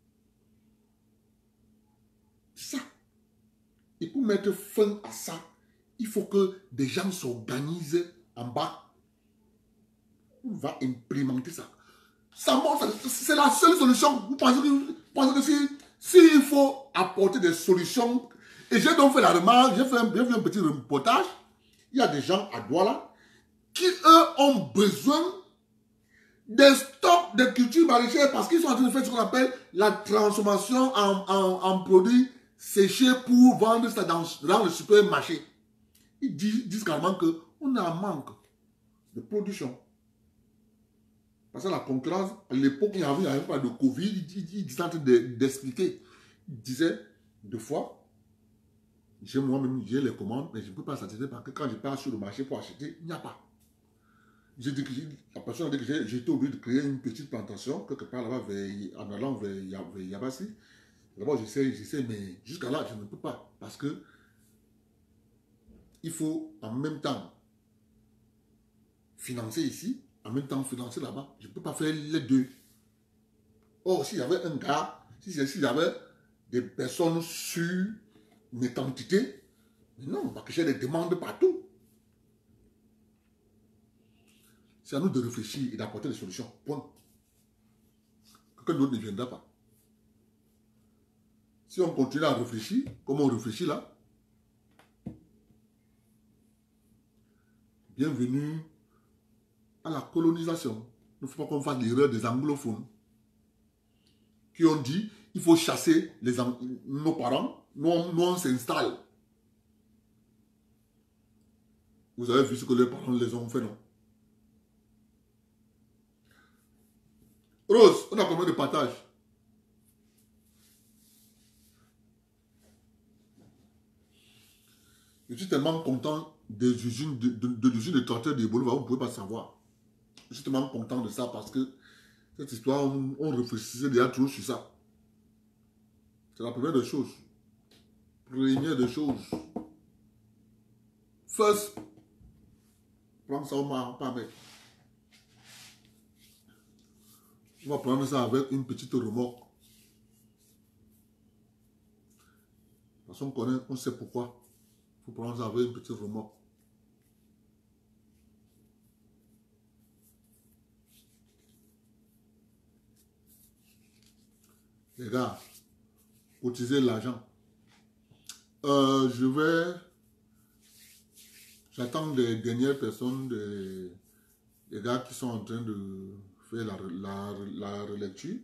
C'est ça. Et pour mettre fin à ça, il faut que des gens s'organisent en bas. On va implémenter ça. C'est la seule solution. Vous pensez que s'il faut apporter des solutions, et j'ai donc fait la remarque, j'ai fait un petit reportage, il y a des gens à Douala qui, eux, ont besoin des stocks de culture maraîchère parce qu'ils sont en train de faire ce qu'on appelle la transformation en produits séchés pour vendre ça dans le supermarché. Ils disent carrément qu'on a un manque de production. Parce que la concurrence, à l'époque, il n'y avait pas de Covid, ils étaient en train d'expliquer. Ils disaient, deux fois, moi-même, j'ai les commandes, mais je ne peux pas satisfaire parce que quand je pars sur le marché pour acheter, il n'y a pas. La personne a dit que j'ai été obligé de créer une petite plantation, quelque part là-bas, en allant vers Yabassi. D'abord, j'essaie, mais jusqu'à là, je ne peux pas. Parce que il faut en même temps financer ici, en même temps financer là-bas. Je ne peux pas faire les deux. Or, s'il y avait un gars, s'il y avait des personnes sur mes quantités, non, parce que j'ai des demandes partout. C'est à nous de réfléchir et d'apporter des solutions. Point. Quelqu'un d'autre ne viendra pas. Si on continue à réfléchir, comme on réfléchit là, bienvenue à la colonisation. Il ne faut pas qu'on fasse l'erreur des anglophones qui ont dit il faut chasser nos parents, nous on s'installe. Vous avez vu ce que les parents les ont fait, non? Rose, on a combien de partages? Je suis tellement content des usines de l'usine de tracteurs de Bolova, vous ne pouvez pas savoir. Je suis tellement content de ça parce que cette histoire, on réfléchissait déjà trop sur ça. C'est la première des choses. Première des choses. First, prends ça au marre, pas avec. On va prendre ça avec une petite remorque. Parce qu'on connaît, on sait pourquoi. Il faut prendre ça avec une petite remorque. Les gars, cotisez l'argent. J'attends les dernières personnes, les gars qui sont en train de faire la relecture.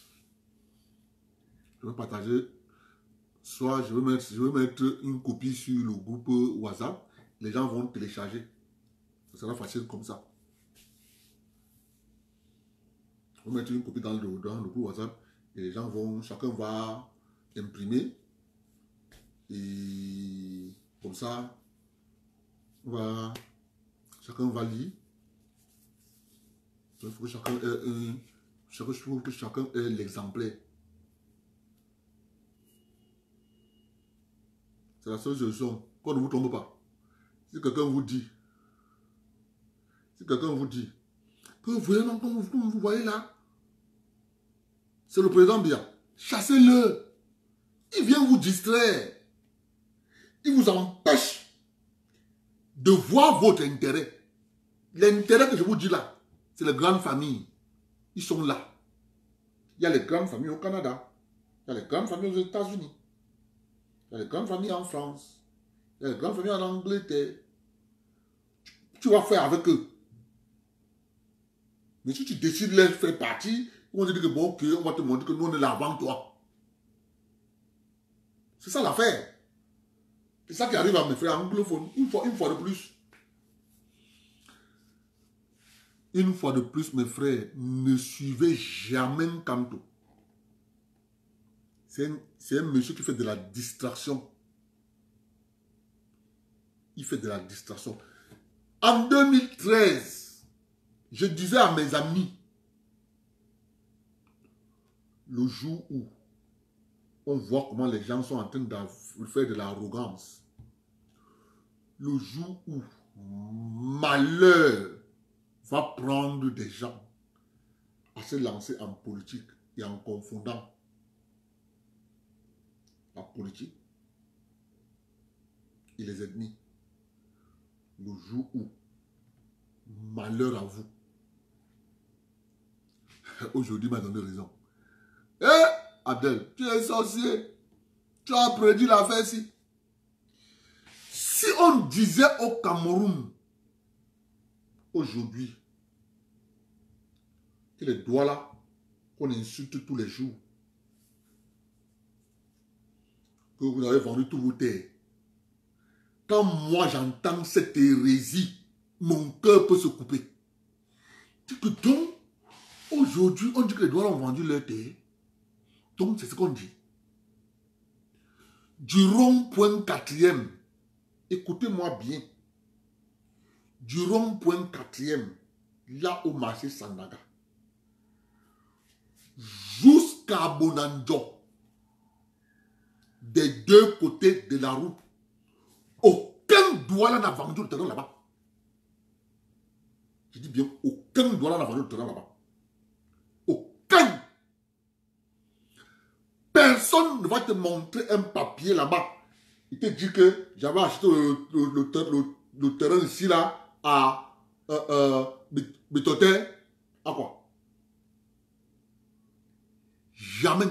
Je vais partager, soit je vais mettre une copie sur le groupe WhatsApp les gens vont télécharger. Ça sera facile comme ça. On va mettre une copie dans le groupe WhatsApp et les gens vont, chacun va imprimer. Et comme ça, chacun va lire. Il faut que chacun ait l'exemplaire. C'est la seule solution. Qu'on ne vous tombe pas. Si quelqu'un vous dit, que vraiment, comme vous voyez là, c'est le président Biya, chassez-le. Il vient vous distraire. Il vous empêche de voir votre intérêt. L'intérêt que je vous dis là, c'est les grandes familles. Ils sont là. Il y a les grandes familles au Canada. Il y a les grandes familles aux États-Unis. Il y a les grandes familles en France. Il y a les grandes familles en Angleterre. Tu vas faire avec eux. Mais si tu décides de les faire partie, ils vont te dire que bon, ok, on va te montrer que nous on est là avant toi. C'est ça l'affaire. C'est ça qui arrive à mes frères anglophones. Une fois de plus. Une fois de plus, mes frères, ne suivez jamais Kanto. C'est un monsieur qui fait de la distraction. Il fait de la distraction. En 2013, je disais à mes amis, le jour où on voit comment les gens sont en train de faire de l'arrogance, le jour où malheur va prendre des gens à se lancer en politique et en confondant la politique et les ennemis, le jour où malheur à vous. Aujourd'hui, m'a donné raison. Eh, Abdel, tu es sorcier. Tu as prédit l'affaire ici. Si on disait au Cameroun, aujourd'hui, que les doigts là, qu'on insulte tous les jours, que vous avez vendu tous vos terres, quand moi j'entends cette hérésie, mon cœur peut se couper. C'est que donc, aujourd'hui, on dit que les Douala ont vendu leur terre. Donc, c'est ce qu'on dit. Du rond-point 4e, écoutez-moi bien. Du rond-point 4e, là au marché Sandaga, jusqu'à Bonanjo, des deux côtés de la route, aucun Douala n'a vendu le terrain là-bas. Je dis bien, aucun Douala n'a vendu le terrain là-bas. Aucun. Personne ne va te montrer un papier là-bas. Il te dit que j'avais acheté le terrain ici là à Bitoté. À quoi? Jamais.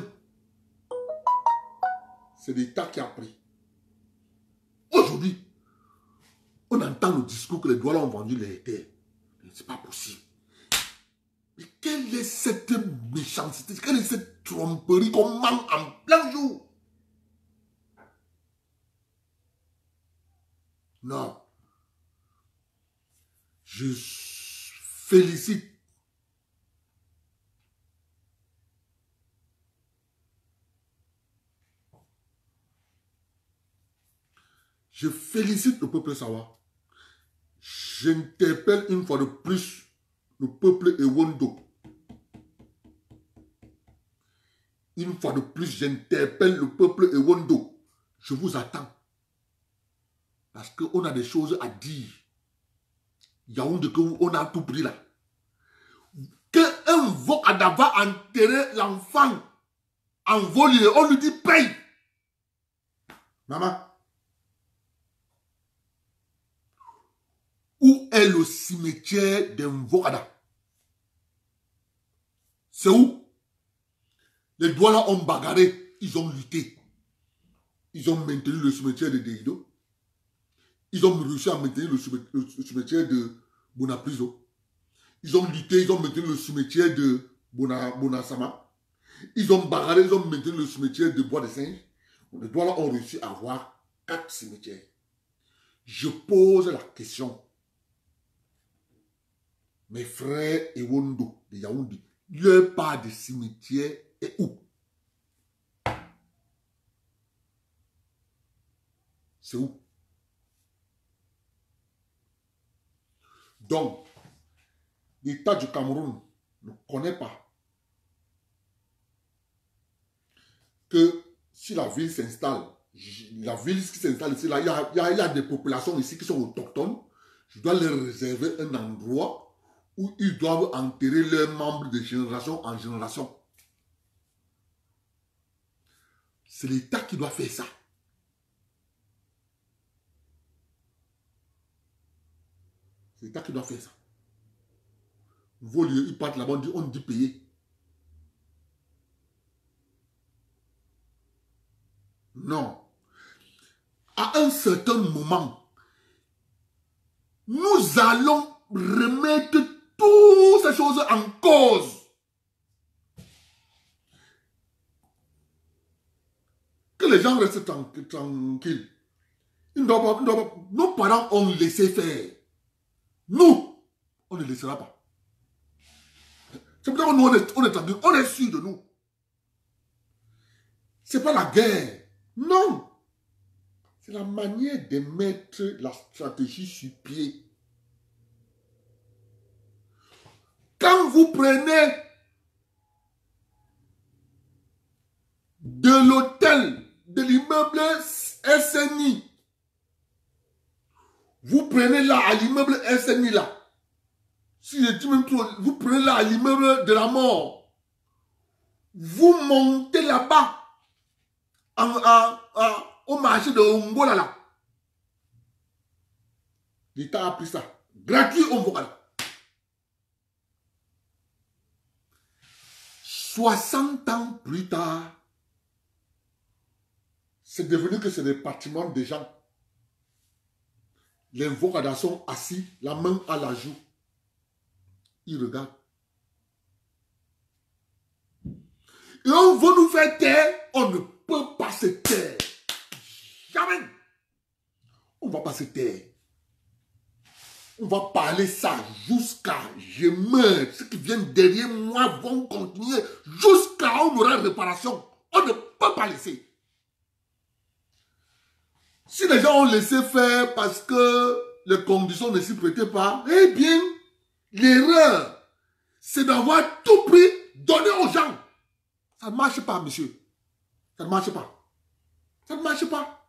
C'est l'État qui a pris. Aujourd'hui, on entend le discours que les Douala ont vendu les terres. C'est pas possible. Mais quelle est cette méchanceté, quelle est cette tromperie qu'on ment en plein jour? Non. Je félicite le peuple Sawa. J'interpelle une fois de plus le peuple Ewondo. Une fois de plus, j'interpelle le peuple Ewondo. Je vous attends. Parce qu'on a des choses à dire. Yaoundé, on a tout pris là. Qu'un Vokada va enterrer l'enfant en volée, on lui dit paye. Maman. Où est le cimetière d'Mvokada? C'est où? Les Douala ont bagarré, ils ont lutté. Ils ont maintenu le cimetière de Deido. Ils ont réussi à maintenir le cimetière de Bonapriso. Ils ont lutté, ils ont maintenu le cimetière de Bonasama. Ils ont bagarré, ils ont maintenu le cimetière de Bois des Singes. Les Douala ont réussi à avoir 4 cimetières. Je pose la question. Mes frères Ewondo de Yaoundé, leur part de cimetière est où? C'est où? Donc, l'État du Cameroun ne connaît pas que si la ville s'installe, la ville qui s'installe ici, là, il y a des populations ici qui sont autochtones, je dois leur réserver un endroit où ils doivent enterrer leurs membres de génération en génération. C'est l'État qui doit faire ça. C'est l'État qui doit faire ça. Vos lieux, ils partent là-bas, on dit payer. Non. À un certain moment, nous allons remettre toutes ces choses en cause. Que les gens restent tranquilles. Nos parents ont laissé faire. Nous, on ne laissera pas. C'est pour ça que nous, on est tranquille, on est sûr de nous. Ce n'est pas la guerre. Non. C'est la manière de mettre la stratégie sur pied. Quand vous prenez de l'hôtel, de l'immeuble SNI, vous prenez là à l'immeuble SNI là, si je dis même trop, vous prenez là à l'immeuble de la mort, vous montez là-bas au marché de Ongola là. L'État a pris ça. Gratuit au Ongola. 60 ans plus tard, c'est devenu que c'est des bâtiments des gens. Les Mvokada sont assis, la main à la joue. Ils regardent. Et on veut nous faire taire, on ne peut pas se taire. Jamais. On ne va pas se taire. On va parler ça jusqu'à je meurs. Ceux qui viennent derrière moi vont continuer jusqu'à ce qu'on aura réparation. On ne peut pas laisser. Si les gens ont laissé faire parce que les conditions ne s'y prêtaient pas, eh bien, l'erreur, c'est d'avoir tout pris, donné aux gens. Ça ne marche pas, monsieur. Ça ne marche pas. Ça ne marche pas.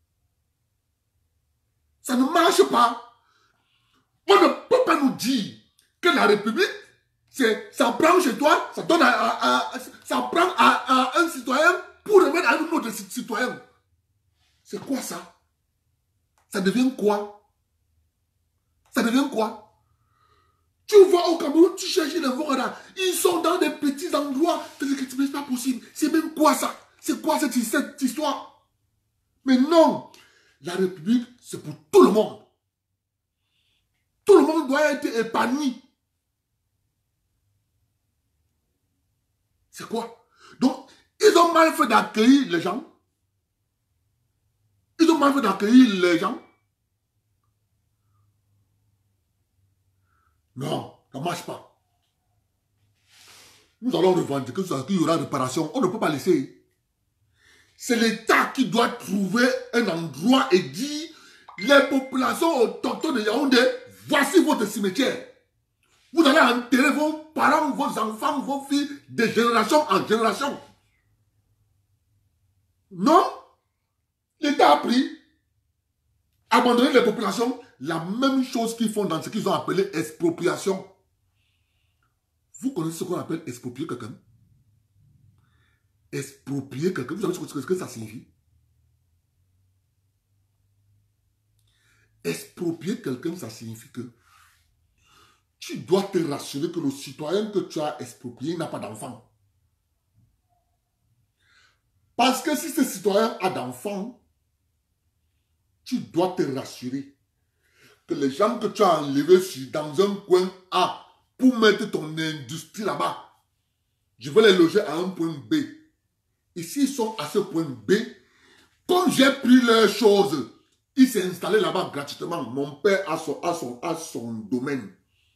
Ça ne marche pas. On ne peut pas nous dire que la République, ça prend chez toi, ça donne ça prend à un citoyen pour remettre à un autre citoyen. C'est quoi ça? Ça devient quoi? Ça devient quoi? Tu vas au Cameroun, tu cherches les Mvokada, ils sont dans des petits endroits. Tu dis que ce n'est pas possible. C'est même quoi ça? C'est quoi cette histoire? Mais non, la République, c'est pour tout le monde. Tout le monde doit être épanoui. C'est quoi? Donc, ils ont mal fait d'accueillir les gens. Ils ont mal fait d'accueillir les gens. Non, ça ne marche pas. Nous allons revendiquer qu'il y aura réparation. On ne peut pas laisser. C'est l'État qui doit trouver un endroit et dire les populations autochtones de Yaoundé, voici votre cimetière. Vous allez enterrer vos parents, vos enfants, vos filles de génération en génération. Non. L'État a pris, abandonné les populations, la même chose qu'ils font dans ce qu'ils ont appelé expropriation. Vous connaissez ce qu'on appelle exproprier quelqu'un? Exproprier quelqu'un, vous savez ce que ça signifie? Exproprier quelqu'un, ça signifie que tu dois te rassurer que le citoyen que tu as exproprié n'a pas d'enfant. Parce que si ce citoyen a d'enfant, tu dois te rassurer que les gens que tu as enlevés dans un coin A pour mettre ton industrie là-bas, je vais les loger à un point B. Et s'ils sont à ce point B, comme j'ai pris leurs choses, Il s'est installé là-bas gratuitement. Mon père a son domaine.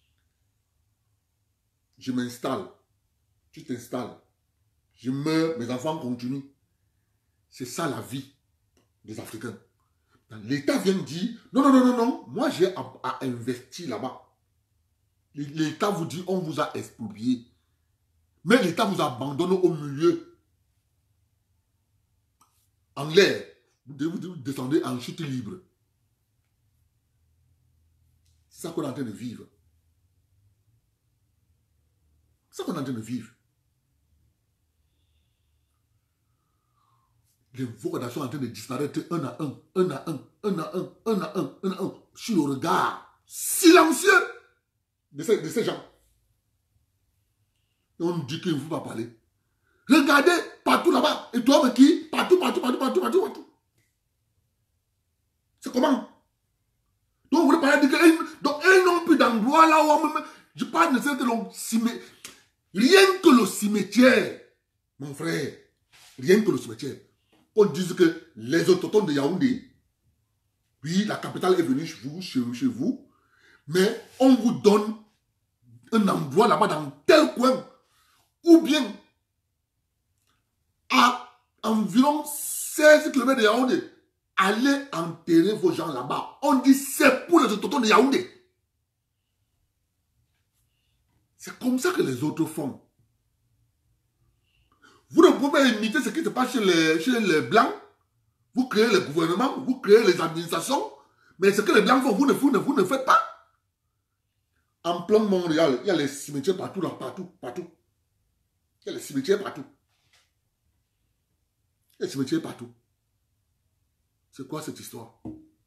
Je m'installe. Tu t'installes. Je meurs, mes enfants continuent. C'est ça la vie des Africains. L'État vient dire, non, moi j'ai à investir là-bas. L'État vous dit, on vous a exproprié. Mais l'État vous abandonne au milieu. En l'air. Vous descendez en chute libre. C'est ça qu'on est en train de vivre. C'est ça qu'on est en train de vivre. Les vocations sont en train de disparaître un à un, sur le regard silencieux de ces gens. Et on nous dit qu'il ne faut pas parler. Regardez partout là-bas. Et toi, mais qui? Partout. C'est comment? Donc, vous voulez parler de que donc, ils n'ont plus d'endroit là où je parle de cette longue cimetière. Rien que le cimetière, mon frère, rien que le cimetière. On dit que les autochtones de Yaoundé, oui, la capitale est venue chez vous, mais on vous donne un endroit là-bas dans tel coin, ou bien à environ 16 km de Yaoundé, allez enterrer vos gens là-bas. On dit c'est pour les autochtones de Yaoundé. C'est comme ça que les autres font. Vous ne pouvez pas imiter ce qui se passe chez les Blancs. Vous créez les gouvernements, vous créez les administrations, mais ce que les Blancs font, vous ne faites pas. En plein Montréal, il y a les cimetières partout, là, partout. Il y a les cimetières partout. Il y a les cimetières partout. C'est quoi cette histoire?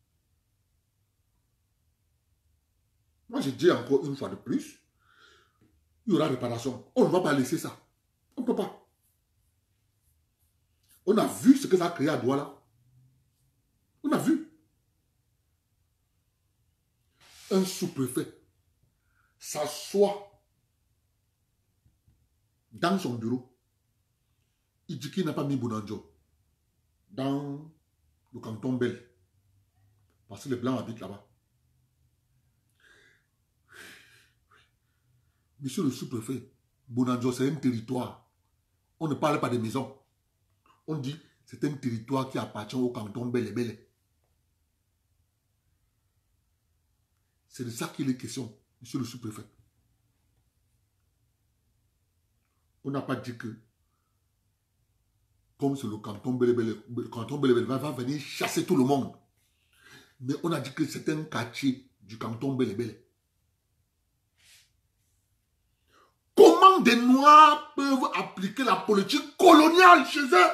Moi, je dis encore une fois de plus, il y aura réparation. On ne va pas laisser ça. On ne peut pas. On a vu ce que ça a créé à Douala. On a vu. Un sous-préfet s'assoit dans son bureau. Il dit qu'il n'a pas mis Bounandjo dans le canton Bel. Parce que les Blancs habitent là-bas. Monsieur le sous-préfet, Bounandjo, c'est un territoire. On ne parle pas des maisons. On dit c'est un territoire qui appartient au canton Bel-et-Bel. C'est de ça qu'il est question, monsieur le sous-préfet. On n'a pas dit que, comme c'est le canton Bel-et-Bel, le canton Bel-et-Bel va venir chasser tout le monde. Mais on a dit que c'est un quartier du canton Bel-et-Bel. Comment des Noirs peuvent appliquer la politique coloniale chez eux?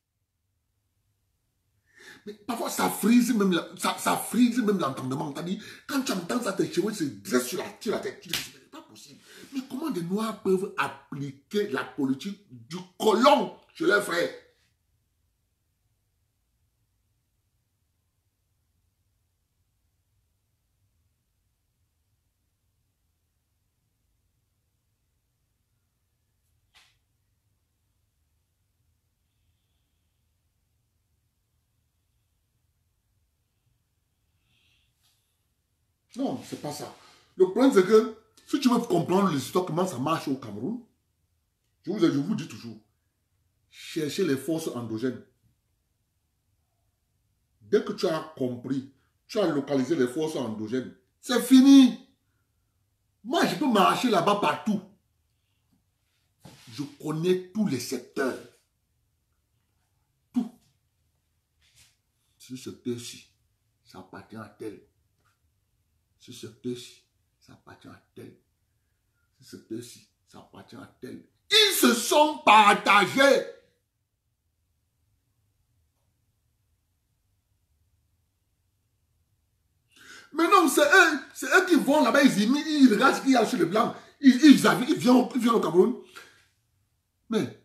Mais parfois, ça frise même l'entendement. C'est-à-dire, quand tu entends ça, tes cheveux se dressent sur la tête. Tu dis, c'est pas possible. Mais comment des Noirs peuvent appliquer la politique du colon chez leurs frères? Non, c'est pas ça. Le problème, c'est que si tu veux comprendre l'histoire, comment ça marche au Cameroun, je vous dis toujours, cherchez les forces endogènes. Dès que tu as compris, tu as localisé les forces endogènes, c'est fini. Moi, je peux marcher là-bas partout. Je connais tous les secteurs. Tout. Ce secteur-ci, ça appartient à tel. Ce secteur-ci, ça appartient à tel. Ce secteur-ci, ça appartient à tel. Ils se sont partagés. Mais non, c'est eux qui vont là-bas, ils regardent ce qu'il y a sur les Blancs. Ils viennent au Cameroun. Mais,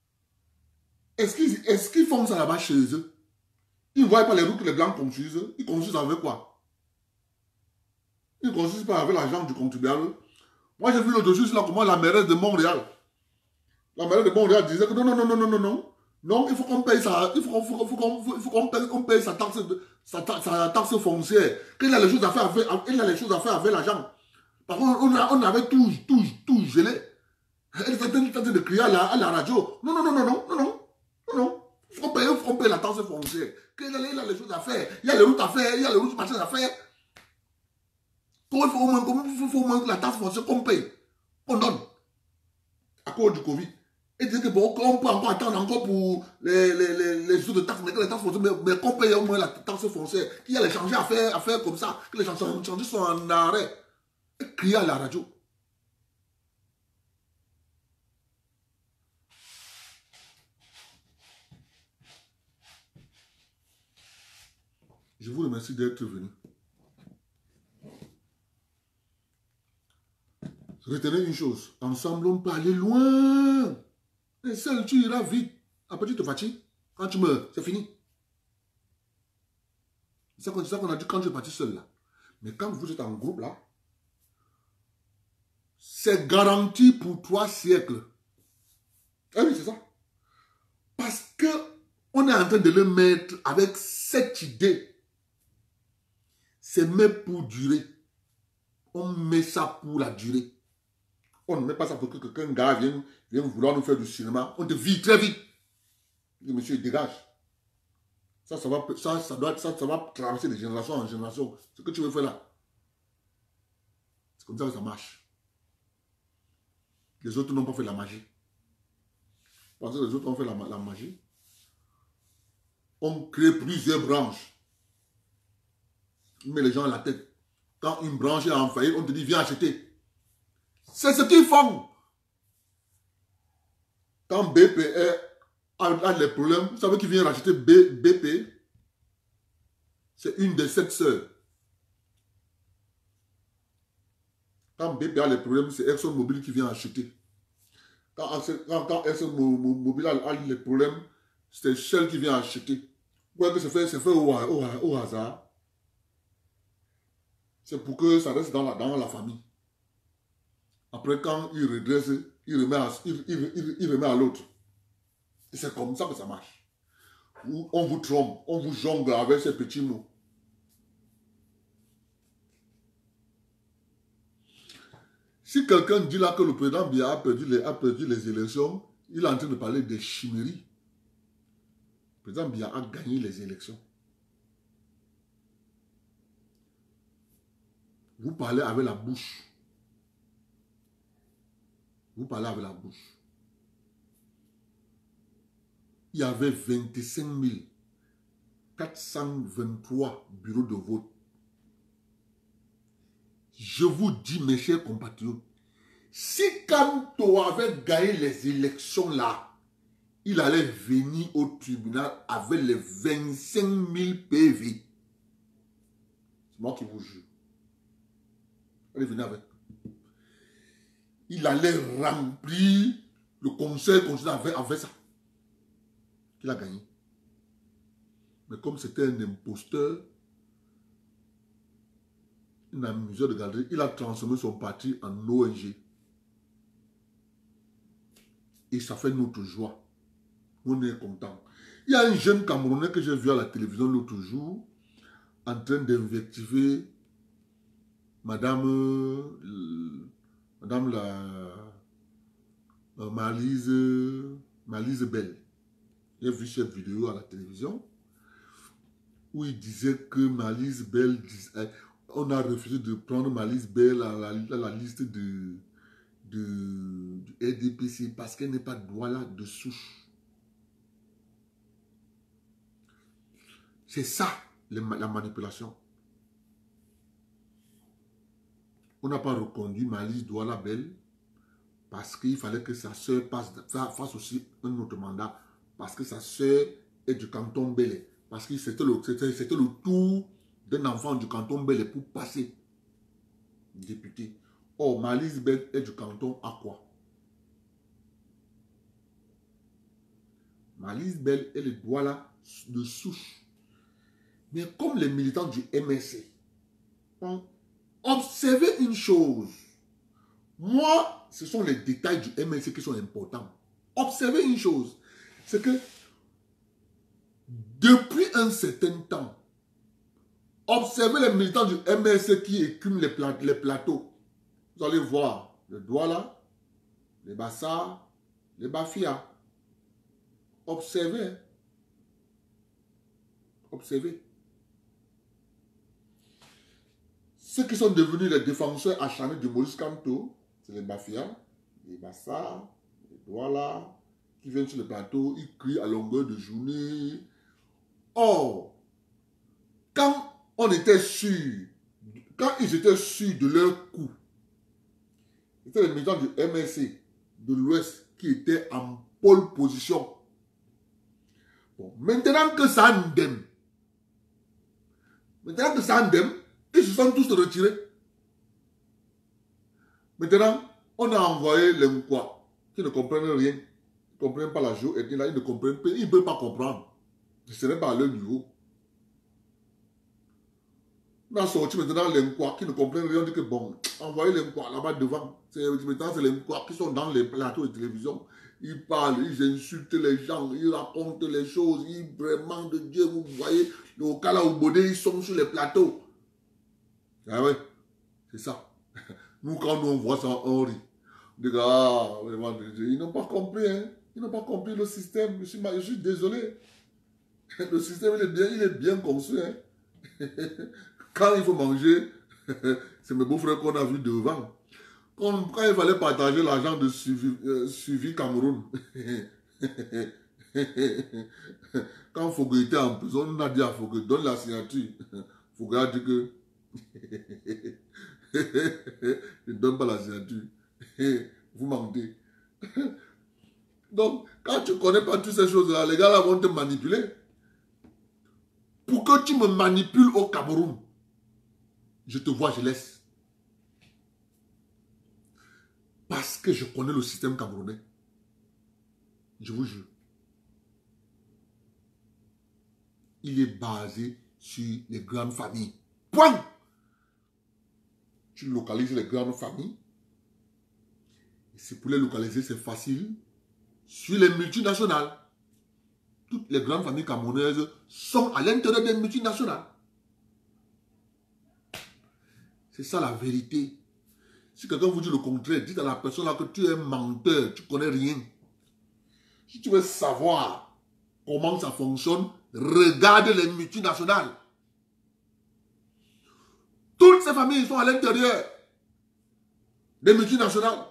est-ce qu'ils font ça là-bas chez eux? Ils ne voient pas les routes que les Blancs construisent. Ils construisent avec quoi? Ils ne construisent pas avec l'argent du contribuable. Moi, j'ai vu l'autre jour là comment la mairesse de Montréal. La mairesse de Montréal disait que non. Non, il faut qu'on paye ça. Il faut qu'on paye sa taxe foncière. Qu'il a les choses à faire avec, avec l'argent. Par contre, on avait tout gelé. Elle était en train de crier à la radio. Non. Il faut qu'on paye la taxe foncière. Qu'il a les choses à faire. Il y a les routes à faire. Il y a les routes machin à faire. Il faut au moins la taxe foncière qu'on paye. On donne. À cause du Covid. Et dire que bon, on peut encore attendre encore pour les autres taxes, mais qu'on paye au moins la taxe foncière, qu'il y a les changements à faire comme ça, que les changements sont en arrêt. Et crier à la radio. Je vous remercie d'être venu. Retenez une chose, ensemble on peut aller loin. Et seul tu iras vite. Après tu te fatigues. Quand tu meurs, c'est fini. C'est ça qu'on a dit quand tu es parti seul là. Mais quand vous êtes en groupe là, c'est garanti pour 3 siècles. Ah oui, c'est ça. Parce que on est en train de le mettre avec cette idée. C'est même pour durer. On met ça pour la durée. On ne met pas ça pour que qu'un gars vienne vouloir nous faire du cinéma. On te vit très vite. Il dit, monsieur, dégage. Ça va traverser de génération en génération. Ce que tu veux faire là. C'est comme ça que ça marche. Les autres n'ont pas fait la magie. Parce que les autres ont fait la magie. On crée plusieurs branches. On met les gens à la tête. Quand une branche est en faillite, on te dit, viens acheter. C'est ce qu'ils font. Quand BP a les problèmes, vous savez qui vient racheter BP? C'est une des 7 sœurs. Quand BP a les problèmes, c'est ExxonMobil qui vient acheter. Quand ExxonMobil a les problèmes, c'est Shell qui vient acheter. Vous voyez que c'est fait au hasard. C'est pour que ça reste dans la famille. Après, quand il redresse, il remet à l'autre. Et c'est comme ça que ça marche. On vous trompe, on vous jongle avec ces petits mots. Si quelqu'un dit là que le président Biya a perdu les élections, il est en train de parler des chimériques. Le président Biya a gagné les élections. Vous parlez avec la bouche. Vous parlez avec la bouche. Il y avait 25 423 bureaux de vote. Je vous dis, mes chers compatriotes, si Kanto avait gagné les élections là, il allait venir au tribunal avec les 25 000 PV. C'est moi qui vous jure. Allez venir avec. Il allait remplir le conseil constitutionnel avec ça. Il a gagné. Mais comme c'était un imposteur, un amuseur de galerie, il a transformé son parti en ONG. Et ça fait notre joie. On est content. Il y a un jeune Camerounais que j'ai vu à la télévision l'autre jour en train d'invectiver Madame Malise Bell. J'ai vu cette vidéo à la télévision où il disait que Malise Bell, on a refusé de prendre Malise Bell à la liste du RDPC parce qu'elle n'est pas douala de souche. C'est ça la manipulation. On n'a pas reconduit Malise Douala Bell parce qu'il fallait que sa soeur fasse aussi un autre mandat. Parce que sa soeur est du canton Bélé. Parce que c'était le tour d'un enfant du canton Bélé pour passer député. Or, Malise Bell est du canton Akwa. Malise Bell est le Douala de souche. Mais comme les militants du MSC ont observé une chose, moi, ce sont les détails du MSC qui sont importants. Observez une chose, c'est que Depuis un certain temps, observez les militants du MSC qui écument les plateaux. Vous allez voir le Douala, les Bassa, les Bafia. Observez. Observez. Ceux qui sont devenus les défenseurs acharnés de Maurice Kamto, c'est les Bafia, les Bassa, les Douala, qui viennent sur le plateau, ils crient à longueur de journée. Or, quand on était sûr, quand ils étaient sûrs de leur coup, c'était les militants du MSC de l'Ouest qui étaient en pole position. Bon, maintenant que ça ndème, ils se sont tous retirés. Maintenant, on a envoyé les Mkwa qui ne comprennent rien, qui ne comprennent pas la géoethnie, là, ils ne comprennent pas, ils ne peuvent pas comprendre. Ce n'est pas à leur niveau. On a sorti maintenant les Mkwa qui ne comprennent rien, on dit que bon, envoyez les Mkwa là-bas devant. Maintenant, c'est les Mkwa qui sont dans les plateaux de télévision. Ils parlent, ils insultent les gens, ils racontent les choses, ils vraiment de Dieu, vous voyez, au Kala ou Bodé, ils sont sur les plateaux. Ah ouais, c'est ça. Nous, quand nous on voit ça, on rit. Des gars, ah, vraiment, ils n'ont pas compris, hein. Ils n'ont pas compris le système. Je suis désolé. Le système, il est bien construit, hein. Quand il faut manger, c'est mes beaux-frères qu'on a vu devant. Quand il fallait partager l'argent de suivi Cameroun, quand Fogo était en prison, on a dit à Fogo, donne la signature. Fogo a dit que ne donne pas la signature. Vous mentez. Donc, quand tu ne connais pas toutes ces choses-là, les gars là vont te manipuler. Pour que tu me manipules au Cameroun, je te vois, je laisse. Parce que je connais le système camerounais. Je vous jure. Il est basé sur les grandes familles. Point. Tu localises les grandes familles. Et c'est pour les localiser, c'est facile. Sur les multinationales. Toutes les grandes familles camerounaises sont à l'intérieur des multinationales. C'est ça la vérité. Si quelqu'un vous dit le contraire, dites à la personne là que tu es un menteur, tu ne connais rien. Si tu veux savoir comment ça fonctionne, regarde les multinationales. Toutes ces familles sont à l'intérieur des multinationales.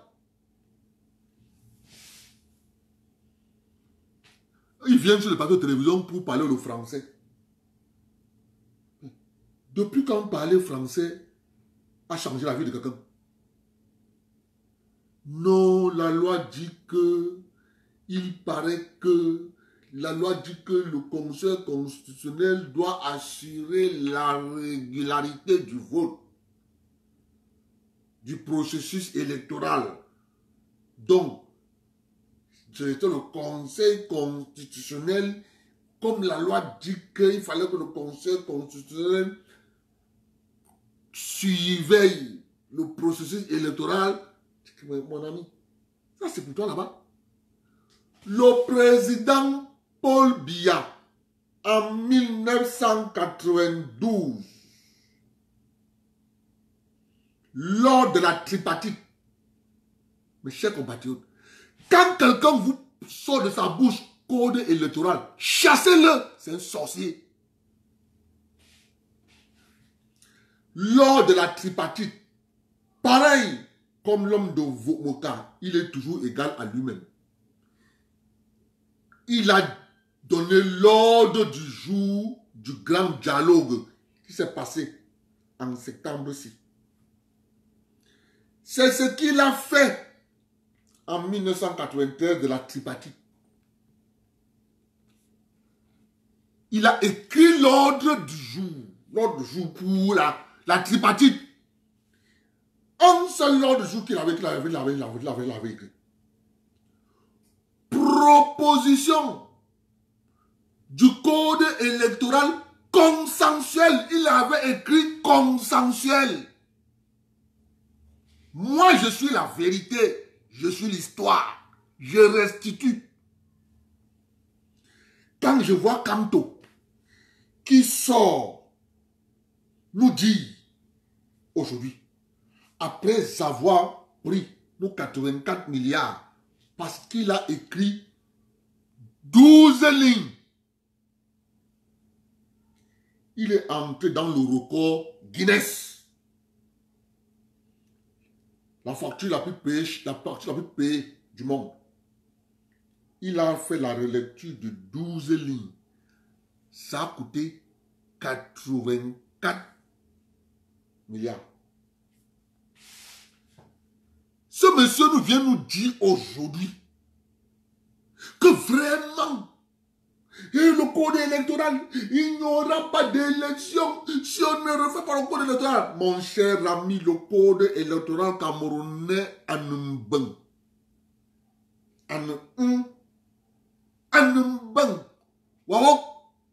Ils viennent sur le plateau de télévision pour parler le français. Depuis quand parler français a changé la vie de quelqu'un? Non, la loi dit que, il paraît que, la loi dit que le Conseil constitutionnel doit assurer la régularité du vote, du processus électoral. Donc, c'était le Conseil constitutionnel, comme la loi dit qu'il fallait que le Conseil constitutionnel surveille le processus électoral. Mon ami, ça c'est pour toi là-bas. Le président Paul Biya, en 1992, lors de la tripartite, mes chers compatriotes, quand quelqu'un vous sort de sa bouche code électoral, chassez-le, c'est un sorcier. Lors de la tripartite, pareil, comme l'homme de Moka, il est toujours égal à lui-même. Il a donné l'ordre du jour du grand dialogue qui s'est passé en septembre-ci. C'est ce qu'il a fait en 1993 de la tripartite. Il a écrit l'ordre du jour pour la tripartite. Un seul ordre du jour qu'il avait écrit. Proposition du code électoral consensuel. Il avait écrit consensuel. Moi, je suis la vérité. Je suis l'histoire. Je restitue. Quand quand je vois Kanto qui sort nous dire aujourd'hui, après avoir pris nos 84 milliards, parce qu'il a écrit 12 lignes, il est entré dans le record Guinness. La facture la plus payée du monde. Il a fait la relecture de 12 lignes. Ça a coûté 84 milliards. Ce monsieur nous vient nous dire aujourd'hui que vraiment, et le code électoral, il n'y aura pas d'élection si on ne refait pas le code électoral. Mon cher ami, le code électoral camerounais en un Waouh!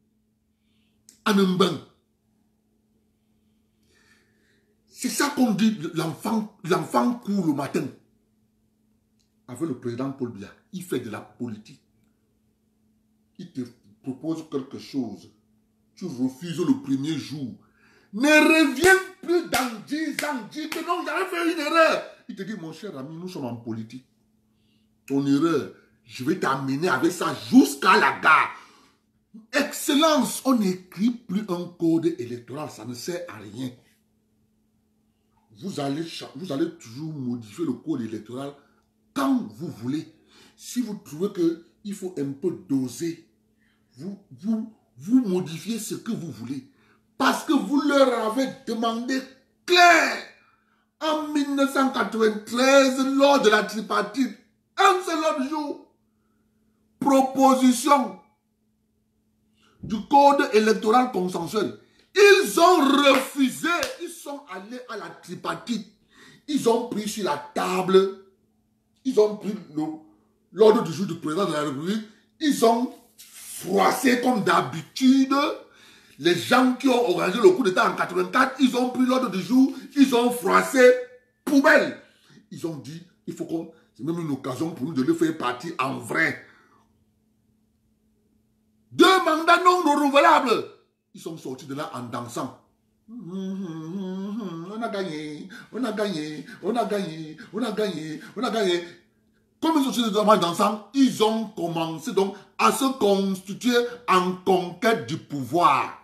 C'est ça qu'on dit, l'enfant court le matin. Avec le président Paul Biya, il fait de la politique. Il te propose quelque chose. Tu refuses le premier jour. Ne reviens plus dans 10 ans. Dis que non, j'avais fait une erreur. Il te dit, mon cher ami, nous sommes en politique. Ton erreur, je vais t'amener avec ça jusqu'à la gare. Excellence, on n'écrit plus un code électoral, ça ne sert à rien. Vous allez toujours modifier le code électoral quand vous voulez. Si vous trouvez qu'il faut un peu doser, vous modifiez ce que vous voulez. Parce que vous leur avez demandé clair. En 1993, lors de la tripartite, un seul autre jour, proposition du code électoral consensuel. Ils ont refusé, ils sont allés à la tripartite. Ils ont pris sur la table, ils ont pris l'ordre du jour du président de la République, ils ont froissé comme d'habitude. Les gens qui ont organisé le coup d'État en 84, ils ont pris l'ordre du jour, ils ont froissé poubelle. Ils ont dit, il faut qu'on... C'est même une occasion pour nous de le faire partir en vrai. 2 mandats non renouvelables. Ils sont sortis de là en dansant. On a gagné, on a gagné, on a gagné, on a gagné, on a gagné. Comme ils sont sortis de là en dansant, ils ont commencé donc à se constituer en conquête du pouvoir.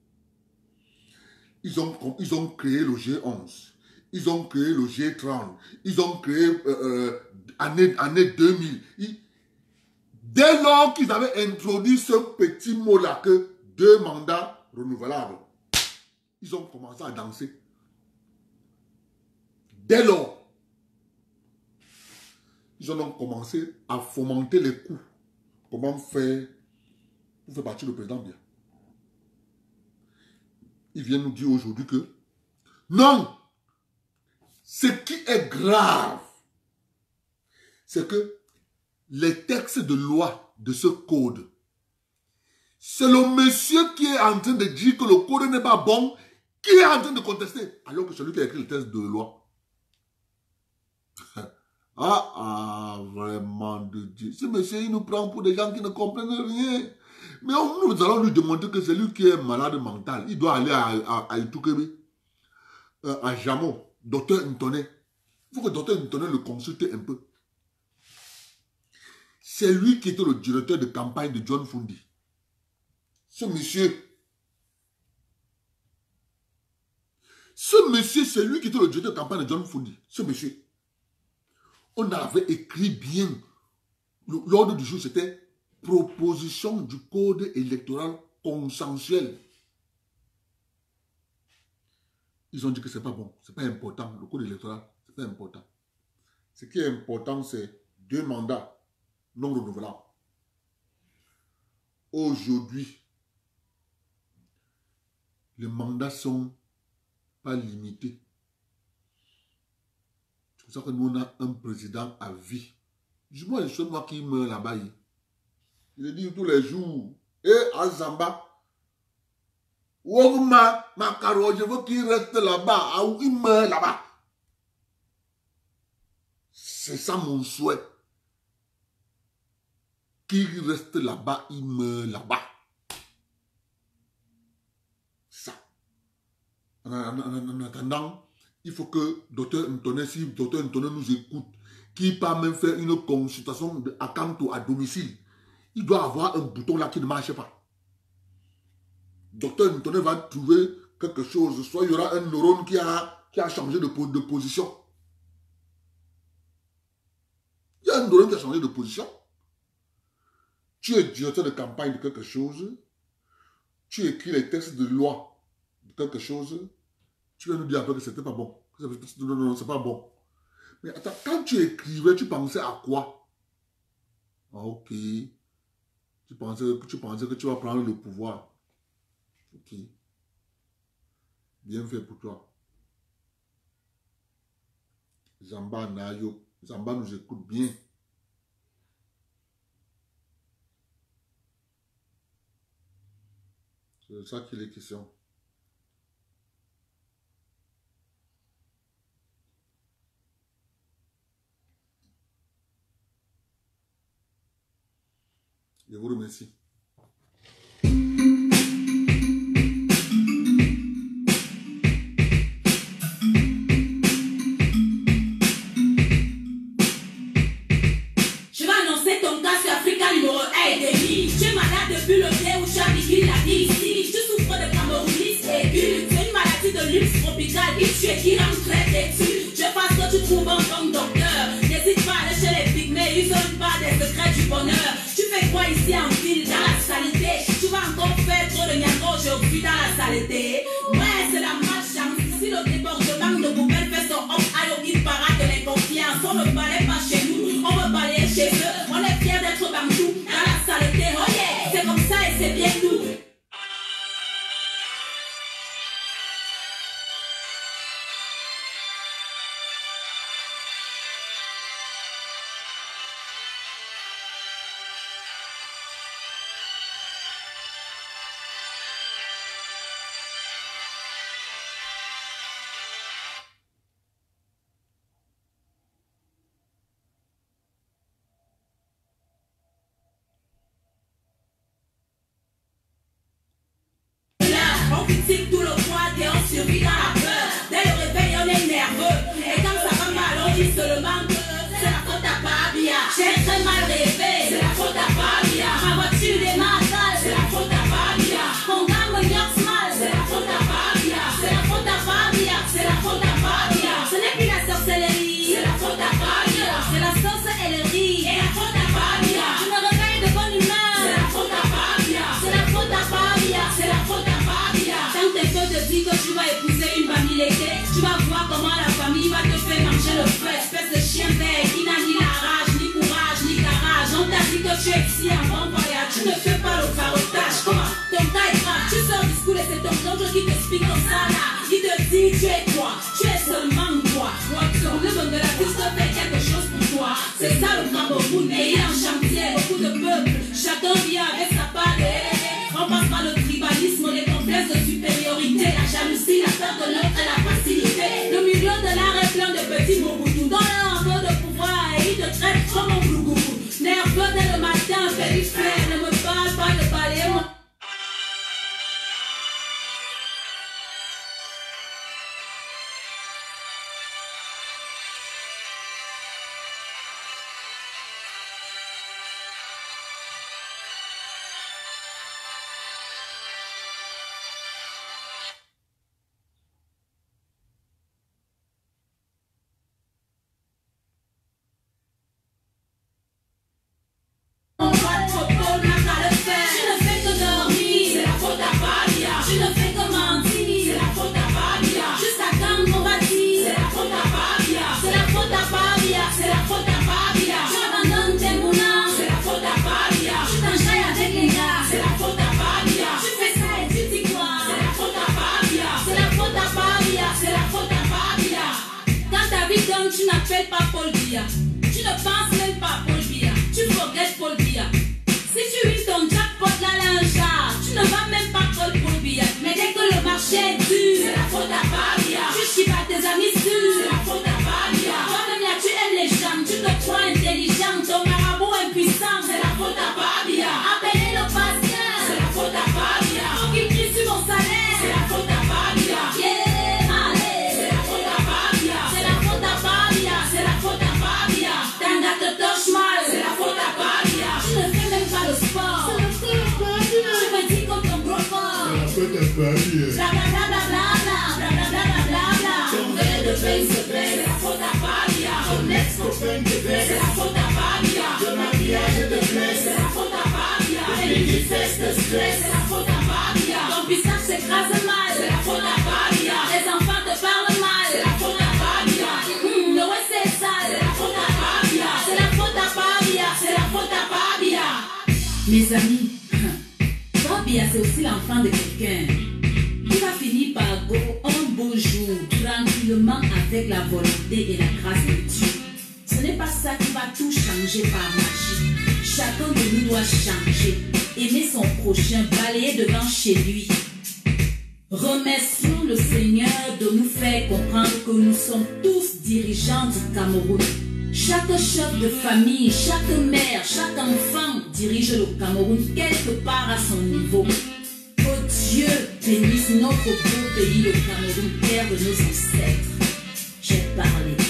Ils ont créé le G11. Ils ont créé le G30. Ils ont créé année 2000. Dès lors qu'ils avaient introduit ce petit mot-là, que 2 mandats renouvelables, ils ont commencé à danser. Dès lors, ils ont donc commencé à fomenter les coups. Comment faire pour faire partir le président Biya. Il vient nous dire aujourd'hui que non, ce qui est grave, c'est que les textes de loi de ce code, c'est le monsieur qui est en train de dire que le code n'est pas bon, qui est en train de contester, alors que celui qui a écrit le texte de loi. Vraiment de Dieu. Ce monsieur, il nous prend pour des gens qui ne comprennent rien. Mais nous allons lui demander que c'est lui qui est malade mental. Il doit aller à Itukebe, à Jamo, docteur Ntoné. Il faut que docteur Ntoné le consulte un peu. C'est lui qui était le directeur de campagne de John Fundi. Ce monsieur, c'est lui qui était le directeur de campagne de John Fundi. Ce monsieur. On avait écrit bien. L'ordre du jour, c'était proposition du code électoral consensuel. Ils ont dit que ce n'est pas bon, ce n'est pas important. Le code électoral, ce n'est pas important. Ce qui est important, c'est 2 mandats non renouvelables. Aujourd'hui, les mandats ne sont pas limités. C'est pour ça que nous, on a un président à vie. Moi, je sais moi qui meurt là-bas. Il dit tous les jours, Azamba, Wogma, Makaro, je veux qu'il reste là-bas, ou il meurt là-bas. C'est ça mon souhait. Qu'il reste là-bas, il meurt là-bas. En attendant, il faut que Dr Ntoné, si Dr Ntoné nous écoute, qui part même faire une consultation à Kanto à domicile, il doit avoir un bouton là qui ne marche pas. Dr Ntoné va trouver quelque chose, soit il y aura un neurone qui a changé de position. Il y a un neurone qui a changé de position. Tu es directeur de campagne de quelque chose, tu écris les textes de loi de quelque chose, tu vas nous dire après que c'était pas bon. Non, c'est pas bon. Mais attends, quand tu écrivais, tu pensais à quoi? Ah, ok. Tu pensais que tu vas prendre le pouvoir. Ok. Bien fait pour toi. Zamba Nayo. Zamba nous écoute bien. C'est ça qu'il est question. Je vous remercie. Je vais annoncer ton cas sur Africa numéro 1 et demi. Tu es malade depuis le pied où tu as vécu la vie ici. Tu souffres de camorrhonite aiguë. C'est une maladie de luxe tropicale qui tue et qui rend très têtu. Je pense que tu trouves un bon docteur. N'hésite pas à aller chez les pygmées, ils ont pas des secrets du bonheur. Tu fais quoi ici en ville, dans la saleté? Tu vas encore faire trop de niago aujourd'hui dans la saleté. Ouais, c'est la malchance. Si le débordement de poubelle fait son hop, aïe, il parade de l'inconfiance. On ne balaye pas chez nous, on veut balayer chez eux. On est fiers d'être bantou dans la saleté. Oh yeah, c'est comme ça et c'est bien tout. On critique tout le poids et on survit dans la peur. Dès le réveil, on est nerveux. Et quand ça va mal, on dit seulement que c'est la faute à Fabia. J'ai très mal rêvé, c'est la faute à Fabia. Ma voiture est mal, c'est la faute à Fabia. Mon gars me garde mal, c'est la faute à Fabia. C'est la faute à Fabia, c'est la faute à Fabia. Ce n'est plus la sorcellerie, c'est la faute à Fabia. C'est la sauce et le riz, et la faute à Fabia. Je me réveille de bonne humeur, c'est la faute à Fabia. C'est la faute à Fabia, c'est la faute à Fabia. Quand tes feux te disent que tu vas épouser une famille laitée, tu vas voir comment la famille va te faire manger le feu. Espèce de chien vert qui n'a ni la rage, ni courage, ni garage. On t'a dit que tu es ici en bon voyage, tu ne fais pas le carottage. Comment? Ton cas est grave, tu sors du school et c'est ton oncle qui t'explique comme ça là. Il te dit tu es quoi? Tu es seulement quoi? Watson, le bon de la piste fait quelque chose pour toi. C'est ça le Cameroun, pays en chantier, beaucoup de peuples. Chacun vient avec sa part de on passe par le tribalisme, les complexes de supériorité, la jalousie, la peur de l'autre et la facilité. Le milieu de l'art est plein de petits mouboutou. Dans un peu de pouvoir et il te traite comme un glougoubou. Nerveux dès le matin, périphrère, ne me parle pas de balayer mon... faute à Paris. Ton verre de pain se baisse, c'est la faute à Paria. Ton ex-copain te baisse, c'est la faute à Paria. Le mariage te blesse, c'est la faute à Paria. Les fesses te stressent, c'est la faute à Paria. Ton pistage s'écrase mal, c'est la faute à Paria. Les enfants te parlent mal, c'est la faute à Paria. Le ouais c'est ça, c'est la faute à Paria. C'est la faute à Paria, c'est la faute à Paria. Mes amis, Paria c'est aussi l'enfant de quelqu'un. Il va finir par go un beau jour, tranquillement avec la volonté et la grâce de Dieu. Ce n'est pas ça qui va tout changer par magie. Chacun de nous doit changer, aimer son prochain, balayer devant chez lui. Remercions le Seigneur de nous faire comprendre que nous sommes tous dirigeants du Cameroun. Chaque chef de famille, chaque mère, chaque enfant dirige le Cameroun quelque part à son niveau. Que Dieu bénisse notre beau pays, le Cameroun, terre de nos ancêtres. J'ai parlé.